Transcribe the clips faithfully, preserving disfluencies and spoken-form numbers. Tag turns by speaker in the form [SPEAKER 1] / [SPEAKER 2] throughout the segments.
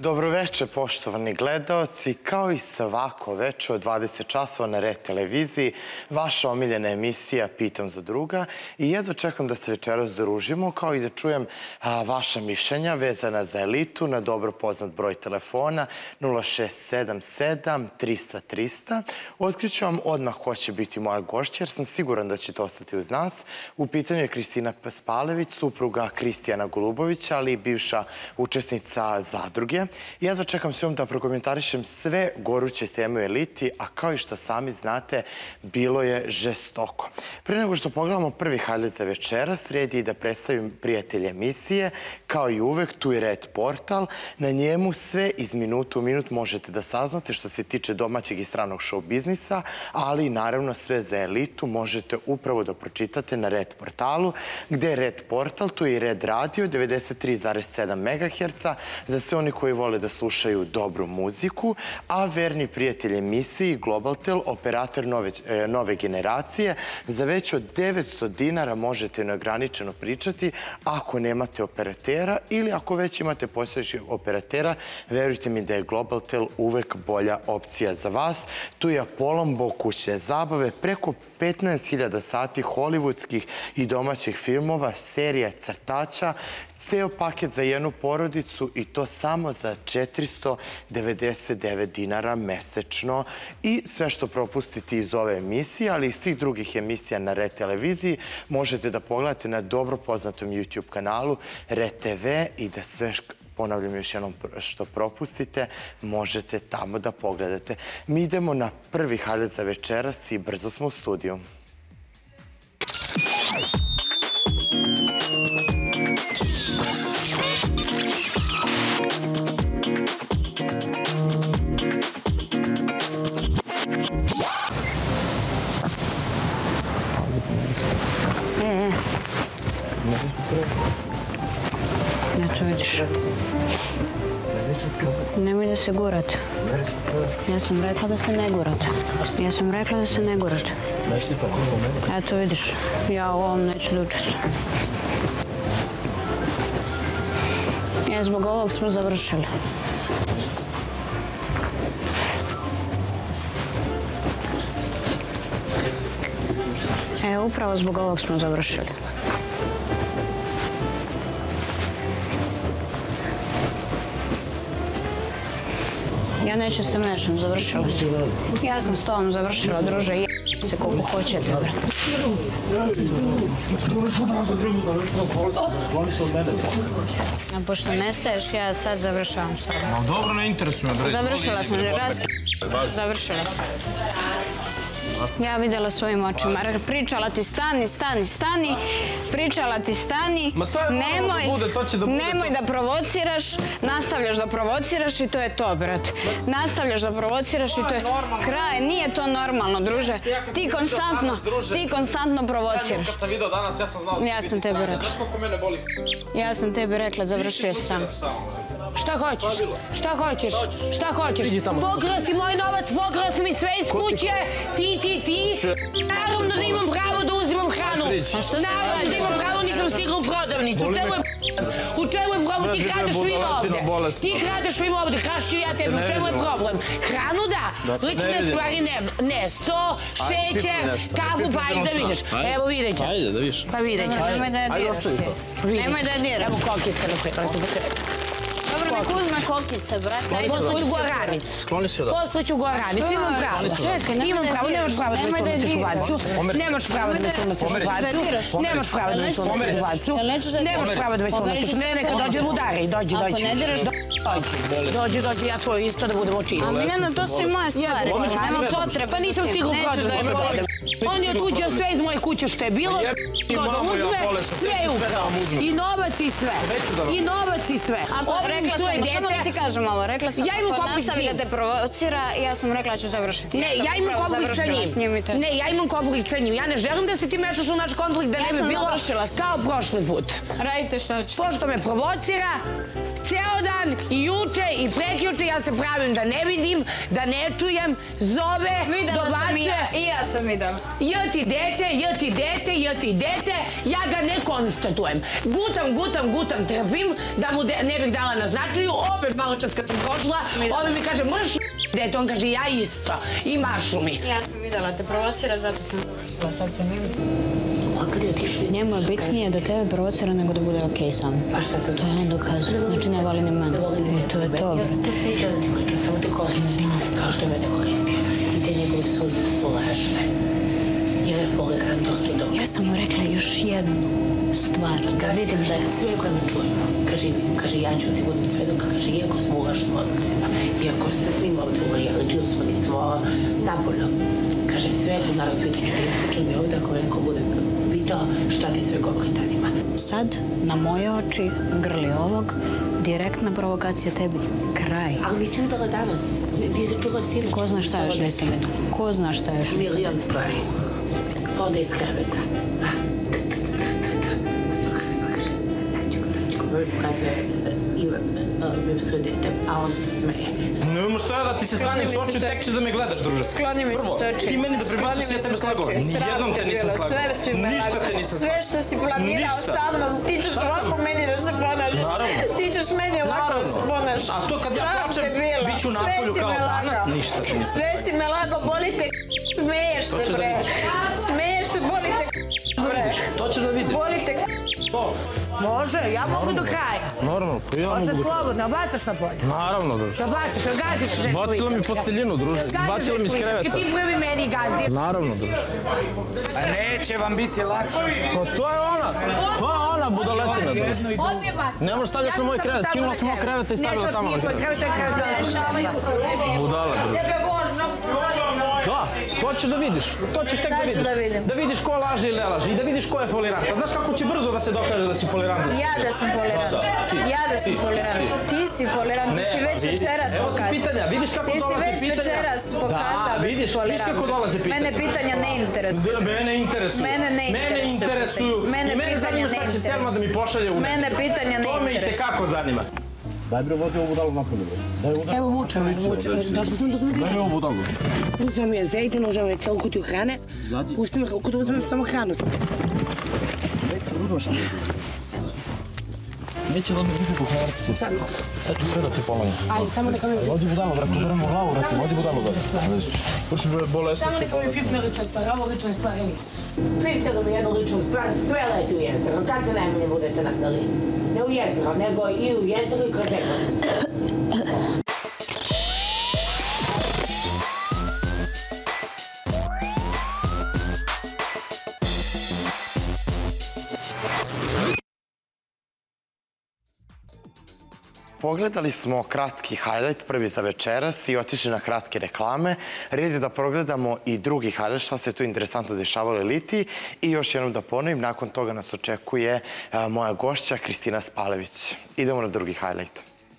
[SPEAKER 1] Dobroveče, poštovani gledaoci. Kao i svako veče od dvadeset časova na Red televiziji, vaša omiljena emisija Pitam za druga i jedva čekam da se večeras družimo, kao i da čujem vaša mišljenja vezana za elitu na dobro poznat broj telefona nula šest sedam sedam trista trista. Otkriću vam odmah ko će biti moja gošća, jer sam siguran da ćete ostati uz nas. U pitanju je Kristina Spalević, supruga Kristijana Golubovića, ali i bivša učesnica Zadruge. Jedva čekam s njom da prokomentarišem sve goruće teme u eliti, a kao i što sami znate, bilo je žestoko. Pre nego što pogledamo prvi highlight za večeras, red je i da predstavim prijatelje emisije. Kao i uvek, tu je Red portal. Na njemu sve iz minuta u minut možete da saznate što se tiče domaćeg i stranog show biznisa, ali i naravno sve za elitu možete upravo da pročitate na Red portalu, gde je Red portal, tu je i Red radio, devedeset tri zarez sedam megaherca, za sve oni koji vole da slušaju dobru muziku, a verni prijatelj emisiji Globaltel, operator nove, nove generacije, za već od devetsto dinara možete neograničeno pričati ako nemate operatera ili ako već imate postojećeg operatera, verujte mi da je Globaltel uvek bolja opcija za vas. Tu je Apollo kućne zabave, preko petnaest hiljada sati hollywoodskih i domaćih filmova, serija, crtača, ceo paket za jednu porodicu i to samo za četiristo devedeset devet dinara mesečno. I sve što propustite iz ove emisije, ali i svih drugih emisija na Red televiziji, možete da pogledate na dobro poznatom YouTube kanalu Red te ve i da sve ponavljam još jednom što propustite, možete tamo da pogledate. Mi idemo na prvi highlight za večeras i brzo smo u studiju.
[SPEAKER 2] Eto vidiš. Nemoj da se gurate. Ja sam rekla da se ne gurate. Ja sam rekla da se ne gurate. Eto vidiš, ja u ovom neću da učestvujem. Ja zbog ovog smo završili. E, upravo zbog ovog smo završili. Ja neću se mešam, završila sam. Ja sam s tobom završila, druže, i se koliko hoćete, bre. A pošto nestaješ, ja sad završavam s tobom.
[SPEAKER 3] Dobro, ne interesuje me, bre.
[SPEAKER 2] Završila sam, završila sam. Ja videla svojim očima. Pričala ti stani, stani, stani. Pričala ti stani. Nemoj da provociraš. Nastavljaš da provociraš i to je to, brate. Nastavljaš da provociraš i to je kraj. Nije to normalno, druže. Ti konstantno, ti konstantno provociraš.
[SPEAKER 3] Kad sam video danas, ja sam znao da
[SPEAKER 2] ja sam tebi rekla.
[SPEAKER 3] Znaš koliko mene boli?
[SPEAKER 2] Ja sam tebi rekla, završio sam.
[SPEAKER 4] Šta hoćeš? Šta hoćeš? Šta hoćeš? Pokrao si moj novac, pokrao si mi sve iz kuće. Ti, ti, ti. Naravno da imam pravo da uzimam hranu. Naravno da imam pravo, nisam stigla u prodavnicu. U čemu je U čemu je problem? Ti kradeš svima ovde. Ti kradeš svima ovde. Kraš ću ja tebi. U čemu je problem? Hranu da. Lične stvari ne. Ne. So, šećer, kafu, pa ajde da vidiš. Evo vidjet ćeš.
[SPEAKER 3] Ajde da vidiš.
[SPEAKER 4] Pa vidjet ćeš.
[SPEAKER 2] Nemoj da je diraš ti. Nemoj da je diraš.
[SPEAKER 4] Evo kokice na primjer.
[SPEAKER 2] Dobro, nek uzme kokice, brate.
[SPEAKER 4] Posle ću goranic.
[SPEAKER 3] Skloni se odavde.
[SPEAKER 4] Posle ću goranic. Imam pravo. Imam pravo. Nemaš pravo da me sunesiš u vacu. Nemaš pravo da me sunesiš u vacu. Nemaš pravo da me sunesiš u vacu. Nemaš pravo da me sunesiš. Ne, neka dođe da udari. Dođi, dođi. Dođi, dođi. Ja tvoje isto da budemo čisti.
[SPEAKER 2] A Miljana, to su i moje stvari. Nema potrebe.
[SPEAKER 4] Pa nisam stigla u prodavnicu. On je otuđio sve iz moje kuće što je bilo. Ko da uzme, sve je ukrao. I novac i sve. I novac i sve.
[SPEAKER 2] Rekla sam, samo da ti kažem ovo, rekla sam, ako nastavi da te provocira, ja sam rekla da ću završiti.
[SPEAKER 4] Ne, ja imam konflikt sa njim. Ne, ja imam konflikt sa njim. Ja ne želim da se ti mešaš u naš konflikt, da ne bi bilo kao prošli put.
[SPEAKER 2] Radite što hoćete.
[SPEAKER 4] Pošto me provocira, ceo dan i juče i prekjuče ja se pravim da ne vidim, da ne čujem, zove, dobacuje.
[SPEAKER 2] I ja sam videla.
[SPEAKER 4] J ti dete, j ti dete, j ti dete, ja ga ne konstatujem. Gutam, gutam, gutam, trpim, da mu ne bih dala na značaju, opet malo čas kad sam prošla, ovaj mi kaže, možeš dete, on kaže, ja isto, i mašu mi.
[SPEAKER 2] Ja sam videla te provocira, zato sam ušla, sad sam im...
[SPEAKER 4] Kad je otišao?
[SPEAKER 2] Njemu je bitnije da tebe provocira nego da bude okej sam.
[SPEAKER 4] A šta to?
[SPEAKER 2] To je on dokazuje. Znači ne voli ni mene. I to je to, bre.
[SPEAKER 4] Samo te koristi, kao što je mene koristio. I te njegove suze su lažne. Jer je poliran dok ti dobro.
[SPEAKER 2] Ja sam mu rekla još jednu stvar. Da vidim da je...
[SPEAKER 4] Sve koje me čujemo. Kaže mi, kaže, ja ću ti budem svedoka, kaže, iako smo u lažnim odnosima, iako se snima ovdje u reality, usvodi smo napolju. Kaže, sve, naravno, pitat ću ti ispričam mi ovdje, ako me neko bude pitao šta ti sve govori danima.
[SPEAKER 2] Sad, na moje oči, grli ovog, direktna provokacija tebi. Kraj.
[SPEAKER 4] Ali nisam videla danas. Gdje se čuva sinoć?
[SPEAKER 2] Ko zna šta još nisam vidio? Ko zna šta još nisam vidio?
[SPEAKER 4] Milion stvari. Ode iz kreveta. Moj pokazuje ima bebsko dete, a on se smeje.
[SPEAKER 3] Nemo šta da ti se sklonim s oči, tek ćeš da me gledaš, druže.
[SPEAKER 2] Skloni mi se s oči.
[SPEAKER 3] Ti meni da prebaciš, ja tebe slagao. Nijednom te nisam slagao. Ništa te nisam slagao.
[SPEAKER 2] Sve što si planirao sa mnom, ti ćeš ovako meni da se ponašaš.
[SPEAKER 3] Naravno.
[SPEAKER 2] Ti ćeš meni ovako da se ponašaš.
[SPEAKER 3] A to kad ja plačem, bit ću napolju kao danas, ništa te nisam.
[SPEAKER 2] Sve si me lago, boli te smeješ se, bre. Smeješ se, boli te bre.
[SPEAKER 3] To ćeš da vidiš.
[SPEAKER 2] Boli te
[SPEAKER 4] Može, ja mogu do kraja.
[SPEAKER 3] Normalno, pa ja mogu do kraja.
[SPEAKER 4] Može slobodno, bacaš na polje.
[SPEAKER 3] Naravno, druže.
[SPEAKER 4] Da bacaš, gaziš ženu.
[SPEAKER 3] Bacila mi posteljinu, druže. Bacila mi iz kreveta.
[SPEAKER 4] I ti prvi meni gazi.
[SPEAKER 3] Naravno, druže.
[SPEAKER 5] A neće vam biti lakše.
[SPEAKER 3] Pa to je ona, to je ona budaletina, druže.
[SPEAKER 4] Odmije baci.
[SPEAKER 3] Ne možeš stavljaš na moj krevet, skinula sam moj krevet i stavila tamo na krevet.
[SPEAKER 4] Ne, to nije tvoj krevet, to je krevet.
[SPEAKER 3] Budala, druže. Da, to ćeš da vidiš, to ćeš tek da vidiš.
[SPEAKER 2] da vidim?
[SPEAKER 3] Da vidiš ko laže ili ne laže i da vidiš ko je folirantan. Znaš kako će brzo da se dokaže da si folirantan?
[SPEAKER 2] Ja da sam folirantan. Ja da sam folirantan. Ti si folirantan, ti si već večeras pokazao.
[SPEAKER 3] Evo ti pitanja, vidiš kako dolaze pitanja?
[SPEAKER 2] Ti si već večeras pokazao da si folirantan.
[SPEAKER 3] Vidiš kako dolaze pitanja?
[SPEAKER 2] Mene pitanja ne interesuju.
[SPEAKER 3] Mene interesuju.
[SPEAKER 2] Mene ne
[SPEAKER 3] Mene interesuju. I mene zanima šta će Selma da mi pošalje u neku.
[SPEAKER 2] Mene pitanja ne interesuju.
[SPEAKER 3] To me i tekako zanima.
[SPEAKER 5] Daj bre, vodi ovu budalu napolje, bre.
[SPEAKER 4] Evo vuče me, vuče me. Došla sam do zmrdi.
[SPEAKER 5] Daj mi ovu budalu.
[SPEAKER 4] Uzmem je zejtin, uzmem je cijelu kutiju hrane. Pustim me, kod uzmem samo hranu.
[SPEAKER 5] Neće da mi biti pohvarati se. Sad ću sve da ti pomognem.
[SPEAKER 4] Ajde, samo neka mi...
[SPEAKER 5] Vodi budalu, brate, udaramo glavu, brate, vodi budalu, brate. Vrši bolest.
[SPEAKER 4] Samo neka mi pipne lična stvar, ovo lična stvar je nis. Pipte da mi jednu ličnu stvar, sve leti u jezero. Kad se najmanje budete nadali? Ne u jezero, nego i u jezero i kroz ekonomist.
[SPEAKER 1] Pogledali smo kratki highlight, prvi za večeras i otišli na kratke reklame. Red je da progledamo i drugi highlight, šta se tu interesantno dešavalo eliti. I još jednom da ponovim, nakon toga nas očekuje moja gošća Kristina Spalević. Idemo na drugi highlight.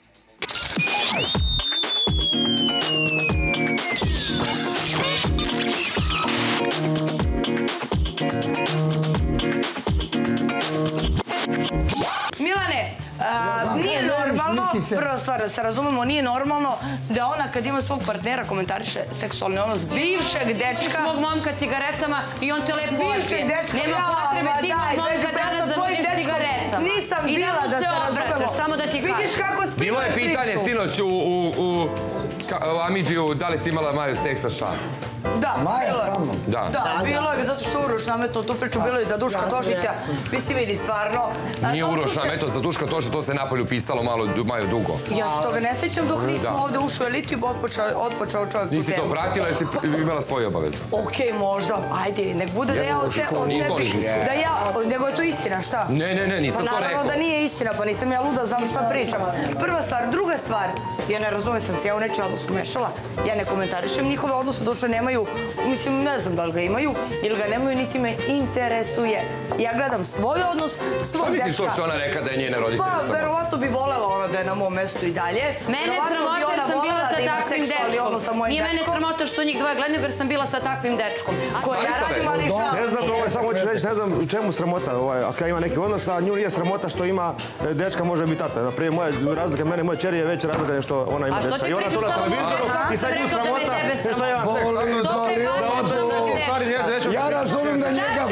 [SPEAKER 6] Milane, nije normalno, prva stvar da se razumemo, nije normalno da ona kad ima svog partnera komentariše seksualni odnos bivšeg dečka.
[SPEAKER 7] Mog momka cigaretama i on te lepo
[SPEAKER 6] Bivšeg
[SPEAKER 7] odbije.
[SPEAKER 6] dečka,
[SPEAKER 7] Nema potrebe ti mog momka danas da nudiš cigaretama.
[SPEAKER 6] Nisam bila da se razumemo.
[SPEAKER 7] Samo da ti kažem.
[SPEAKER 6] Vidiš kako spimo
[SPEAKER 8] Bilo je
[SPEAKER 6] priču.
[SPEAKER 8] pitanje sinoć u Amidžiju da li si imala Maju seks sa Šan.
[SPEAKER 6] Da, bilo je.
[SPEAKER 8] Da.
[SPEAKER 6] Da, bilo je, zato što Uroš nametao tu priču, bilo je i za Duška Tošića. Vi si vidi, stvarno.
[SPEAKER 8] Nije Uroš nametao za Duška Tošića, to se napolju pisalo malo Maju dugo.
[SPEAKER 6] Ja se toga ne sjećam dok nismo ovde ušli u elitu i otpočeo čovjek tu temu.
[SPEAKER 8] Nisi to pratila jer si imala svoje obaveze.
[SPEAKER 6] Okej, možda, ajde, nek bude da ja o sebi, da ja, nego je to istina, šta?
[SPEAKER 8] Ne, ne, ne, nisam to rekao.
[SPEAKER 6] Pa naravno da nije istina, pa nisam ja luda, znam šta pričam. Prva stvar, druga stvar, ja ne razumem sam se, ja u nečiji odnos umešala, ja ne komentarišem njihove odnose, došle nemaju imaju, mislim, ne znam da li ga imaju, ili ga nemaju, niti me interesuje. Ja gledam svoj odnos, svog dečka.
[SPEAKER 8] Šta misliš to što ona reka da je njena roditeljica?
[SPEAKER 6] Pa, verovatno bi volela ona da je na mom mestu i dalje.
[SPEAKER 7] Mene je sramota jer sam bila sa takvim dečkom. Nije mene sramota što njih dvoje gledaju jer sam bila sa takvim dečkom.
[SPEAKER 6] Koja ja radim, ali žao.
[SPEAKER 5] Ne znam, samo hoću reći, ne znam u čemu sramota, ako ima neki odnos, a nju nije sramota što ima dečka, može biti tata. Naprijed, moja razlika mene, moje čeri je veća razlika nego što ona ima dečka. I ona to na televizoru i sad nju sramota, nešto ja seks.
[SPEAKER 9] Ja razumijem da njega...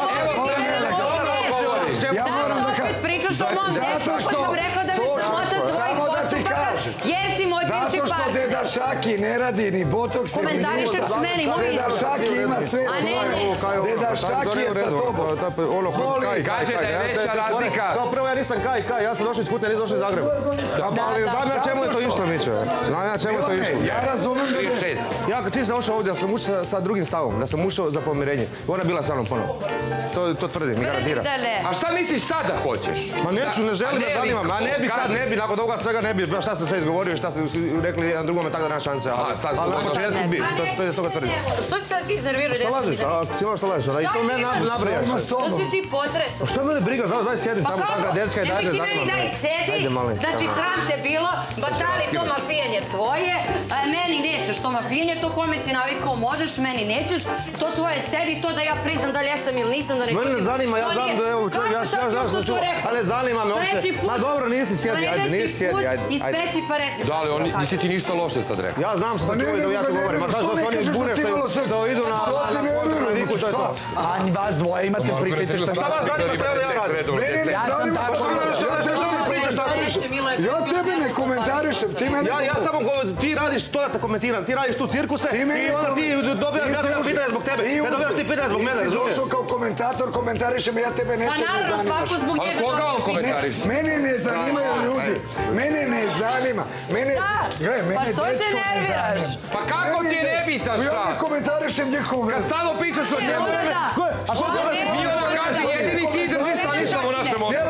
[SPEAKER 9] Ja moram da kažem...
[SPEAKER 7] Pričaš o mom dečku, pa sam rekao da me sramota tvojih postupaka. Jesi moj bivši par.
[SPEAKER 9] Zato što deda Šaki ne radi ni botoks, ni ništa.
[SPEAKER 7] Komentarišeš meni, moj izgled.
[SPEAKER 9] Deda Šaki ima sve svoje. Deda Šaki je sa tobom.
[SPEAKER 8] Kaže da je veća razlika.
[SPEAKER 5] Kao prvo ja nisam kaj, kaj, ja sam došao iz Kutne, nisam došao iz Zagreba. Ali znam ja čemu je to išlo, Miće. Znam ja čemu je to išlo.
[SPEAKER 9] Ja razumem da
[SPEAKER 8] je...
[SPEAKER 5] Ja čim sam ošao ovdje, da sam ušao sa drugim stavom, da sam ušao za pomirenje. Ona je bila sa mnom ponovno. To tvrdim, mi garantiram.
[SPEAKER 8] A šta misliš sad da hoćeš?
[SPEAKER 5] Ma neću, ne želim, ne zanimam. A ne bi sad, ne bi, nakon toga svega ne bi, šta ste sve izgovorio, šta ste rekli jedan drugome, tako da nema šanse. Ali na početku bi, to je toga tvrdim.
[SPEAKER 7] Što si sad ti iznervirao?
[SPEAKER 5] Šta lažiš? Sima što lažiš? I to mene nabrijaš.
[SPEAKER 7] Što si ti potresao?
[SPEAKER 5] Šta mene briga, znaš, sjedim samo tako, dečka i dajde
[SPEAKER 7] zakon. Nemoj ti meni daj sedi, znači sram te bilo, batali to mafijenje tvoje, meni nećeš to mafijenje, to kome si navikao možeš, meni nećeš, to tvoje sedi, to da ja priznam da li jesam ili nisam, da ne čutim.
[SPEAKER 5] Mene ne zanima, ja znam da evo čovjek, ja znam da sam čuo, ali ne zanima me uopće. Ma dobro, nisi sjedi, ajde, nisi sjedi, ajde.
[SPEAKER 7] Ispeci pa reci
[SPEAKER 8] što ali nisi ti ništa loše sad rekao.
[SPEAKER 5] Ja znam što sam čuo i da ja to govorim, ma kažu da su oni izbune što idu na kontraviku, to je to.
[SPEAKER 3] A vas dvoje imate pričajte šta...
[SPEAKER 5] Šta vas zanima što ja radim?
[SPEAKER 9] Mene ne zanima što mi pričaš šta pričaš. Ja tebe ne komentarišem, ti mene...
[SPEAKER 5] Ja samo, ti radiš to da te komentiram, ti radiš tu cirkuse i onda ti dobijaš pitanje zbog tebe. Ne dobijaš ti pitanje zbog mene, razumiješ?
[SPEAKER 9] Ti si došao kao komentator, komentarišem, ja tebe neće ne zanimaš.
[SPEAKER 8] Ali koga on komentariš?
[SPEAKER 9] Mene ne zanimaju ljudi, mene ne zanima.
[SPEAKER 7] Pa što se nerviraš?
[SPEAKER 8] Pa kako ti je nebitaš šta?
[SPEAKER 9] Ja ne komentarišem njegovu vezu.
[SPEAKER 8] Kad stalno pričaš o njemu. Mi ono kaže, jedini ti držiš Stanislav u našem ostatu.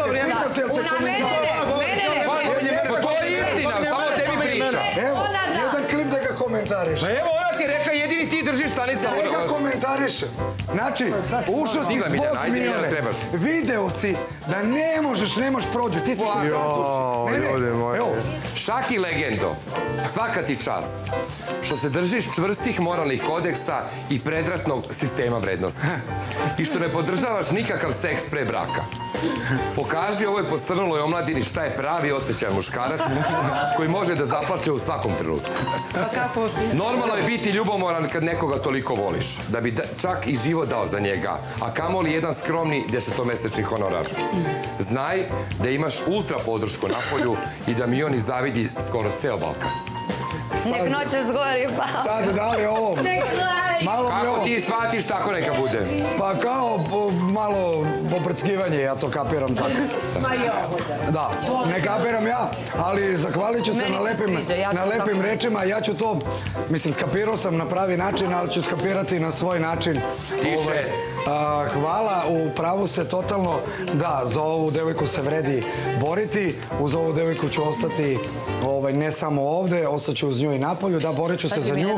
[SPEAKER 8] Pa to je istina, samo tebi priča.
[SPEAKER 9] Evo, jedan klip da ga komentariš.
[SPEAKER 8] Pa evo, ona ti reka, jedini ti držiš Stanislav.
[SPEAKER 9] Da ga komentarišem. Znači, ušao si zbog Miljane. Video si da ne možeš, ne možeš prođu. Ti si se
[SPEAKER 5] Jao, ljudi moji.
[SPEAKER 8] Šaki legendo, svaka ti čast što se držiš čvrstih moralnih kodeksa i predratnog sistema vrednosti. I što ne podržavaš nikakav seks pre braka. Pokaži ovoj posrnuloj omladini šta je pravi osjećaj muškarac koji može da zaplače u svakom trenutku. Normalno je biti ljubomoran kad nekoga toliko voliš, da bi čak i život dao za njega, a kamoli jedan skromni desetomesečni honorar. Znaj da imaš ultra podršku na polju i da mi oni zavidi skoro ceo Balkan.
[SPEAKER 7] Nek noće zgori, pa.
[SPEAKER 9] Sad, da li ovo?
[SPEAKER 8] Kako ti shvatiš tako neka bude?
[SPEAKER 9] Pa kao malo poprckivanje, ja to kapiram tako. Da, ne kapiram ja, ali zahvalit ću se na lepim rečima. Ja ću to, mislim, skapirao sam na pravi način, ali ću skapirati na svoj način.
[SPEAKER 8] Tiše.
[SPEAKER 9] Hvala, u pravu ste totalno. Da, za ovu devojku se vredi boriti. Uz ovu devojku ću ostati ne samo ovde, ostaću uz nju i napolju. Da, borit ću se za nju.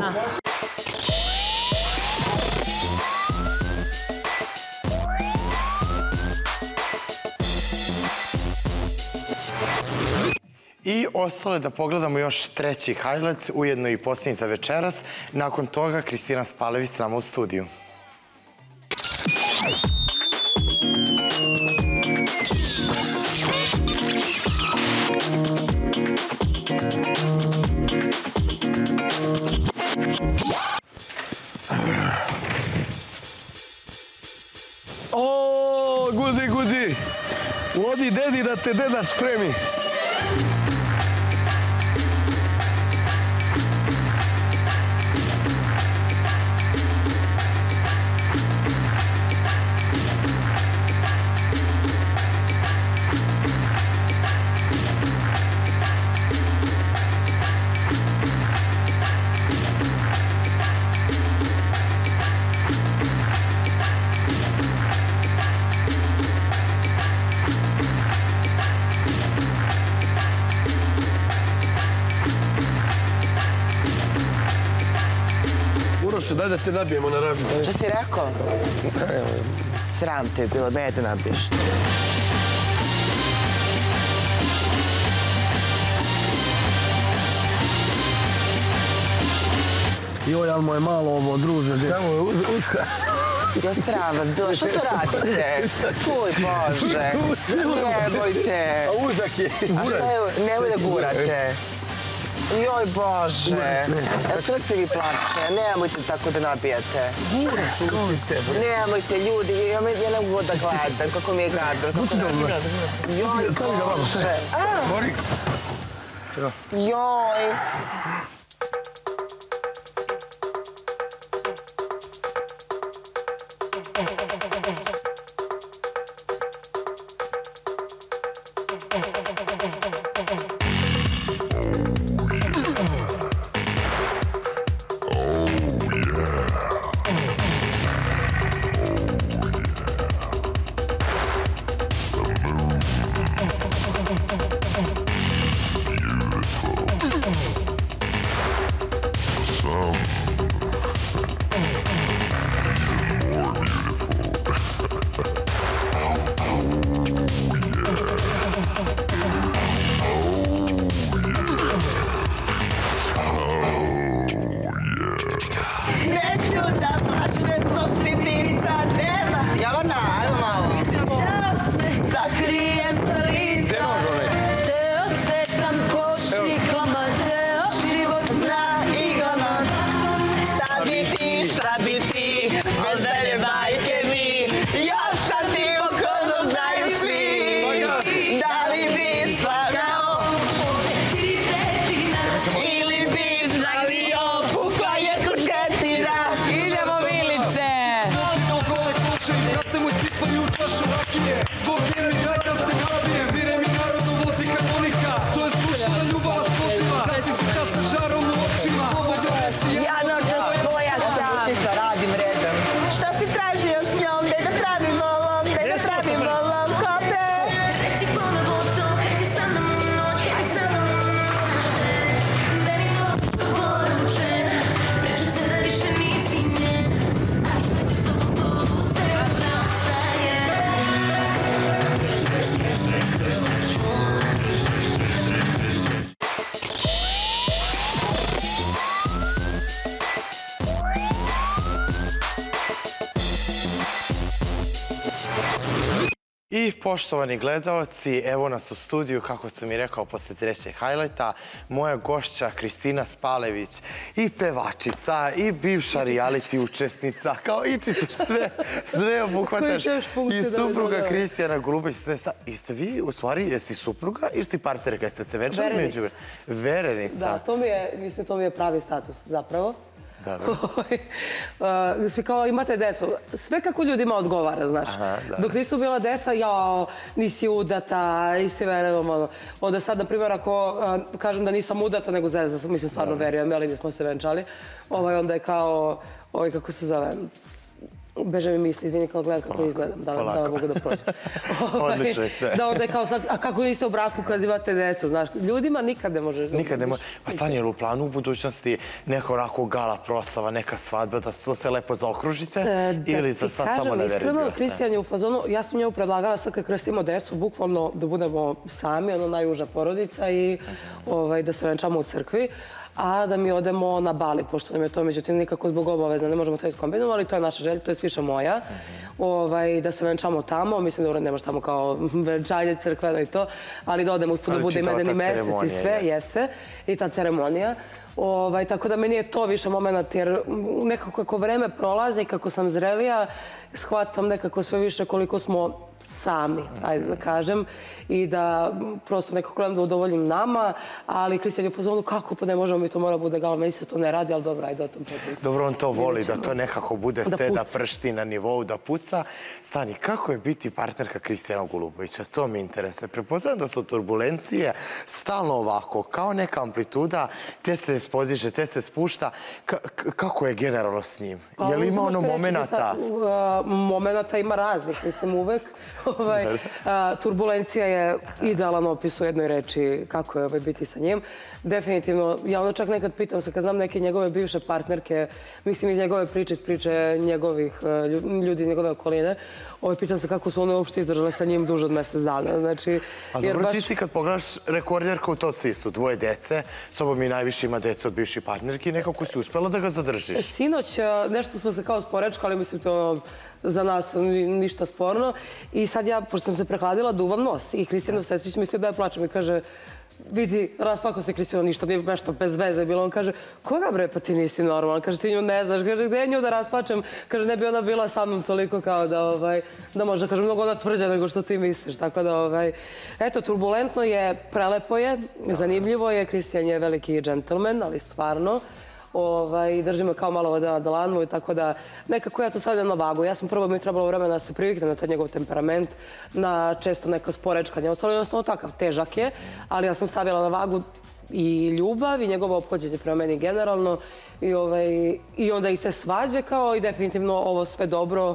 [SPEAKER 1] I ostalo je da pogledamo još treći highlight, ujedno i posljednji za večeras. Nakon toga Kristina Spalević s nama u studiju.
[SPEAKER 9] O, gudi, gudi. Odi dedi da te deda spremi.
[SPEAKER 3] Nuša, daj da te nabijemo na ražu.
[SPEAKER 10] Šta si rekao? Sram te je bilo, mene te nabiješ.
[SPEAKER 3] Joj, ali mu je malo ovo, druže. Samo je uska.
[SPEAKER 10] Jo, sram vas bilo, što to radite? Fuj, Bože. Jebojte.
[SPEAKER 3] A uzak je.
[SPEAKER 10] A šta je, nemoj da gurate. Joj, Bože. Srce mi plače, nemojte tako da nabijate.
[SPEAKER 3] Guraš u tebe.
[SPEAKER 10] Nemojte, ljudi, ja ne mogu da gledam, kako mi je gadno. Joj, Bože. Joj.
[SPEAKER 1] I poštovani gledalci, evo nas u studiju, kako sam i rekao, posle trećeg hajlajta, moja gošća Kristina Spalević, i pevačica, i bivša reality učesnica, kao i čisto sve, sve obuhvataš, i supruga Kristijana Golubović. I ste vi, u stvari, jesi supruga ili si partnerka, jeste se večer među... Verenica.
[SPEAKER 11] Da, to mi je, mislim, to mi je pravi status, zapravo.
[SPEAKER 1] Dobro.
[SPEAKER 11] Svi kao imate decu. Sve kako ljudima odgovara, znaš. Dok nisu bila deca, jao, nisi udata, nisi verujem. Onda sad, na primjer, ako kažem da nisam udata, nego zezda, mislim, stvarno verujem, ali nismo se venčali, onda je kao, kako se zove, beže mi misli, izvini, kao gledam kako izgledam, da li mogu da prođem.
[SPEAKER 1] Odlično je sve.
[SPEAKER 11] Da onda je kao sad, a kako niste u braku kad imate decu, znaš, ljudima nikad ne može...
[SPEAKER 1] Nikad ne može. Pa stanje u planu u budućnosti neka onako gala proslava, neka svadba, da to se lepo zaokružite ili za sad samo na veri?
[SPEAKER 11] Iskreno, Kristijan je u fazonu, ja sam njemu predlagala sad kad krstimo decu, bukvalno da budemo sami, ono najuža porodica i da se venčamo u crkvi, a da mi odemo na Bali, pošto nam je to, međutim, nikako zbog obavezna, ne možemo to iskombinati, ali to je naša želja, to je više moja, da se venčamo tamo, mislim da nemaš tamo kao venčanje crkveno i to, ali da odemo uspud da bude i medeni mesec i sve, jeste, i ta ceremonija. Tako da meni je to više moment, jer nekako kako vreme prolaze i kako sam zrelija, shvatam nekako sve više koliko smo sami, ajde da kažem, i da prosto nekako gledam da udovoljim nama, ali Kristijan je u fazonu kako pa ne možemo, mi to mora bude gala, meni se to ne radi, ali dobro, ajde o tom potom.
[SPEAKER 1] Dobro, on to voli, da to nekako bude sve, da pršti na nivou, da puca. Stani, kako je biti partnerka Kristijana Golubovića? To mi interesuje. Prepoznam da su turbulencije stalno ovako, kao neka amplituda, te se spodiže, te se spušta. Kako je generalno s njim? Je li ima ono momenata?
[SPEAKER 11] Momenata ima raznih, mislim, uvek. Turbulencija je idealan opis u jednoj reči kako je biti sa njim. Definitivno, ja ono čak nekad pitam se, kad znam neke njegove bivše partnerke, mislim iz njegove priče, iz priče njegovih ljudi iz njegove okoline, pitam se kako su one uopšte izdržale sa njim duže od mesec dana.
[SPEAKER 1] A dobro, ti si kad pogledaš rekorderka u to svi su dvoje dece, s obom i najviše ima dece od bivših partnerki, nekako si uspela da ga zadržiš.
[SPEAKER 11] Sinoć, nešto smo se kao sporečkali, mislim to za nas ništa sporno. I sad ja, pošto sam se prehladila, duvam nos. I Kristijanov sestrić misli da je plačem i kaže, vidi, raspako se Kristijano, ništa, nije nešto bez veze bilo. On kaže, koga bre, pa ti nisi normalan? Kaže, ti nju ne znaš. Kaže, gde je nju da raspačem? Kaže, ne bi ona bila sa mnom toliko kao da, da može, kaže, mnogo ona tvrđa nego što ti misliš. Tako da, eto, turbulentno je, prelepo je, zanimljivo je. Kristijan je veliki džentlmen, ali stvarno. Držimo kao malo na dlanu i tako da nekako ja to stavljam na vagu. Ja sam prvo mi trebalo vremena da se priviknem na taj njegov temperament, na često neka sporečkanja. Ostalo jednostavno takav, težak je, ali ja sam stavila na vagu i ljubav i njegovo ophođenje prema meni generalno i onda i te svađe kao i definitivno ovo sve dobro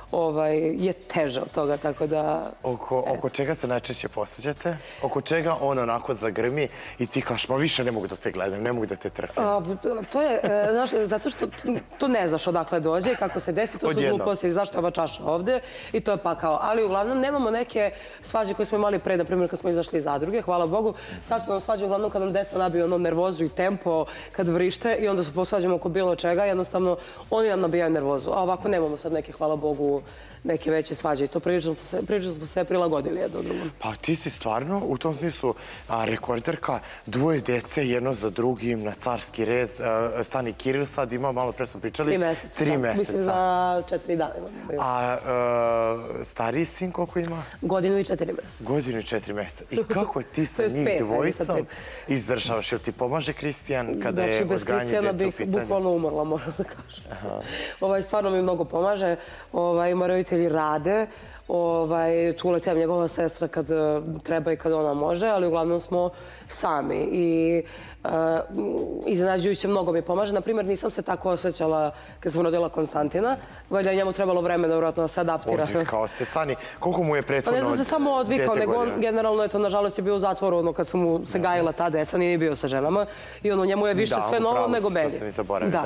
[SPEAKER 11] je teže od toga, tako da...
[SPEAKER 1] Oko čega se najčešće posveđate? Oko čega on onako zagrmi i ti kažeš, ma više ne mogu da te gledam, ne mogu da te trpim?
[SPEAKER 11] To je, znaš, zato što to ne znaš odakle dođe i kako se desi, to su gluposti, zašto je ova čaša ovde i to je pa kao. Ali uglavnom nemamo neke svađe koje smo imali pre, na primjer, kad smo izašli iz zadruge, hvala Bogu. Sad su nam svađe uglavnom kad nam deca nabiju ono nervozu i tempo, kad vrište i onda se posvađamo oko bilo čega, jednostavno oni nam nabijaju nervozu. A ovako nemamo sad neke, hvala Bogu, neke veće svađe i to prilično smo se prilagodili jedno drugom.
[SPEAKER 1] Pa ti si stvarno u tom smislu rekorderka, dvoje dece, jedno za drugim, na carski rez. Stani Kiril sad ima, malo pre smo pričali,
[SPEAKER 11] tri meseca.
[SPEAKER 1] Tri meseca.
[SPEAKER 11] Mislim za četiri dana.
[SPEAKER 1] A stariji sin koliko ima?
[SPEAKER 11] Godinu i četiri meseca.
[SPEAKER 1] Godinu i četiri meseca. I kako ti sa njih dvojicom izdržavaš? Jel ti pomaže Kristijan kada je odgajanje djeca u pitanju?
[SPEAKER 11] Znači, bez Kristijana bih bukvalno umrla, moram da kažem. Stvarno mi mnogo pomaže. Moji roditelji rade, tu uletim njegova sestra kad treba i kad ona može, ali uglavnom smo sami i iznenađujuće mnogo mi pomaže. Naprimjer, nisam se tako osjećala kad sam rodila Konstantina, valjda je njemu trebalo vremena vjerojatno da se adaptira.
[SPEAKER 1] Odvikao se, stani, koliko mu je prethodno
[SPEAKER 11] dete godina? Ne znam se samo odvikao, nego on generalno, eto, nažalost je bio u zatvoru kad su mu se gajila ta deca, nije bio sa ženama i ono, njemu je više sve novo nego meni.
[SPEAKER 1] Da, upravo, to sam i zaboravio,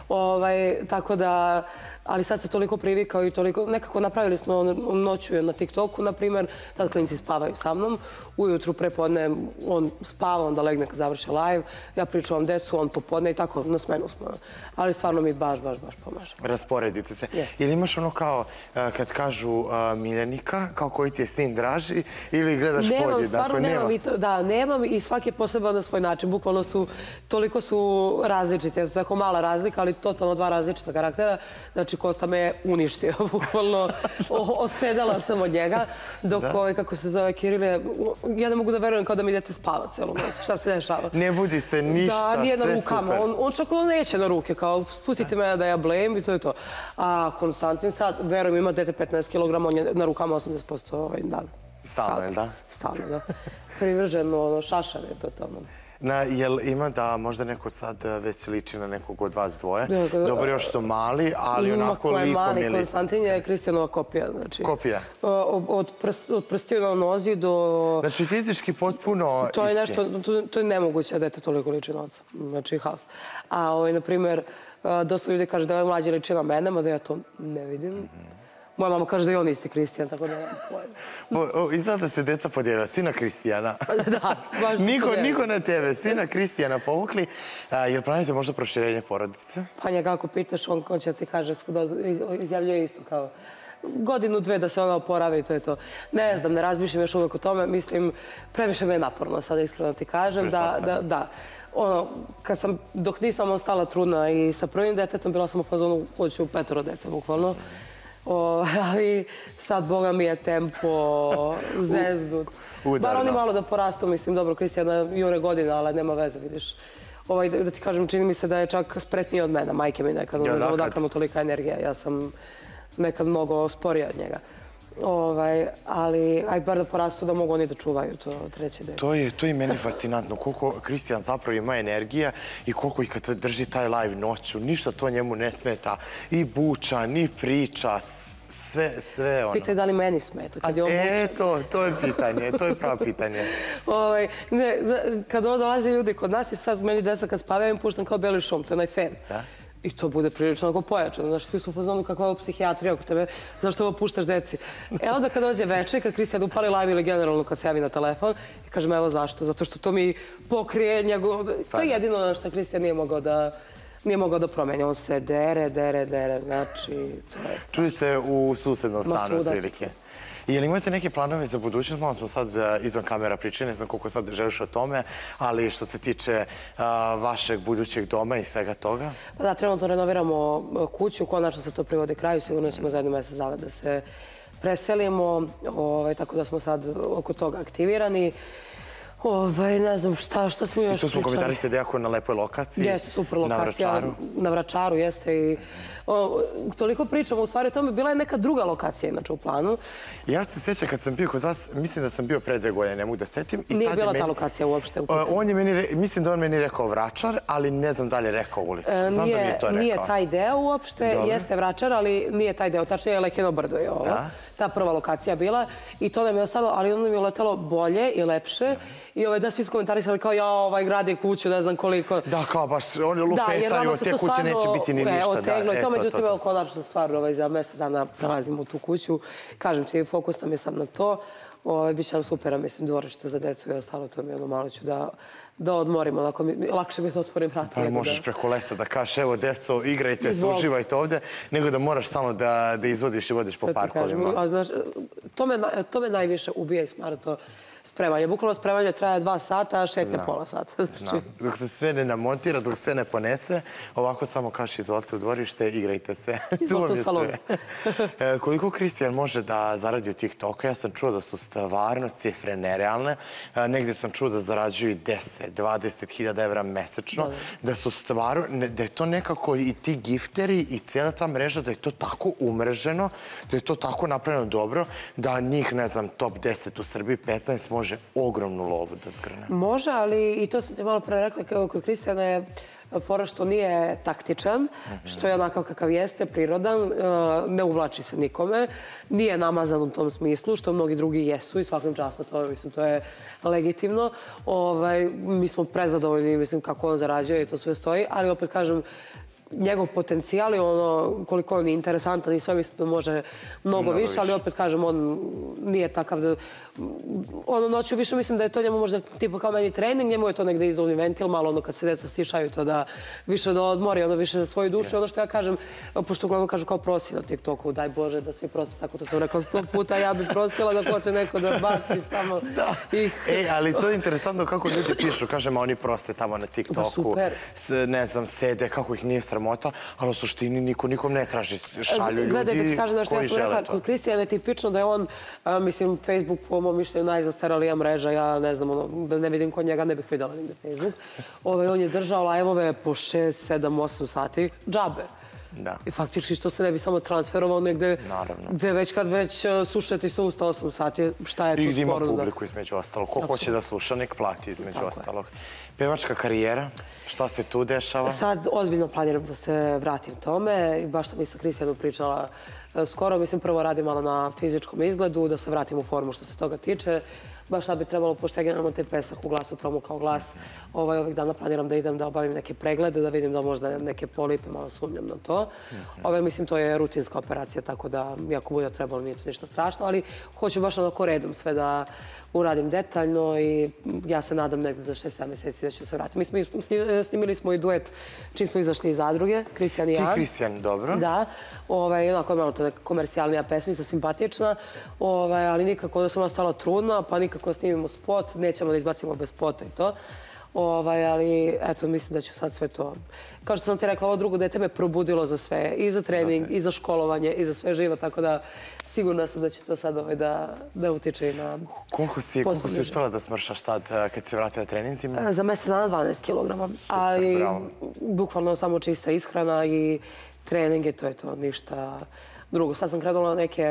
[SPEAKER 11] da. Tako da, ali sad se toliko privikao i toliko, nekako napravili smo noću na TikToku, na primjer, tad klinici spavaju sa mnom, ujutru prepodne on spava, onda legne kad završi live, ja pričavam decu, on popodne i tako na smenu smo. Ali stvarno mi baš, baš, baš pomaže.
[SPEAKER 1] Rasporedite se. Ili imaš ono kao, kad kažu miljenika, kao koji ti je sin draži, ili gledaš podje?
[SPEAKER 11] Nemam, stvarno nemam i to, da, nemam i svaki je poseban na svoj način. Bukvalno su, toliko su različiti, eto tako mala razlika, ali totalno dva različita karaktera. Znači, Kosta me je uništio, bukvalno osedala sam od njega, dok ovaj, kako se zove Kirile, ja ne mogu da verujem kao da mi idete spavati celu noć, šta se dešava.
[SPEAKER 1] Ne budi se ništa,
[SPEAKER 11] da, nije na
[SPEAKER 1] sve
[SPEAKER 11] rukama.
[SPEAKER 1] super.
[SPEAKER 11] On, on čak neće na ruke, kao spustite me da ja blame i to je to. A Konstantin sad, verujem, ima dete petnaest kilograma, on je na rukama osamdeset posto ovaj dan.
[SPEAKER 1] Stalno je, da?
[SPEAKER 11] Stalno, da. Privržen, ono, šašan je totalno.
[SPEAKER 1] Jel ima da možda neko sad već liči na nekog od vas dvoje? Dobro, još su mali, ali onako likom ili...
[SPEAKER 11] Mali Konstantin je Kristijanova kopija.
[SPEAKER 1] Kopija?
[SPEAKER 11] Od prstiju na nozi do...
[SPEAKER 1] Znači fizički potpuno isti?
[SPEAKER 11] To je nešto, to je nemoguće da dete toliko liči na oca. Znači haos. A, na primjer, dosta ljudi kaže da je mlađi liči na mene, mada ja to ne vidim. Moja mama kaže da je on isti Kristijan, tako da nemam pojma.
[SPEAKER 1] Izgleda da se deca podijelila, sina Kristijana.
[SPEAKER 11] Da, baš
[SPEAKER 1] Niko na tebe, sina Kristijana povukli. Jel planite možda proširenje porodice?
[SPEAKER 11] Pa njega ako pitaš, on će ti kaže, izjavljuje isto kao godinu, dve da se ona oporavi i to je to. Ne znam, ne razmišljam još uvek o tome, mislim, previše me je naporno, sada iskreno ti kažem, da, da. Ono, kad sam, dok nisam ostala trudna i sa prvim detetom, bila sam u fazonu, hoću petoro dece, bukvalno. Ali sad, Boga mi je tempo zezdut. Bar oni malo da porastu, mislim, dobro, Kristijana jure godina, ali nema veze, vidiš. Da ti kažem, čini mi se da je čak spretniji od mene, majke mi nekad, ne znam odakle mu tolika energija, ja sam nekad mnogo sporija od njega. ali aj bar da porastu da mogu oni da čuvaju to treće dete.
[SPEAKER 1] To je i meni fascinantno, koliko Kristijan zapravo ima energija i koliko i kad drži taj live noću, ništa to njemu ne smeta. I buča, ni priča, sve, sve ono.
[SPEAKER 11] Pitaj da li meni smeta.
[SPEAKER 1] E, to, to je pitanje, to je pravo pitanje.
[SPEAKER 11] Kad ovo dolaze ljudi kod nas i sad meni deca kad spavaju im puštam kao beli šum, to je onaj fen. I to bude prilično ako pojačano. Znaš, svi su u fazonu kakva je ovo psihijatrija oko tebe, zašto ovo puštaš deci. E onda kad dođe večer, kad Kristijan upali live ili generalno kad se javi na telefon, i kažem evo zašto, zato što to mi pokrije njegov... To je jedino ono što Kristijan nije mogao da... Nije mogao da promenja. On se dere, dere, dere. Znači, to je...
[SPEAKER 1] Čuju se u susednom stanu, otprilike. Je li imate neke planove za budućnost? Malo smo sad izvan kamera pričali, ne znam koliko sad želiš o tome, ali što se tiče vašeg budućeg doma i svega toga?
[SPEAKER 11] Pa da, trenutno renoviramo kuću, konačno se to privodi kraju, sigurno ćemo za jednu mesec dana da se preselimo, tako da smo sad oko toga aktivirani. Ne znam šta, šta smo još pričali.
[SPEAKER 1] I tu smo komentarisali da je jako na lepoj lokaciji.
[SPEAKER 11] Jeste, super lokacija. Na Vračaru jeste i toliko pričamo u stvari o tome. Bila je neka druga lokacija inače u planu.
[SPEAKER 1] Ja se sjećam kad sam bio kod vas, mislim da sam bio pre dve godine, ne mogu da setim.
[SPEAKER 11] Nije bila ta lokacija uopšte u pitanju.
[SPEAKER 1] Mislim da on meni rekao Vračar, ali ne znam da li je rekao ulicu. Znam da mi je to rekao.
[SPEAKER 11] Nije taj deo uopšte, jeste Vračar, ali nije taj deo. Tačnije je Lekino brdo je ovo. Ta prva lokacija bila i to nam je ostalo, ali ono nam je letelo bolje i lepše. I da svi su komentarisali kao ja ovaj gradi kuću, ne znam koliko.
[SPEAKER 1] Da, kao baš oni lupetaju, te kuće neće biti ni ništa.
[SPEAKER 11] Oteglo je to, međutim, konačno stvar za mjesec dana prelazimo u tu kuću. Kažem ti, fokus nam je sad na to. Biće nam super, mislim, dvorište za decu i ostalo, to mi jedno malo ću da odmorimo. Lakše mi to otvorim vrata.
[SPEAKER 1] Pa možeš preko leta da kažeš, evo, deco, igrajte se, uživajte ovdje, nego da moraš stalno da izvodiš i vodiš po parkovima.
[SPEAKER 11] To me najviše ubija i smara to spremanje. Bukvalno spremanje traje dva sata, šest je pola sata.
[SPEAKER 1] Znam. Dok se sve ne namontira, dok sve ne ponese, ovako samo kažeš izvolite u dvorište, igrajte se.
[SPEAKER 11] Izvolite u salonu.
[SPEAKER 1] Koliko Kristijan može da zaradi od TikToka? Ja sam čuo da su stvarno cifre nerealne. Negdje sam čuo da zarađuju deset, dvadeset hiljada evra mesečno. Da su stvarno, da je to nekako i ti gifteri i cijela ta mreža, da je to tako umreženo, da je to tako napravljeno dobro, da njih, ne znam, top deset u Srbiji, petnaest može ogromnu lovu da zgrne.
[SPEAKER 11] Može, ali i to sam ti malo pre rekla, kao kod Kristijana je fora što nije taktičan, što je onakav kakav jeste, prirodan, ne uvlači se nikome, nije namazan u tom smislu, što mnogi drugi jesu i svakom času to, mislim, to je legitimno. Mi smo prezadovoljni, mislim, kako on zarađuje i to sve stoji, ali opet kažem, njegov potencijal je ono koliko on je interesantan i sve mislim da može mnogo više, ali opet kažem, on nije takav da... Ono noću više mislim da je to njemu možda tipa kao meni trening, njemu je to negde izduvni ventil, malo ono kad se deca stišaju to da više da odmori, ono više za svoju dušu. Ono što ja kažem, pošto uglavnom kažu kao prosi na TikToku, daj Bože da svi prosi, tako to sam rekla sto puta, ja bih prosila da hoće neko da baci tamo.
[SPEAKER 1] E, ali to je interesantno kako ljudi pišu, kažem, oni proste tamo na TikToku, ne znam, sede, kako ih nije sramota, ali u suštini niko nikom ne traži, šalju ljudi koji žele to.
[SPEAKER 11] Gledaj, da ti kažem nešto, ja sam rekla, kod Kristijana je tipično da je on, mislim, Facebook po mom mišljenju najzastaralija mreža, ja ne znam, da ne vidim kod njega, ne bih vidjela nigde Facebook. On je držao live-ove po šest, sedam, osam sati, džabe. I faktički što se ne bi samo transferovao negde, gde već kad već sušati se usta osam sati, šta je tu sporo?
[SPEAKER 1] I ima publiku između ostalog. Ko hoće da sluša, nek plati između ostalog. Pevačka karijera, šta se tu dešava?
[SPEAKER 11] Sad ozbiljno planiram da se vratim tome. Baš sam i sa Kristijanom pričala skoro. Mislim, prvo radim malo na fizičkom izgledu, da se vratim u formu što se toga tiče. Baš sad bi trebalo, pošto ja generalno te pesak u glasu, promu kao glas, ovih dana planiram da idem da obavim neke preglede, da vidim da možda neke polipe, malo sumnjam na to. Ove, mislim, to je rutinska operacija, tako da, iako bude trebalo, nije to ništa strašno, ali hoću baš onako redom sve da uradim detaljno i ja se nadam negdje za šest sedam mjeseci da ću se vratiti. Mi smo snimili smo i duet čim smo izašli iz zadruge, Kristijan i ja.
[SPEAKER 1] Ti, Kristijan, dobro.
[SPEAKER 11] Da. Onako je malo to neka komercijalnija pesmica, simpatična, ali nikako da sam ostala trudna, pa nikako snimimo spot, nećemo da izbacimo bez spota i to. Ali, eto, mislim da ću sad sve to... Kao što sam ti rekla, ovo drugo dete me probudilo za sve, i za trening, i za školovanje, i za sve živo, tako da sigurna sam da će to sad da utiče i na...
[SPEAKER 1] Koliko si uspjela da smršaš sad kad se vratila treninzima?
[SPEAKER 11] Za mjesec dana dvanaest kilograma, ali bukvalno samo čista ishrana i treninge, to je to, ništa drugo. Sad sam krenula neke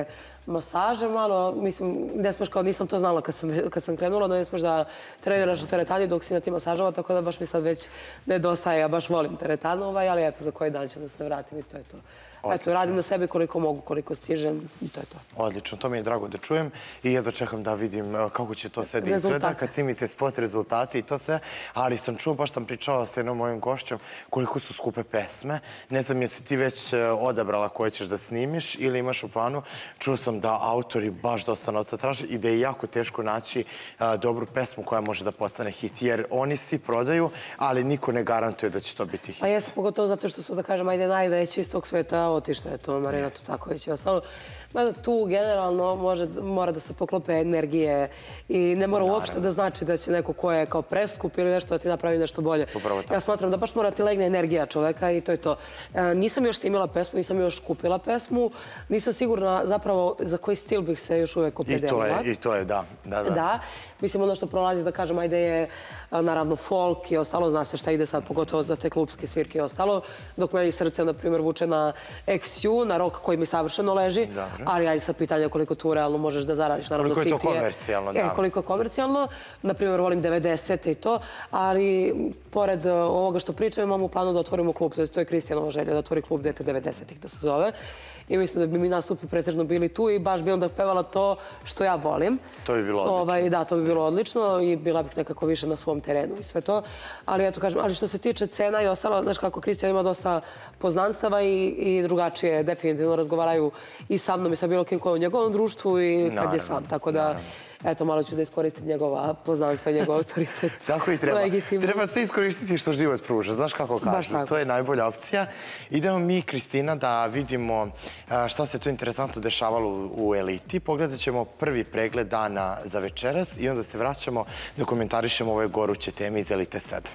[SPEAKER 11] masaže malo, mislim, ne smeš kao nisam to znala kad sam krenula, da ne smeš da treniraš u teretani dok si na tim masažama, tako da baš mi sad već nedostaje, ja baš volim teretanu, ali eto, za koji dan ću da se vratim i to je to. Eto, radim na sebi koliko mogu, koliko stižem i to je to.
[SPEAKER 1] Odlično, to mi je drago da čujem i jedva čekam da vidim kako će to sve da izgleda kad snimite spot, rezultati i to sve, ali sam čuo, baš sam pričala sa jednom mojim gošćom koliko su skupe pesme. Ne znam, jesi ti već odabrala koje ćeš da snimiš ili imaš u planu. Čuo sam da autori baš dosta novca traže i da je jako teško naći dobru pesmu koja može da postane hit, jer oni svi prodaju, ali niko ne garantuje da će to biti hit.
[SPEAKER 11] Pa jesu, pogotovo zato što su, da kažem, ajde najveći iz tog sveta otišla je to Marina Tucaković i ostalo. Mada tu generalno mora da se poklope energije i ne mora uopšte da znači da će neko ko je kao preskup ili nešto da ti napravi nešto bolje. Ja smatram da baš mora ti legne energija čoveka i to je to. Nisam još snimila pesmu, nisam još kupila pesmu, nisam sigurna zapravo za koji stil bih se još uvek opredelila.
[SPEAKER 1] I to je, da.
[SPEAKER 11] Da. Mislim, ono što prolazi, da kažem, ajde je naravno folk i ostalo, zna se šta ide sad, pogotovo za te klubske svirke i ostalo, dok meni srce, na primjer, vuče na X U, na rock koji mi savršeno leži, ali ajde sad pitanje koliko tu realno možeš da zaradiš.
[SPEAKER 1] Koliko je to komercijalno, da.
[SPEAKER 11] Koliko je komercijalno, na primjer, volim devedesete i to, ali pored ovoga što pričam, imam u planu da otvorimo klub, to je Kristijanova želja, da otvori klub Dete devedesetih, da se zove. I mislim da bi mi nastupi pretežno bili tu i baš bi onda pevala to što ja volim.
[SPEAKER 1] To bi bilo odlično.
[SPEAKER 11] Da, to bi bilo odlično i bila bih nekako više na svom terenu i sve to. Ali eto kažem, ali što se tiče cena i ostalo, znaš kako, Kristijan ima dosta poznanstava i drugačije definitivno razgovaraju i sa mnom i sa bilo kim ko je u njegovom društvu i kad je sam. Tako da, eto, malo ću da iskoristim njegova poznanstva i njegov autoritet.
[SPEAKER 1] Tako i treba. Treba sve iskoristiti što život pruža. Znaš kako kažu? To je najbolja opcija. Idemo mi, Kristina, da vidimo šta se tu interesantno dešavalo u Eliti. Pogledat ćemo prvi pregled dana za večeras i onda se vraćamo da komentarišemo ove goruće teme iz Elite sedam.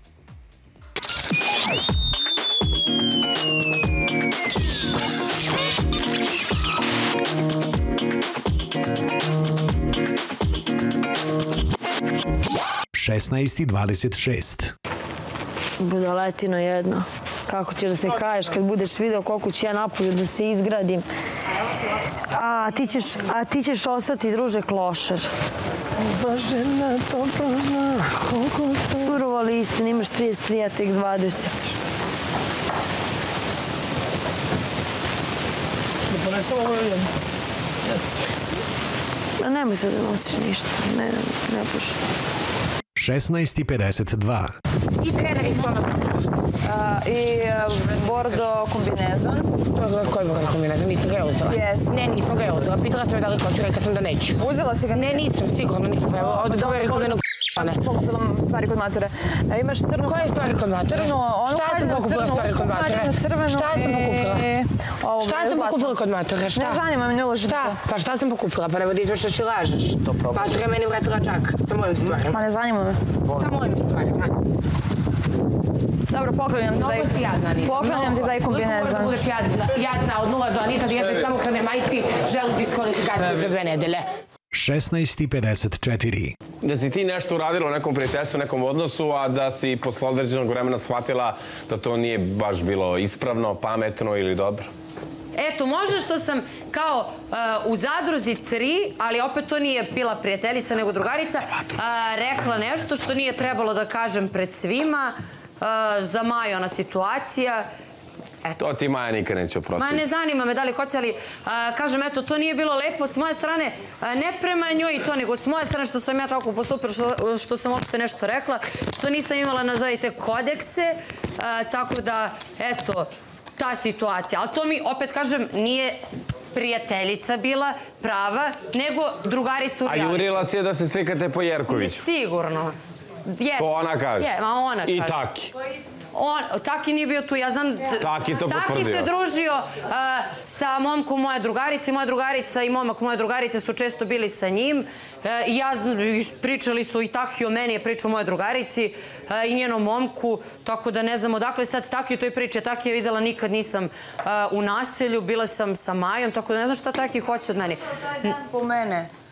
[SPEAKER 12] šesnaest i dvadeset šest.
[SPEAKER 13] Budaletino jedno. Kako ćeš da se kaješ kad budeš video koliko ću ja napolju da se izgradim. A ti ćeš ostati, druže, klošar.
[SPEAKER 9] Žena dobro zna koliko ste...
[SPEAKER 13] Surovo li istina, imaš trideset tri, a tek dvadeset.
[SPEAKER 9] Da ponesem ovo ili?
[SPEAKER 13] Nemoj se da nosiš ništa, ne, ne bože.
[SPEAKER 12] šesnaest i pedeset dva.
[SPEAKER 14] I skenericu ono. I bordo kombinezon.
[SPEAKER 4] Koji bordo kombinezon? Nisam ga je uzela. Ne, nisam ga je uzela. Pitala sam je da li hoću, rekla sam da neću.
[SPEAKER 14] Uzela si ga?
[SPEAKER 4] Ne, nisam, sigurno nisam. Od dvoje rekomenog p***ane.
[SPEAKER 14] Pokupila stvari kod mature. Imaš crnu...
[SPEAKER 4] Koje stvari kod mature?
[SPEAKER 14] Crnu, ono...
[SPEAKER 4] Šta sam pokupila stvari kod mature? Šta sam pokupila? Šta sam pokupila kod mature? Šta?
[SPEAKER 14] Ne zanima me, ne ulažim to.
[SPEAKER 4] Pa šta sam pokupila? Pa nema da izvršaš i lažeš. Matura je meni vratila čak sa mojim stvarima.
[SPEAKER 14] Ma ne zanima me.
[SPEAKER 4] Sa mojim stvarima.
[SPEAKER 14] Dobro, poklanjam ti da je...
[SPEAKER 4] Mnogo si jadna, Anita.
[SPEAKER 14] Poklanjam ti da je kombinezon.
[SPEAKER 4] Da budeš jadna od nula do Anita, da jednoj samohrane majci želi diskvalifikaciju za dve nedelje.
[SPEAKER 12] šesnaest i pedeset četiri.
[SPEAKER 15] Da si ti nešto uradila u nekom prijateljstvu, nekom odnosu, a da si posle određenog vremena shvatila da to nije baš bilo ispravno, pametno ili dobro?
[SPEAKER 7] Eto, možda što sam kao u zadruzi tri, ali opet to nije bila prijateljica nego drugarica, rekla nešto što nije trebalo da kažem pred svima, za Majona situacija.
[SPEAKER 15] To ti Maja nikad neće oprostiti.
[SPEAKER 7] Ma ne zanima me da li hoće, ali kažem, eto, to nije bilo lepo s moje strane, ne prema njoj i to, nego s moje strane što sam ja tako postupila, što sam uopšte nešto rekla, što nisam imala, nazovite, kodekse, tako da, eto, ta situacija. Ali to mi, opet kažem, nije prijateljica bila prava, nego drugarica u reality.
[SPEAKER 15] A jurila si je da se slikate po Jerkoviću?
[SPEAKER 7] Sigurno.
[SPEAKER 15] To ona kaže?
[SPEAKER 7] Je, ma ona kaže.
[SPEAKER 15] I Taki?
[SPEAKER 7] Taki nije bio tu, ja znam...
[SPEAKER 15] Taki to potvrdio.
[SPEAKER 7] Taki se družio sa momkom moje drugarice. Moja drugarica i momak moje drugarice su često bili sa njim. I ja pričali su i Taki o meni, je pričao moje drugarici i njenom momku. Tako da ne znam odakle sad Taki u toj priči. Taki je videla, nikad nisam u naselju. Bila sam sa Majom, tako da ne znam šta Taki hoće od meni.
[SPEAKER 6] Po mene.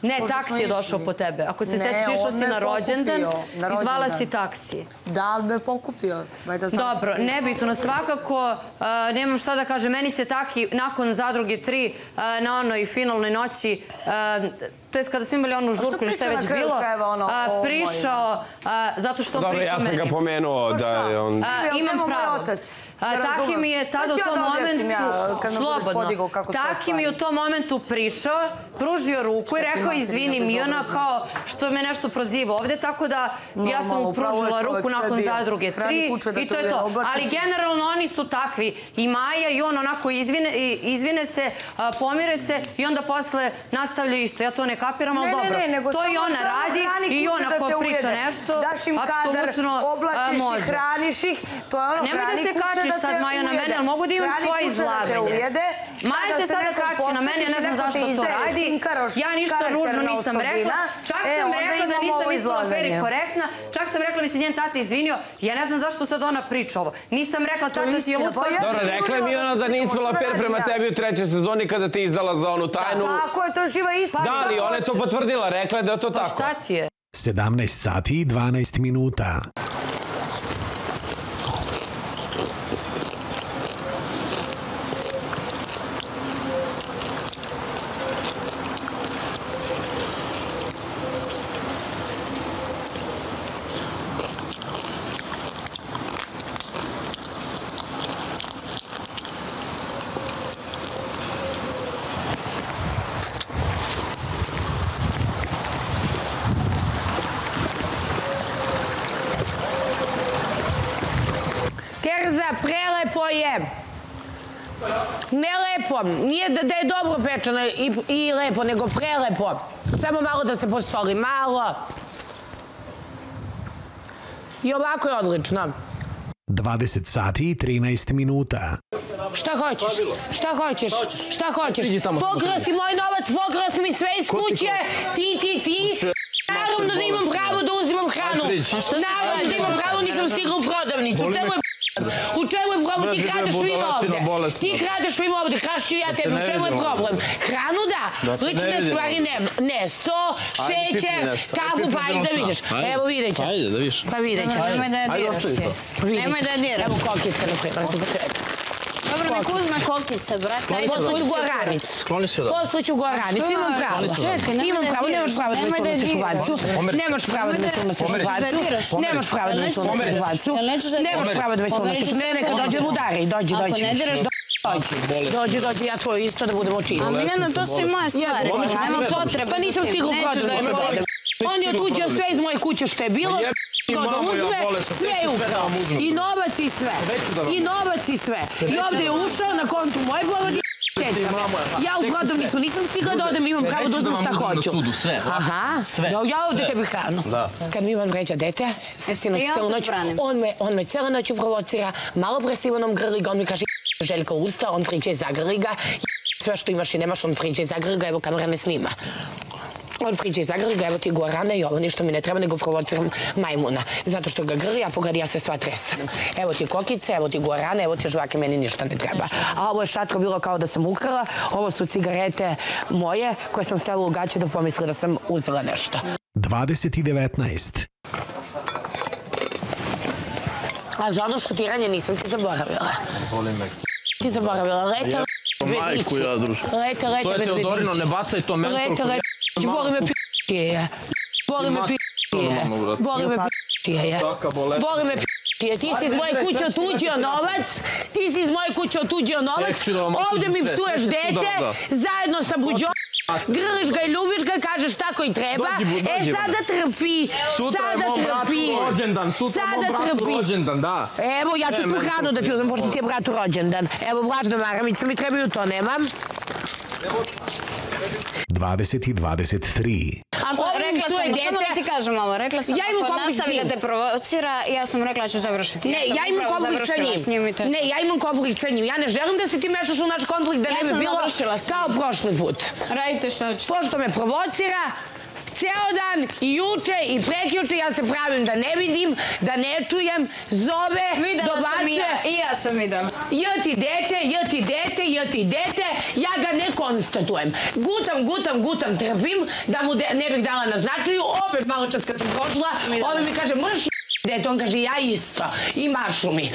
[SPEAKER 7] Ne, taksi je došao po tebe. Ako se sećaš, išla si na rođendan i zvala si taksi.
[SPEAKER 6] Da, ali me pokupio.
[SPEAKER 7] Dobro, nebitno, svakako, nemam šta da kažem, meni se taki nakon Zadruge tri na onoj finalnoj noći, to je kada smo imali onu žurku ili što je već bilo, prišao, zato što on priča o meni.
[SPEAKER 15] Dobro, ja sam ga pomenuo da je on...
[SPEAKER 7] Imam pravo. Taki mi je tada u tom momentu, slobodno, Taki mi je u tom momentu prišao, pružio ruku i rekao izvini Mijana kao što me nešto proziva ovde, tako da ja sam mu pružila ruku nakon Zadruge tri i to je to. Ali generalno oni su takvi. I Maja i on onako izvine se, pomire se i onda posle nastavljaju isto. Ja to ne kapiram, ali dobro. To i ona radi i on ako priča nešto, apsolutno može.
[SPEAKER 6] Hraniš ih, to je ono,
[SPEAKER 7] nemoj da se kačiš sad, Maja, na mene, ali mogu da imam svoje izlaganje. Maja se sada kači na mene, ja ne znam zašto to radi. Ja ništa ružno nisam rekla. Čak sam rekla da nisam mislila fer i korektna. Čak sam rekla mi se njen tata izvinio. Ja ne znam zašto sad ona priča ovo. Nisam rekla tata ti je lud.
[SPEAKER 15] Dobro, rekla je mi ona da nije ispala fer prema tebi u trećoj sezoni kada ti izdala za onu tajnu.
[SPEAKER 6] Tako je, to je živa istina.
[SPEAKER 15] Da, ali ona je to potvrdila, rekla je da je to tako.
[SPEAKER 7] Pa šta ti je?
[SPEAKER 12] sedamnaest sati i dvanaest minuta.
[SPEAKER 4] Prelepo je. Ne lepo. Nije da je dobro pečeno i lepo, nego prelepo. Samo malo da se posoli. Malo. I ovako je odlično.
[SPEAKER 12] dvadeset sati i trinaest minuta.
[SPEAKER 4] Šta hoćeš? Šta hoćeš? Šta hoćeš? Pokrao si moj novac, pokrao si mi sve iz kuće. Ti, ti, ti. Naravno da imam pravo da uzimam hranu. Naravno da imam pravo, nisam stigla u prodavnicu. U čemu je U čemu je problem? Ti kradeš svima ovde. Ti kradeš svima ovde, kraš ću ja tebi. U čemu je problem? Hranu da, lične stvari ne. Ne, so, šećer, kafu, pa ajde da vidiš. Evo vidjet ćeš.
[SPEAKER 3] Ajde da vidiš.
[SPEAKER 4] Pa vidjet ćeš.
[SPEAKER 2] Nemoj da je diraš ti. Nemoj da je diraš.
[SPEAKER 4] Evo kokice, na primjer.
[SPEAKER 2] Dobro, nek uzme kokice, brate.
[SPEAKER 4] Posle ću goranic. Posle ću goranic. Imam pravo. Imam pravo. Nemaš pravo da me sunosiš u vancu. Nemaš pravo da me sunosiš u vancu. Nemaš pravo da me sunosiš u vancu. Nemaš pravo da me sunosiš. Ne, neka dođe da udari. Dođi, dođi.
[SPEAKER 2] Ako ne diraš,
[SPEAKER 4] dođi. Dođi, dođi, ja tvoje isto da budemo čisti.
[SPEAKER 2] A Miljana, to su i moje stvari. Ajmo potrebe.
[SPEAKER 4] Pa nisam stigla u prodavnicu. On je otuđio sve iz moje kuće što je bilo. Ko da uzme, sve je ukrao. I novac i sve. I novac i sve. I ovdje je ušao na kontu moje povodi. Ja u prodavnicu nisam stigla da odem, imam pravo da uzmem šta hoću. Aha, ja ovdje tebi hranu. Kad mi Ivan vređa dete, sinoć celu noć, on me celu noć provocira, malo pre s Ivanom grli ga, on mi kaže Željka usta, on priđe i zagrli ga. Sve što imaš i nemaš, on priđe i zagrli ga, evo kamera me snima. On priđe i zagrli ga, evo ti gorane i ovo ništa mi ne treba, nego provociram majmuna. Zato što ga grli, a pogledaj, ja se sva tresam. Evo ti kokice, evo ti gorane, evo ti žvake, meni ništa ne treba. A ovo je šatro bilo kao da sam ukrala, ovo su cigarete moje koje sam stavila u gaće da pomisli da sam uzela nešto.
[SPEAKER 12] dvadeset i devetnaest.
[SPEAKER 4] A za ono šutiranje nisam ti zaboravila.
[SPEAKER 3] Volim me.
[SPEAKER 4] Ti zaboravila, lete,
[SPEAKER 3] Majku ja, druže.
[SPEAKER 4] Lete, lete,
[SPEAKER 3] to je Teodorino, ne bacaj to mentor.
[SPEAKER 4] Lete, lete, boli me p***tije. Boli me p***tije. Boli me p***tije. Boli me p***tije. Ti si iz moje kuće otuđio novac. Ti si iz moje kuće otuđio novac. Ovdje mi psuješ dete. Zajedno sa buđom. Grliš ga i ljubiš ga, kažeš tako i treba. E, sada trpi.
[SPEAKER 3] Sutra je mom bratu rođendan. Sutra je mom bratu rođendan, da.
[SPEAKER 4] Evo, ja ću svu hranu da ti uzmem, pošto ti je bratu rođendan. Evo, vlažna maramica mi trebaju, to nemam.
[SPEAKER 12] dvadeset i dvadeset tri.
[SPEAKER 2] Ako rekla sam, samo da ti kažem ovo, rekla sam ako nastavi da te provocira, ja sam rekla da ću završiti.
[SPEAKER 4] Ne, ja imam konflikt sa njim. Ne, ja imam konflikt sa njim. Ja ne želim da se ti mešaš u naš konflikt, da ne bi bilo kao prošli put.
[SPEAKER 2] Radite što hoćete.
[SPEAKER 4] Pošto me provocira, ceo dan i juče i prekjuče ja se pravim da ne vidim, da ne čujem, zove, dobacuje.
[SPEAKER 2] I ja sam videla.
[SPEAKER 4] J ti dete, j ti dete, j ti dete, ja ga ne konstatujem. Gutam, gutam, gutam, trpim, da mu ne bih dala na značaju. Opet malo čas kad sam prošla, ovaj mi kaže, možeš dete? On kaže, ja isto. I mašu mi.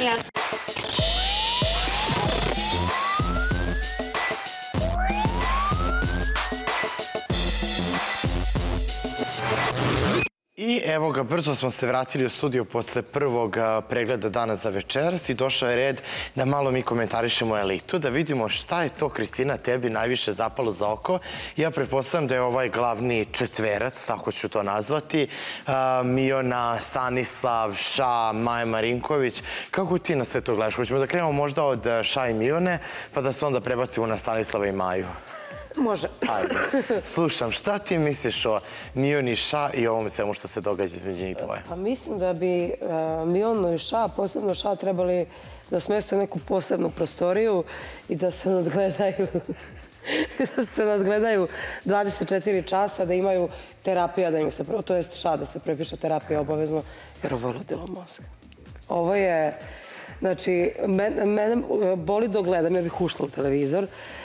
[SPEAKER 1] I evo ga, brzo smo se vratili u studiju posle prvog pregleda Dana za večeras i došao je red da malo mi komentarišemo elitu, da vidimo šta je to, Kristina, tebi najviše zapalo za oko. Ja pretpostavljam da je ovaj glavni četverac, tako ću to nazvati, Miona, Stanislav, Ša, Maja Marinković. Kako ti na sve to gledaš? Hoćemo da krenemo možda od Ša i Mione, pa da se onda prebacimo na Stanislava i Maju.
[SPEAKER 11] Može.
[SPEAKER 1] Ajde. Slušam, šta ti misliš o Mioni, Ša i ovom svemu što se događa između njih dvoje?
[SPEAKER 11] Pa mislim da bi Mionu i Ša, posebno Ša, trebali da smeste neku posebnu prostoriju i da se nadgledaju da se nadgledaju dvadeset četiri časa, da imaju terapija, da im se, to jest Ša, da se prepiše terapija obavezno, jer ovo je ludilo mozga. Ovo je... Znači, mene boli dok gledam, ja bih ušla u televizor.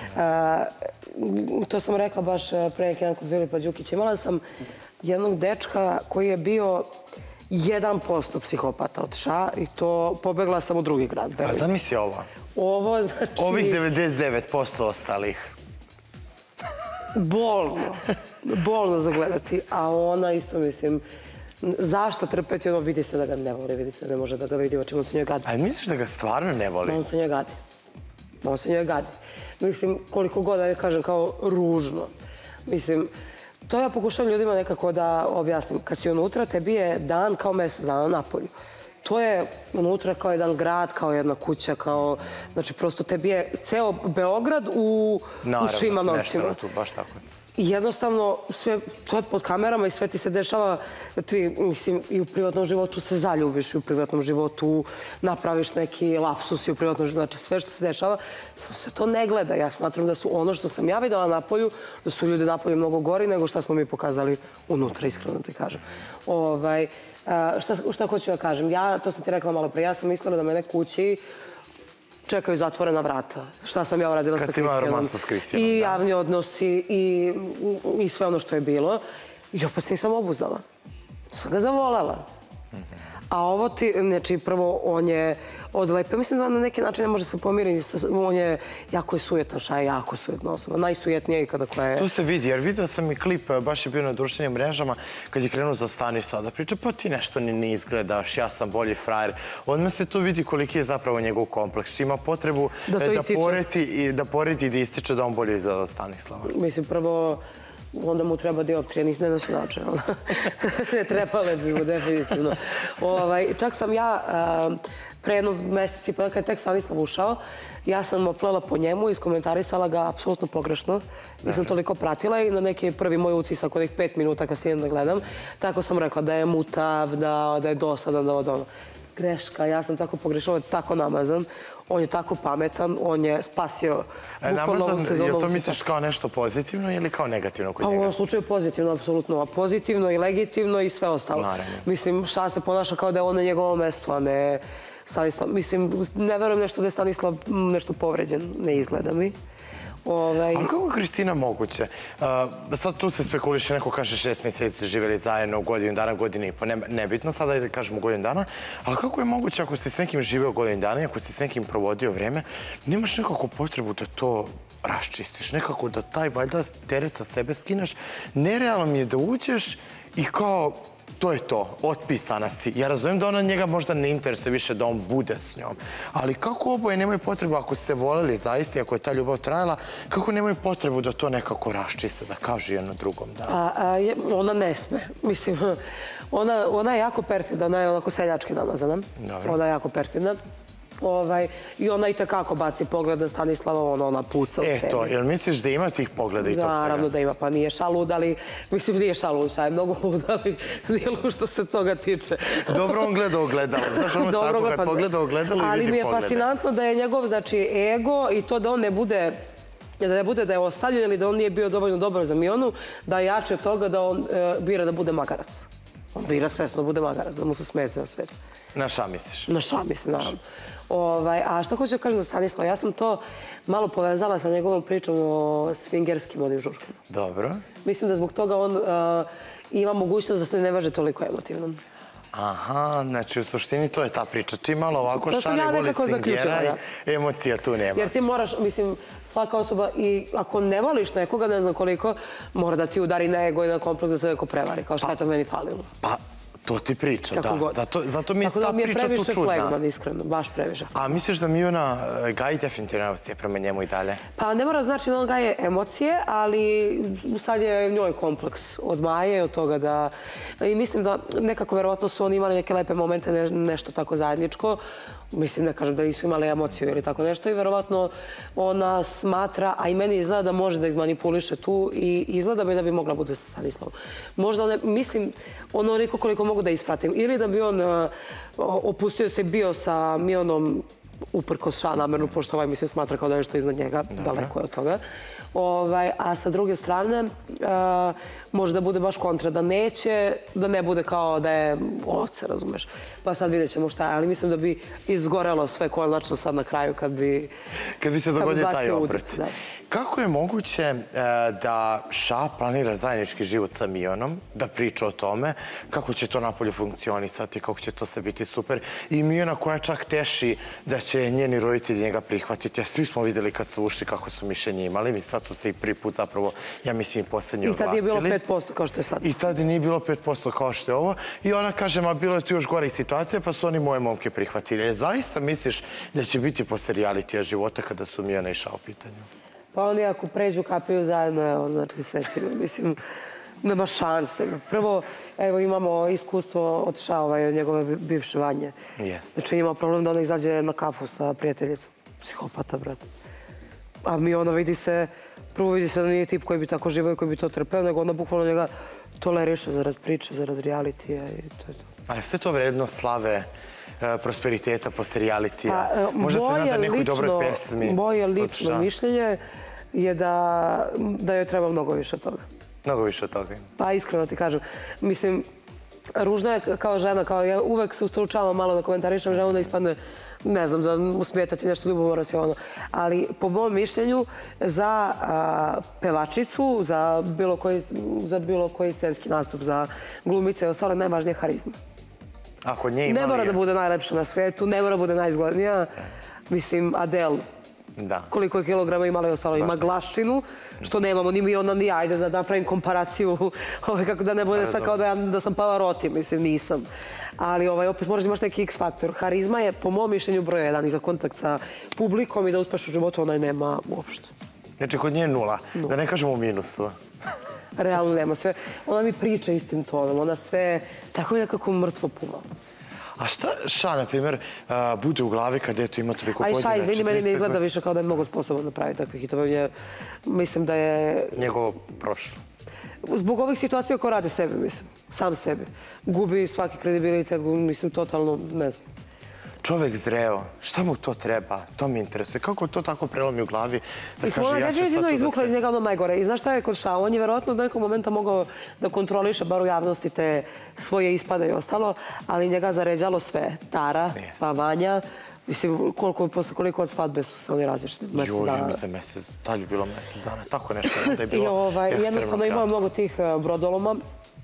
[SPEAKER 11] To sam rekla baš pre neki dan kod Filipa Đukića. Imala sam jednog dečka koji je bio jedan posto psihopata od Ša i to pobegla sam u drugi grad.
[SPEAKER 1] A zamisli ovo.
[SPEAKER 11] Ovo, znači...
[SPEAKER 1] Ovih devedeset devet posto ostalih.
[SPEAKER 11] Bolno. Bolno za gledati. A ona isto, mislim... Zašto trpeti ono, vidi se da ga ne voli, vidi se da ne može da ga vidi, o čemu se njoj gadi.
[SPEAKER 1] A misliš da ga stvarno ne voli?
[SPEAKER 11] On se njoj gadi. On se njoj gadi. Mislim, koliko god da kažem kao ružno. Mislim, to ja pokušavam ljudima nekako da objasnim. Kad si unutra, tebi je dan kao mesec dana na polju. To je unutra kao jedan grad, kao jedna kuća, kao... Znači, prosto tebi je ceo Beograd u Šimanovcima.
[SPEAKER 1] Naravno, smešteno tu, baš tako.
[SPEAKER 11] I jednostavno, sve, to je pod kamerama i sve ti se dešava, ti, mislim, i u privatnom životu se zaljubiš, i u privatnom životu napraviš neki lapsus i u privatnom životu, znači sve što se dešava, samo se to ne gleda. Ja smatram da su ono što sam ja videla napolju, da su ljudi napolju mnogo gori nego što smo mi pokazali unutra, iskreno ti kažem. Ovaj, šta, šta hoću da kažem? Ja, to sam ti rekla malo pre, ja sam mislila da mene kući čekaju zatvorena vrata. Šta sam ja uradila sa Kristijanom.
[SPEAKER 1] Kad si imala roman sa Kristijanom,
[SPEAKER 11] I javni odnosi i sve ono što je bilo. I opet nisam obuzdala. Sam ga zavolela. A ovo ti, znači, prvo, on je odlepio. Mislim da na neki način ne može se pomiriti. On je jako je sujetan, Ša je jako sujetna osoba. Najsujetnija ikada koja je...
[SPEAKER 1] Tu se vidi, jer vidio sam i klip, baš je bio na društvenim mrežama, kad je krenuo za Stanislava da priča, pa ti nešto ni ne izgledaš, ja sam bolji frajer. Odmah se tu vidi koliki je zapravo njegov kompleks. Ima potrebu da poredi i da ističe da on bolje izgleda od Stanislava.
[SPEAKER 11] Mislim, prvo... onda mu treba dioptrija, nisam ne se načela. Ne trebale bi mu, definitivno. Čak sam ja pre jednog meseci, pa kada je tek Stanislav ušao, ja sam oplela po njemu i iskomentarisala ga apsolutno pogrešno. Nisam toliko pratila i na neki prvi moj utisak od ovih pet minuta kad snijem da gledam, tako sam rekla da je mutav, da je dosadan, da ono. Greška, ja sam tako pogrešila, tako namazan. On je tako pametan, on je spasio bukvalno ovu sezonu.
[SPEAKER 1] Je to misliš kao nešto pozitivno ili kao negativno kod njega?
[SPEAKER 11] U ovom slučaju pozitivno, apsolutno. Pozitivno i legitimno i sve ostalo. Mislim, Ša se ponaša kao da je on na njegovom mestu, a ne Stanislav. Mislim, ne verujem nešto da je Stanislav nešto povređen, ne izgleda mi.
[SPEAKER 1] Ali kako je Kristina moguće? Sad tu se spekuliše, neko kaže šest mjeseci živjeli zajedno, godinu dana, godinu i po, nebitno sada da kažemo godinu dana, ali kako je moguće ako si s nekim živeo godinu dana i ako si s nekim provodio vrijeme, nemaš nekako potrebu da to raščistiš, nekako da taj valjda teret sa sebe skineš, nerealno mi je da uđeš i kao... To je to, otpisana si. Ja razumijem da ona njega možda ne interesuje više da on bude s njom. Ali kako oboje nemaju potrebu, ako se voleli zaista i ako je ta ljubav trajala, kako nemaju potrebu da to nekako raščiste, da kažu jedno drugom?
[SPEAKER 11] Ona ne sme. Mislim, ona je jako perfidna, ona je onako seljački namazana. Ona je jako perfidna. I ona i takako baci pogled na Stanislava, ona puca u sebi.
[SPEAKER 1] Eto, jel misliš da ima tih pogleda i tog svega?
[SPEAKER 11] Naravno da ima, pa nije Ša lud, ali... Mislim, nije Ša lud, Ša je mnogo lud, ali nije lud što se toga tiče.
[SPEAKER 1] Dobro on gleda ogledalo. Znaš, ono tako kad pogleda ogledalo i vidi poglede.
[SPEAKER 11] Ali mi je fascinantno da je njegov, znači, ego i to da on ne bude... da ne bude da je ostavljen ili da on nije bio dovoljno dobar za Mionu, da je jače od toga da on bira da bude magarac. On bira svesno da bude magarac, da mu se smeće na svijetu.
[SPEAKER 1] Na Ša misliš?
[SPEAKER 11] Na Ša mislim, naravno. A što hoću da kažem za Stanislava? Ja sam to malo povezala sa njegovom pričom o svingerskim onim žurkama.
[SPEAKER 1] Dobro.
[SPEAKER 11] Mislim da zbog toga on ima mogućnost da se ne veže toliko emotivno.
[SPEAKER 1] Aha, znači u suštini to je ta priča. Čim malo ovako šare voli svingera, emocija tu nema.
[SPEAKER 11] Jer ti moraš, mislim, svaka osoba, i ako ne voliš nekoga, ne znam koliko, mora da ti udari na ego i na kompleks da se neko prevari, kao što je to meni falilo.
[SPEAKER 1] Pa, to ti priča, da. Zato mi je ta priča tu čudna.
[SPEAKER 11] Tako da mi je previše flegman, iskreno, baš previše.
[SPEAKER 1] A misliš da Miona gaji definitivno emocije prema njemu i dalje?
[SPEAKER 11] Pa ne mora znači da on gaje emocije, ali sad je njoj kompleks od Maje i od toga da... I mislim da nekako verovatno su oni imali neke lepe momente, nešto tako zajedničko. Mislim, ne kažem da nisu imali emociju ili tako nešto i verovatno ona smatra, a i meni izgleda da može da izmanipuliše tu i izgleda bi da bi mogla bude sa Stanislavom. Možda, mislim, onoliko koliko mogu da ispratim. Ili da bi on opustio se bio sa Mionom uprkos ša namerno, pošto ovaj mislim smatra kao da je nešto iznad njega, daleko je od toga. A sa druge strane, može da bude baš kontra, da neće, da ne bude kao da je oce, razumeš. Pa sad vidjet ćemo šta je, ali mislim da bi izgorelo sve konačno sad na kraju kad bi...
[SPEAKER 1] Kad bi se dogodio taj obrt. Kako je moguće da Ša planira zajednički život sa Mionom, da priča o tome, kako će to napolje funkcionisati, kako će to sve biti super. I Miona koja čak teši da će njeni roditelji njega prihvatiti. A svi smo videli kad su ušli kako su mišljenje imali. Mislim, sad su se i prvi put zapravo, ja mislim, i posljednji oglasili.
[SPEAKER 11] I tad je bilo pet posto kao što je sad.
[SPEAKER 1] I tad nije bilo pet posto kao što je ovo. I ona kaže, ma bilo je tu još gore situacija, pa su oni moje momke prihvatili. Zaista misliš da će biti posle realitija života kada su Miona i Ša u pitanju?
[SPEAKER 11] Pa oni ako pređu kapiju zajedno, znači secimo, mislim, nema šanse. Prvo, evo imamo iskustvo od Šaova i od njegove bivše Vanje. Znači ima problem da ona izađe na kafu sa prijateljicom. Psihopata, brate. A Miona vidi se, prvo vidi se da nije tip koji bi tako živao i koji bi to trpeo, nego ona bukvalno njega toleriše zarad priče, zarad realitija i to je to.
[SPEAKER 1] Ali sve to vredno slave, prosperiteta posle realitija. Možda se nada nekoj dobroj pesmi.
[SPEAKER 11] Moje lično mišljenje je da joj treba mnogo više od toga.
[SPEAKER 1] Mnogo više od toga.
[SPEAKER 11] Pa iskreno ti kažem. Mislim, ružna je kao žena, kao ja uvek se ustručavam malo da komentarišem ženu da ispadne, ne znam, da mu smetati nešto ljubomorno se ono. Ali po mom mišljenju za pevačicu, za bilo koji scenski nastup, za glumice i ostale, najvažnije je harizma.
[SPEAKER 1] Ako nje imali je...
[SPEAKER 11] Ne mora da bude najlepša na svetu, ne mora da bude najzgodnija. Mislim, Adele, koliko je kilograma imala i ostalo, ima glaščinu, što nemamo ni mi ona ni ja. Ajde da napravim komparaciju, kako da ne bude sad kao da sam Pavarotti, mislim, nisam. Ali opet moraš da imaš neki X faktor. Harizma je, po mom mišljenju, broj jedan i za kontakt sa publikom i da uspeš u životu, onaj nema uopšte.
[SPEAKER 1] Znači, kod nje je nula, da ne kažemo u minusu.
[SPEAKER 11] Realno nema sve. Ona mi priča istim tonom, ona sve tako nekako mrtvo puva.
[SPEAKER 1] A šta Ša, na primjer, bude u glavi kada eto ima toliko godina?
[SPEAKER 11] Aj Ša, izvini, meni ne izgleda više kao da je mnogo sposoban da pravi takve hitove. Mislim da je...
[SPEAKER 1] Njegovo prošlo.
[SPEAKER 11] Zbog ovih situacija ko rade sebe, mislim. Sam sebe. Gubi svaki kredibilitet, mislim, totalno, ne znam.
[SPEAKER 1] Čovek zreo, šta mu to treba? To mi interesuje. Kako to tako prelomi u glavi da kaže ja ću sad to da se...
[SPEAKER 11] Izvukla iz njega ono najgore. I znaš šta je kod Ša? On je verovatno od nekog momenta mogao da kontroliše bar u javnosti te svoje ispade i ostalo, ali njega zaređalo sve. Tara, pa Vanja. Mislim, koliko od svadbe su se oni razišli?
[SPEAKER 1] Jo, ja mislim mesec, da li je bilo mesec dana, tako nešto da je bilo ekstremno kratko.
[SPEAKER 11] Jednostavno imao mnogo tih brodoloma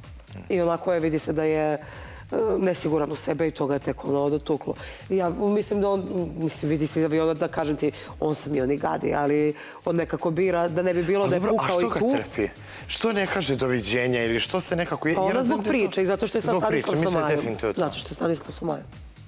[SPEAKER 11] i onako je, vidi se da je nesiguran u sebe i toga je tek ono dotuklo. Ja mislim da on, mislim, vidi se da kažem ti, on sam i oni gadi, ali on nekako bira da ne bi bilo da je pukao i tu.
[SPEAKER 1] A što ga trpi? Što ne kaže doviđenja ili što se nekako...
[SPEAKER 11] Pa ona zbog priče i zato što je sa Stanislavom Somajom. Zato što je Stanislavom Somajom.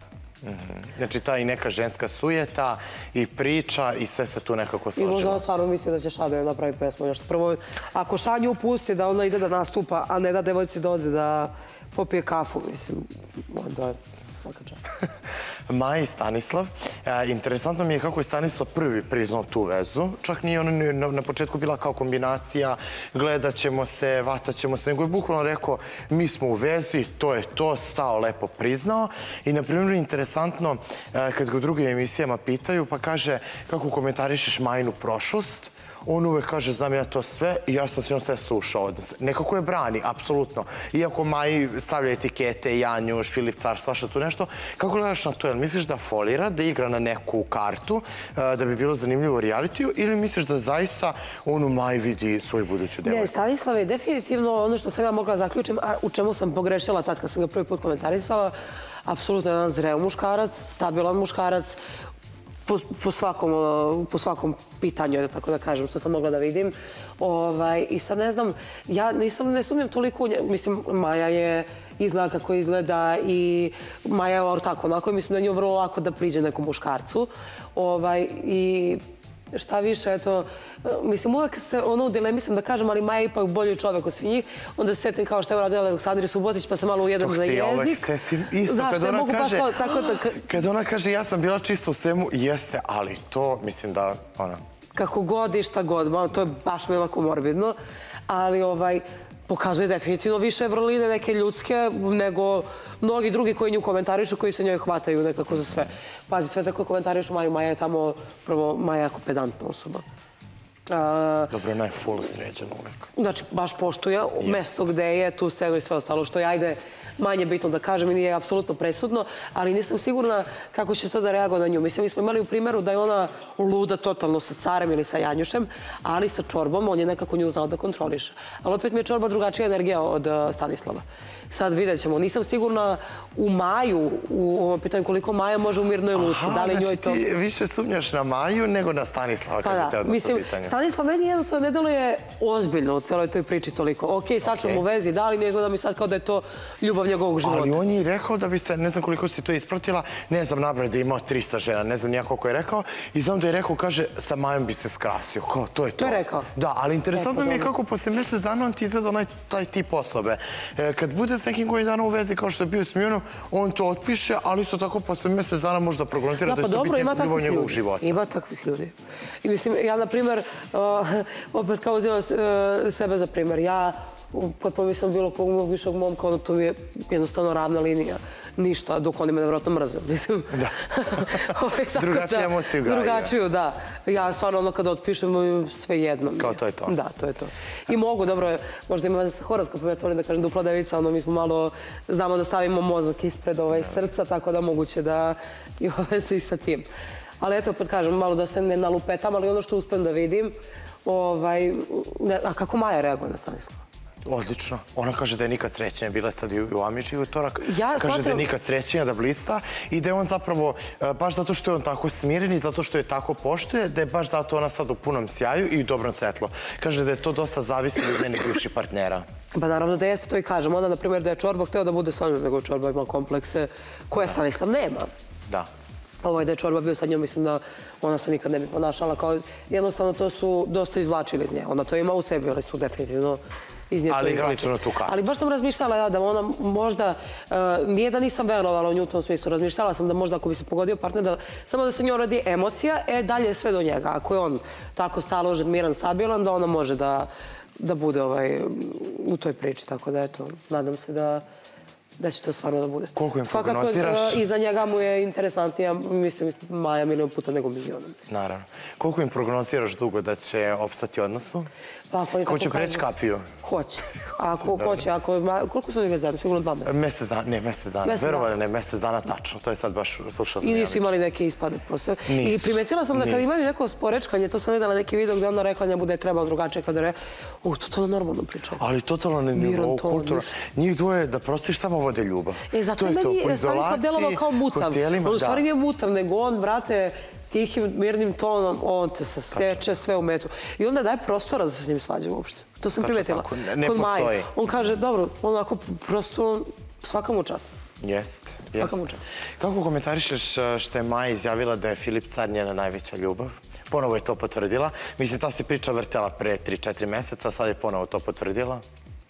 [SPEAKER 1] Znači ta i neka ženska sujeta i priča i sve se tu nekako složilo.
[SPEAKER 11] I možda on stvarno misli da će Ša da joj napravi pesmu. Prvo, ako Ša nju pusti da ona ide da nastupa, a ne da devojci da ode da popije kafu, mislim, onda je svaka čast.
[SPEAKER 1] Maja i Stanislav. Interesantno mi je kako je Stanislav prvi priznao tu vezu. Čak nije ona na početku bila kao kombinacija, gledat ćemo se, vatat ćemo se, nego je bukvalno rekao mi smo u vezi, to je to, stao, lepo priznao. I na primjer interesantno kad ga u drugim emisijama pitaju pa kaže kako komentarišeš Majinu prošlost, on uvek kaže, znam ja to sve i ja sam s njom sve slušao odnos. Nekako je brani, apsolutno. Iako Maji stavlja etikete, Janjuš, Filip Car, svašta tu nešto, kako gledaš na to? Jel misliš da folira, da igra na neku kartu, da bi bilo zanimljivo u realitiju, ili misliš da zaista on u Maji vidi svoju buduću devojku?
[SPEAKER 11] Ne, Stanislav je definitivno ono što sam ja mogla zaključiti, a u čemu sam pogrešila tad kad sam ga prvi put komentarisala, apsolutno jedan zreo muškarac, stabilan muškarac, po svakom pitanju, tako da kažem, što sam mogla da vidim. I sad ne znam, ja ne sumnjam toliko, mislim, Maja je izgleda kako izgleda i Maja je ortak, onako, mislim da je nju vrlo lako da priđe nekom muškarcu. I šta više, eto, mislim, uvek se ono u dilemi sam da kažem, ali Maja je ipak bolji čovek od svih njih, onda se setim kao što je uradila Aleksandri Subotić, pa sam malo ujedam za jezik.
[SPEAKER 1] Dok se ja uvek setim, isto, kad ona kaže ja sam bila čista u svemu, jeste, ali to, mislim da, ona...
[SPEAKER 11] Kako god i šta god, to je baš mi onako morbidno, ali ovaj... pokazuje definitivno više vrline neke ljudske nego mnogi drugi koji nju komentarišu, koji se njoj hvataju nekako za sve. Pazi, sve tako komentarišu Maju. Maja je tamo, prvo, Maja je jako pedantna osoba.
[SPEAKER 1] Dobro, ona je full sređena uvek.
[SPEAKER 11] Znači, baš poštuje mesto gde je, tu scenu i sve ostalo, što je, ajde, manje bitno da kažem i nije apsolutno presudno, ali nisam sigurna kako će to da reaguje na nju. Mislim, mi smo imali u primjeru da je ona luda totalno sa Carem ili sa Janjušem, ali sa Čorbom on je nekako nju znao da kontroliše. Ali opet mi je Čorba drugačija energija od Stanislava. Sad vidjet ćemo. Nisam sigurna u Maju, u ovom pitanju koliko Maja može u mirnoj luci.
[SPEAKER 1] Aha, znači ti više sumnjaš na Maju nego na Stanislava kada te odnosno pitanje.
[SPEAKER 11] Stanislav meni jednostavno ne deluje ozbiljno u celoj toj priči toliko. Ok, sad sam u vezi, da li ne izgleda mi sad kao da je to ljubav njegovog života.
[SPEAKER 1] Ali on je rekao da biste, ne znam koliko si to ispratila, ne znam, nabrao da je imao trista žena, ne znam nijako ko je rekao, i znam da je rekao, kaže, sa Majom bi se skrasio. Kao, to je to.
[SPEAKER 11] To je rekao?
[SPEAKER 1] Da, ali interesantno mi je kako posle mesec dana on ti izgleda onaj taj tip osobe. Kad bude s nekim koji dana u vezi kao što je bio s Milanom, on to otpiše, ali isto tako posle mesec dana možda prognozira da će to biti ljubav njegovog života.
[SPEAKER 11] Ima takvih ljudi. I mislim, ja, na primjer, opet kao uzimam sebe za primjer, ja kad pomislim bilo kog višog momka, ono to mi je jednostavno ravna linija. Ništa, dok oni me nevjerojatno mrze, mislim.
[SPEAKER 1] Da. Drugačiju emociju gaju.
[SPEAKER 11] Drugačiju, da. Ja stvarno ono kada otpišem, sve jedno.
[SPEAKER 1] Kao to je to.
[SPEAKER 11] Da, to je to. I mogu, dobro, možda ima sa horoskopom, ja to volim da kažem dupla devica, ono mi smo malo, znamo da stavimo mozak ispred srca, tako da moguće da ima veze i sa tim. Ali eto, opet kažem, malo da se ne nalupetam, ali ono što uspem da vidim, a kako Maja reaguje na Stanislava?
[SPEAKER 1] Odlično. Ona kaže da je nikad srećenja bila sad i u Amiši utorak. Kaže da je nikad srećenja, da blista i da je on zapravo, baš zato što je on tako smiren i zato što je tako poštuje, da je baš zato ona sad u punom sjaju i u dobrom svetlu. Kaže da je to dosta zavisi od njenih bivših partnera.
[SPEAKER 11] Pa naravno da jeste, to i kažem. Onda, na primjer, da je Čorba hteo da bude sa njom, nego Čorba ima komplekse koje Stanislav nema.
[SPEAKER 1] Da.
[SPEAKER 11] Ovo je da je Čorba bio sa njom, mislim da ona se nikad ne bi ponašala kao... Jednostavno, to su dosta izvlačili iz nje. Ona to ima u sebi, ali su definitivno iz nje to izvlačili.
[SPEAKER 1] Ali igrali su na tu kartu.
[SPEAKER 11] Ali baš sam razmišljala ja da ona možda... Nije da nisam verovala u nju u tom smislu. Razmišljala sam da možda ako bi se pogodio partner, da samo da se njoj rodi emocija, e, dalje je sve do njega. Ako je on tako staložen, miran, stabilan, da ona može da bude u toj priči. Tako da, eto, nadam se da... da će to stvarno da bude.
[SPEAKER 1] Koliko im prognoziraš?
[SPEAKER 11] Svakako, iza njega mu je interesantnija, mislim, Maja milion puta nego miliona.
[SPEAKER 1] Naravno. Koliko im prognoziraš dugo da će opstati odnosu? Ko će preći kapiju?
[SPEAKER 11] Hoće. Ako hoće, ako... Koliko su oni već zajedno? Sigurno dva meseca.
[SPEAKER 1] Mesec dana, ne, mesec dana. Verovali ne, mesec dana tačno. To je sad baš slušao sam.
[SPEAKER 11] I nisu imali neke ispade posle. I primetila sam da kad imali neko sporečkanje, to sam videla neki video gde ona rekla njemu da je trebalo drugačije kada re... U, totalno normalno pričao.
[SPEAKER 1] Ali totalno ne nivou kultura. Njih dvoje da prostiš samo vode ljubav.
[SPEAKER 11] E, zato je meni Stanislav delovao kao mutav. On u stvari nije mutav, nego on, brate, tihim, mirnim tonom, on te se seče sve u metu. I onda daje prostora da se s njim svađa uopšte. To sam primetila.
[SPEAKER 1] Ne postoji.
[SPEAKER 11] On kaže, dobro, onako prosto svaka mu čast.
[SPEAKER 1] Jest, jest.
[SPEAKER 11] Svaka mu čast.
[SPEAKER 1] Kako komentarišeš što je Maja izjavila da je Filip Car njena najveća ljubav? Ponovo je to potvrdila. Mislim, ta se priča vrtela pre tri četiri meseca, sad je ponovo to potvrdila.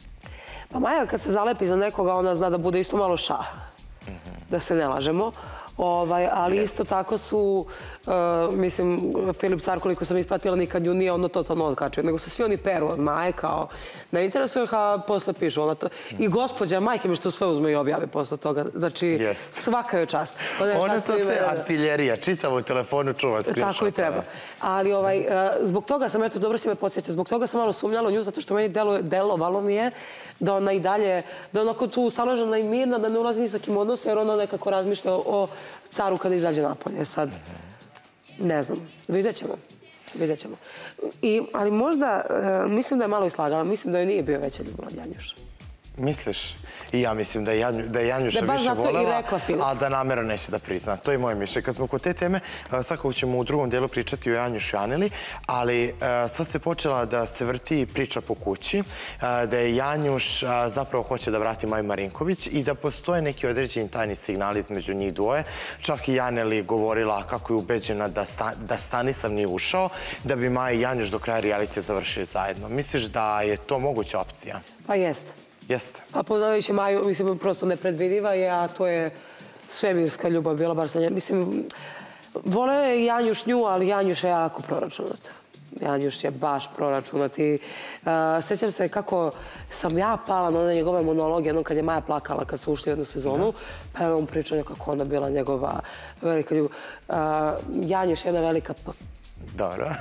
[SPEAKER 11] Pa Maja kad se zalepi za nekoga, ona zna da bude isto malo šah. Da se ne lažemo. Ali isto tako su, mislim, Filip Car, koliko sam ispratila, nikad nju nije ono totalno odkačio, nego se svi oni peru od Maje, kao ne interesuje, a posle pišu. I gospođa majke mi što sve uzme i objave posle toga. Znači, svaka je čast.
[SPEAKER 1] Ona to sve artiljerija, čitavo u telefonu čuva screenshot.
[SPEAKER 11] Tako i treba. Ali zbog toga sam, eto, dobro si me podsjetio, zbog toga sam malo sumnjala u nju, zato što meni delovalo mi je da ona i dalje, da je onako tu staložena i mirna, da ne ulazi ni sa kim odnosa, jer ona nekako razmišlja o Caru kada izađe napolje. Sad, ne znam, vidjet ćemo. Vidjet ćemo. Ali možda, mislim da je malo islagala, mislim da joj nije bio veća ljubav od Janjuša.
[SPEAKER 1] Misliš? I ja mislim da je Janjuša više volela, a da namjerno neće da prizna. To je moje mišljenje. Kad smo kod te teme, svakako ćemo u drugom dijelu pričati o Janjušu i Aneli, ali sad se počela da se vrti priča po kući, da je Janjuš zapravo hoće da vrati Maju Marinković i da postoje neki određeni tajni signali između njih dvoje. Čak i Aneli govorila kako je ubeđena da Stanislav nije ušao, da bi Maja i Janjuš do kraja realitija završili zajedno. Misliš da je to moguća opcija?
[SPEAKER 11] Pa jeste.
[SPEAKER 1] Jeste.
[SPEAKER 11] A poznavajući Maju, mislim, prosto nepredvidiva je, a to je svemirska ljubav bila bar sa nje. Mislim, vole je Janjuš nju, ali Janjuš je jako proračunat. Janjuš je baš proračunat i sjećam se kako sam ja pala na one njegove monologe, jednom kad je Maja plakala kad su ušli u jednu sezonu, pa je on pričao kako ona bila njegova velika ljubav. Janjuš je jedna velika P.
[SPEAKER 1] Dobro.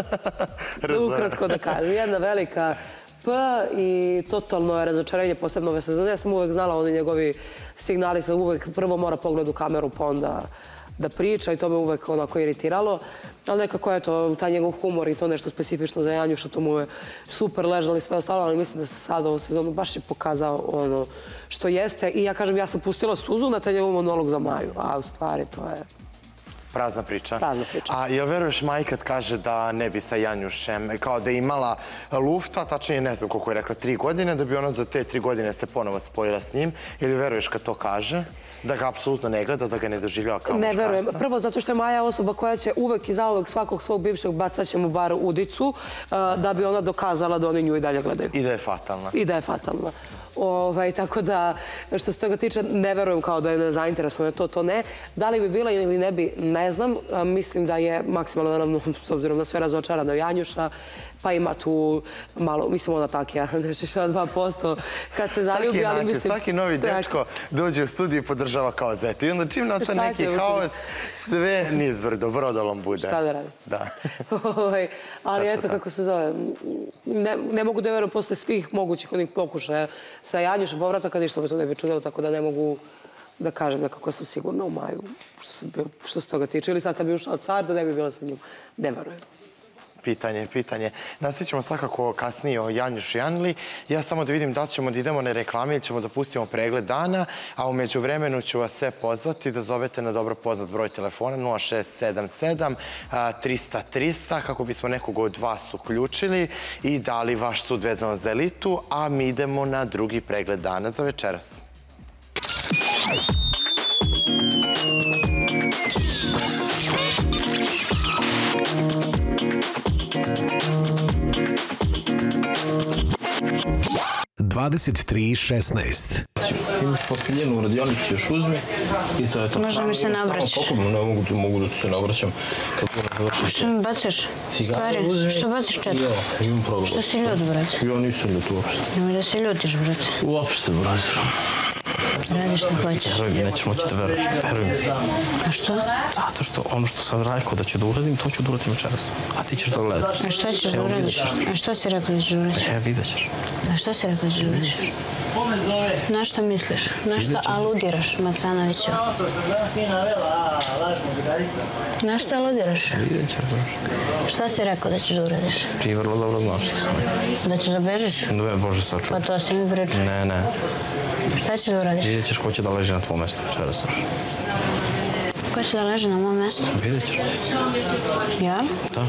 [SPEAKER 11] Ukratko da kažem, jedna velika P i totalno je razočarenje posebno ove sezone. Ja sam uvek znala, oni njegovi signali se uvek prvo mora pogled u kameru pa onda da priča i to me uvek onako iritiralo. Ali nekako je to, taj njegov humor i to nešto specifično za Janjuša, to mu je super ležalo i sve ostalo, ali mislim da se sada ovu sezonu baš je pokazao ono što jeste. I ja kažem, ja sam pustila suzu na taj njegov monolog za Maju, a u stvari to je...
[SPEAKER 1] Prazna priča.
[SPEAKER 11] Prazna priča.
[SPEAKER 1] A jel veruješ Maji kad kaže da ne bi sa Janjušem, kao da je imala lufta, tačnije ne znam koliko je rekla, tri godine, da bi ona za te tri godine se ponovo spojila s njim, ili veruješ kad to kaže? Da ga apsolutno ne gleda, da ga ne doživljava kao muškarca?
[SPEAKER 11] Ne verujem. Prvo zato što je Maja osoba koja će uvek i zauvek svakog svog bivšeg bacat će mu bar udicu, da bi ona dokazala da oni nju i dalje gledaju.
[SPEAKER 1] I da je fatalna.
[SPEAKER 11] I da je fatalna. Tako da, što se toga tiče, ne verujem kao da je nezainteresovana, to, to ne. Da li bi bila ili ne bi, ne znam. Mislim da je maksimalno, naravno, s obzirom na sve razočarana Janjuša, pa ima tu malo, mislim ona tak ja, nešiša dva posto kad se zaljubi, ali mislim...
[SPEAKER 1] Svaki novi dečko dođe u studiju i podržava kao zeta. I onda čim nastane neki haos, sve nizbrdo, brodolom bude.
[SPEAKER 11] Šta da radi?
[SPEAKER 1] Da.
[SPEAKER 11] Ali eto kako se zove. Ne mogu da verujem posle svih mogućih onih pokušaja sa Janjušem povrataka, ništa me to ne bi čudilo, tako da ne mogu da kažem nekako sam sigurna u Maju, što se toga tiče. Ili sad kad bi ušao Car, da ne bi bila sa njim. Ne verujem.
[SPEAKER 1] Pitanje, pitanje. Nastavit ćemo svakako kasnije o Janjušu i Aneli. Ja samo da vidim da li ćemo da idemo na reklame ili ćemo da pustimo pregled dana, a u međuvremenu ću vas sve pozvati da zovete na dobro poznat broj telefona nula šest sedam sedam trista trista kako bismo nekog od vas uključili i dali vaš sud vezano za elitu, a mi idemo na drugi pregled dana za večeras.
[SPEAKER 12] dvadeset tri šesnaest.
[SPEAKER 3] Imaš posteljenu radionicu, još uzmi i to je to.
[SPEAKER 2] Možda mi se navrać.
[SPEAKER 3] Pokupno, ne mogu da ti se navraćam.
[SPEAKER 2] Što mi bacaš? Stvari, što bacaš čet?
[SPEAKER 3] Ja, imam problem.
[SPEAKER 2] Što si ljud, brate?
[SPEAKER 3] Ja nisam ljud uopšte.
[SPEAKER 2] Nemoj da se ljutiš, brate.
[SPEAKER 3] Uopšte, brate.
[SPEAKER 2] Radiš što hoćeš.
[SPEAKER 3] Veruj mi, nećeš moći da veruješ. Veruj mi.
[SPEAKER 2] A što?
[SPEAKER 3] Zato što ono što sam rekao da ću da uradim, to ću da uradim večeras. A ti ćeš da gledaš.
[SPEAKER 2] A što ćeš da uradiš? A što si rekao da ćeš da uradiš?
[SPEAKER 3] E, vidjet ćeš.
[SPEAKER 2] A što si rekao da ćeš da uradiš? Na što misliš? Na što aludiraš, Macanoviću? Na što aludiraš?
[SPEAKER 3] Vidjet ćeš.
[SPEAKER 2] Šta si rekao da ćeš da uradiš?
[SPEAKER 3] Ti vrlo dobro znaš što sam.
[SPEAKER 2] Da ćeš da bežiš?
[SPEAKER 3] Ne, Bože, sačuvaj.
[SPEAKER 2] Pa to si mi pričao.
[SPEAKER 3] Ne, ne.
[SPEAKER 2] Šta ćeš da uradiš?
[SPEAKER 3] Vidjet ćeš ko će da leži na tvojom mjestu večeras.
[SPEAKER 2] Ko će da leži na mom mjestu?
[SPEAKER 3] Vidjet ćeš.
[SPEAKER 2] Ja?
[SPEAKER 3] Da.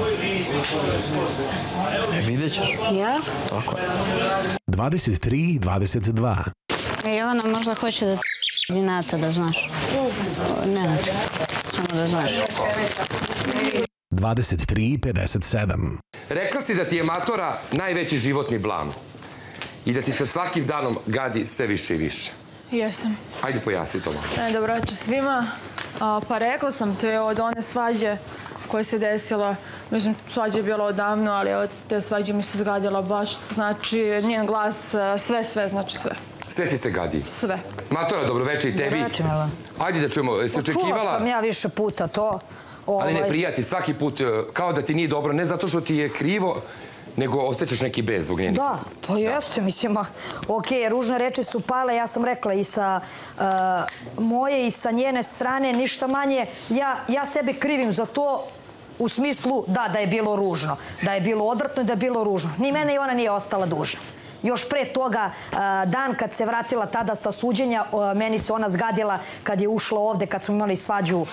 [SPEAKER 3] E, vidjet ćeš.
[SPEAKER 2] Ja?
[SPEAKER 3] Tako je.
[SPEAKER 12] dvadeset tri dvadeset dva.
[SPEAKER 2] Jovana možda hoće da ti zinata, da znaš. Ne, ne, samo da znaš.
[SPEAKER 12] dvadeset tri pedeset sedam.
[SPEAKER 8] Rekla si da ti je matora najveći životni blam i da ti se svakim danom gadi sve više i više.
[SPEAKER 14] Jesam.
[SPEAKER 8] Hajde pojasni to malo.
[SPEAKER 14] E, dobro večer svima. Pa rekla sam te od one svađe koja se desila. Mislim, svađa je bila odavno, ali od te svađe mi se zgadila baš. Znači, njen glas, sve, sve, znači sve.
[SPEAKER 8] Sve ti se gadi?
[SPEAKER 14] Sve.
[SPEAKER 8] Matora, dobroveče i tebi.
[SPEAKER 16] Dobroveče, Mila.
[SPEAKER 8] Ajde da čujemo, jesi očekivala...
[SPEAKER 16] Čula sam ja više puta to.
[SPEAKER 8] Ali ne prijati, svaki put kao da ti nije dobro, ne zato što ti je krivo, nego osjećaš neki bez zbog njenih.
[SPEAKER 16] Da, pa jeste, mislim, okej, ružne reči su pale, ja sam rekla i sa moje i sa njene strane, ništa manje, ja sebe krivim za to u smislu, da, da je bilo ružno, da je bilo odvratno i da je bilo ružno. Ni mene i ona nije ostala dužna. Još pre toga, dan kad se vratila tada sa suđenja, meni se ona zgadila kad je ušla ovde, kad smo imali svađu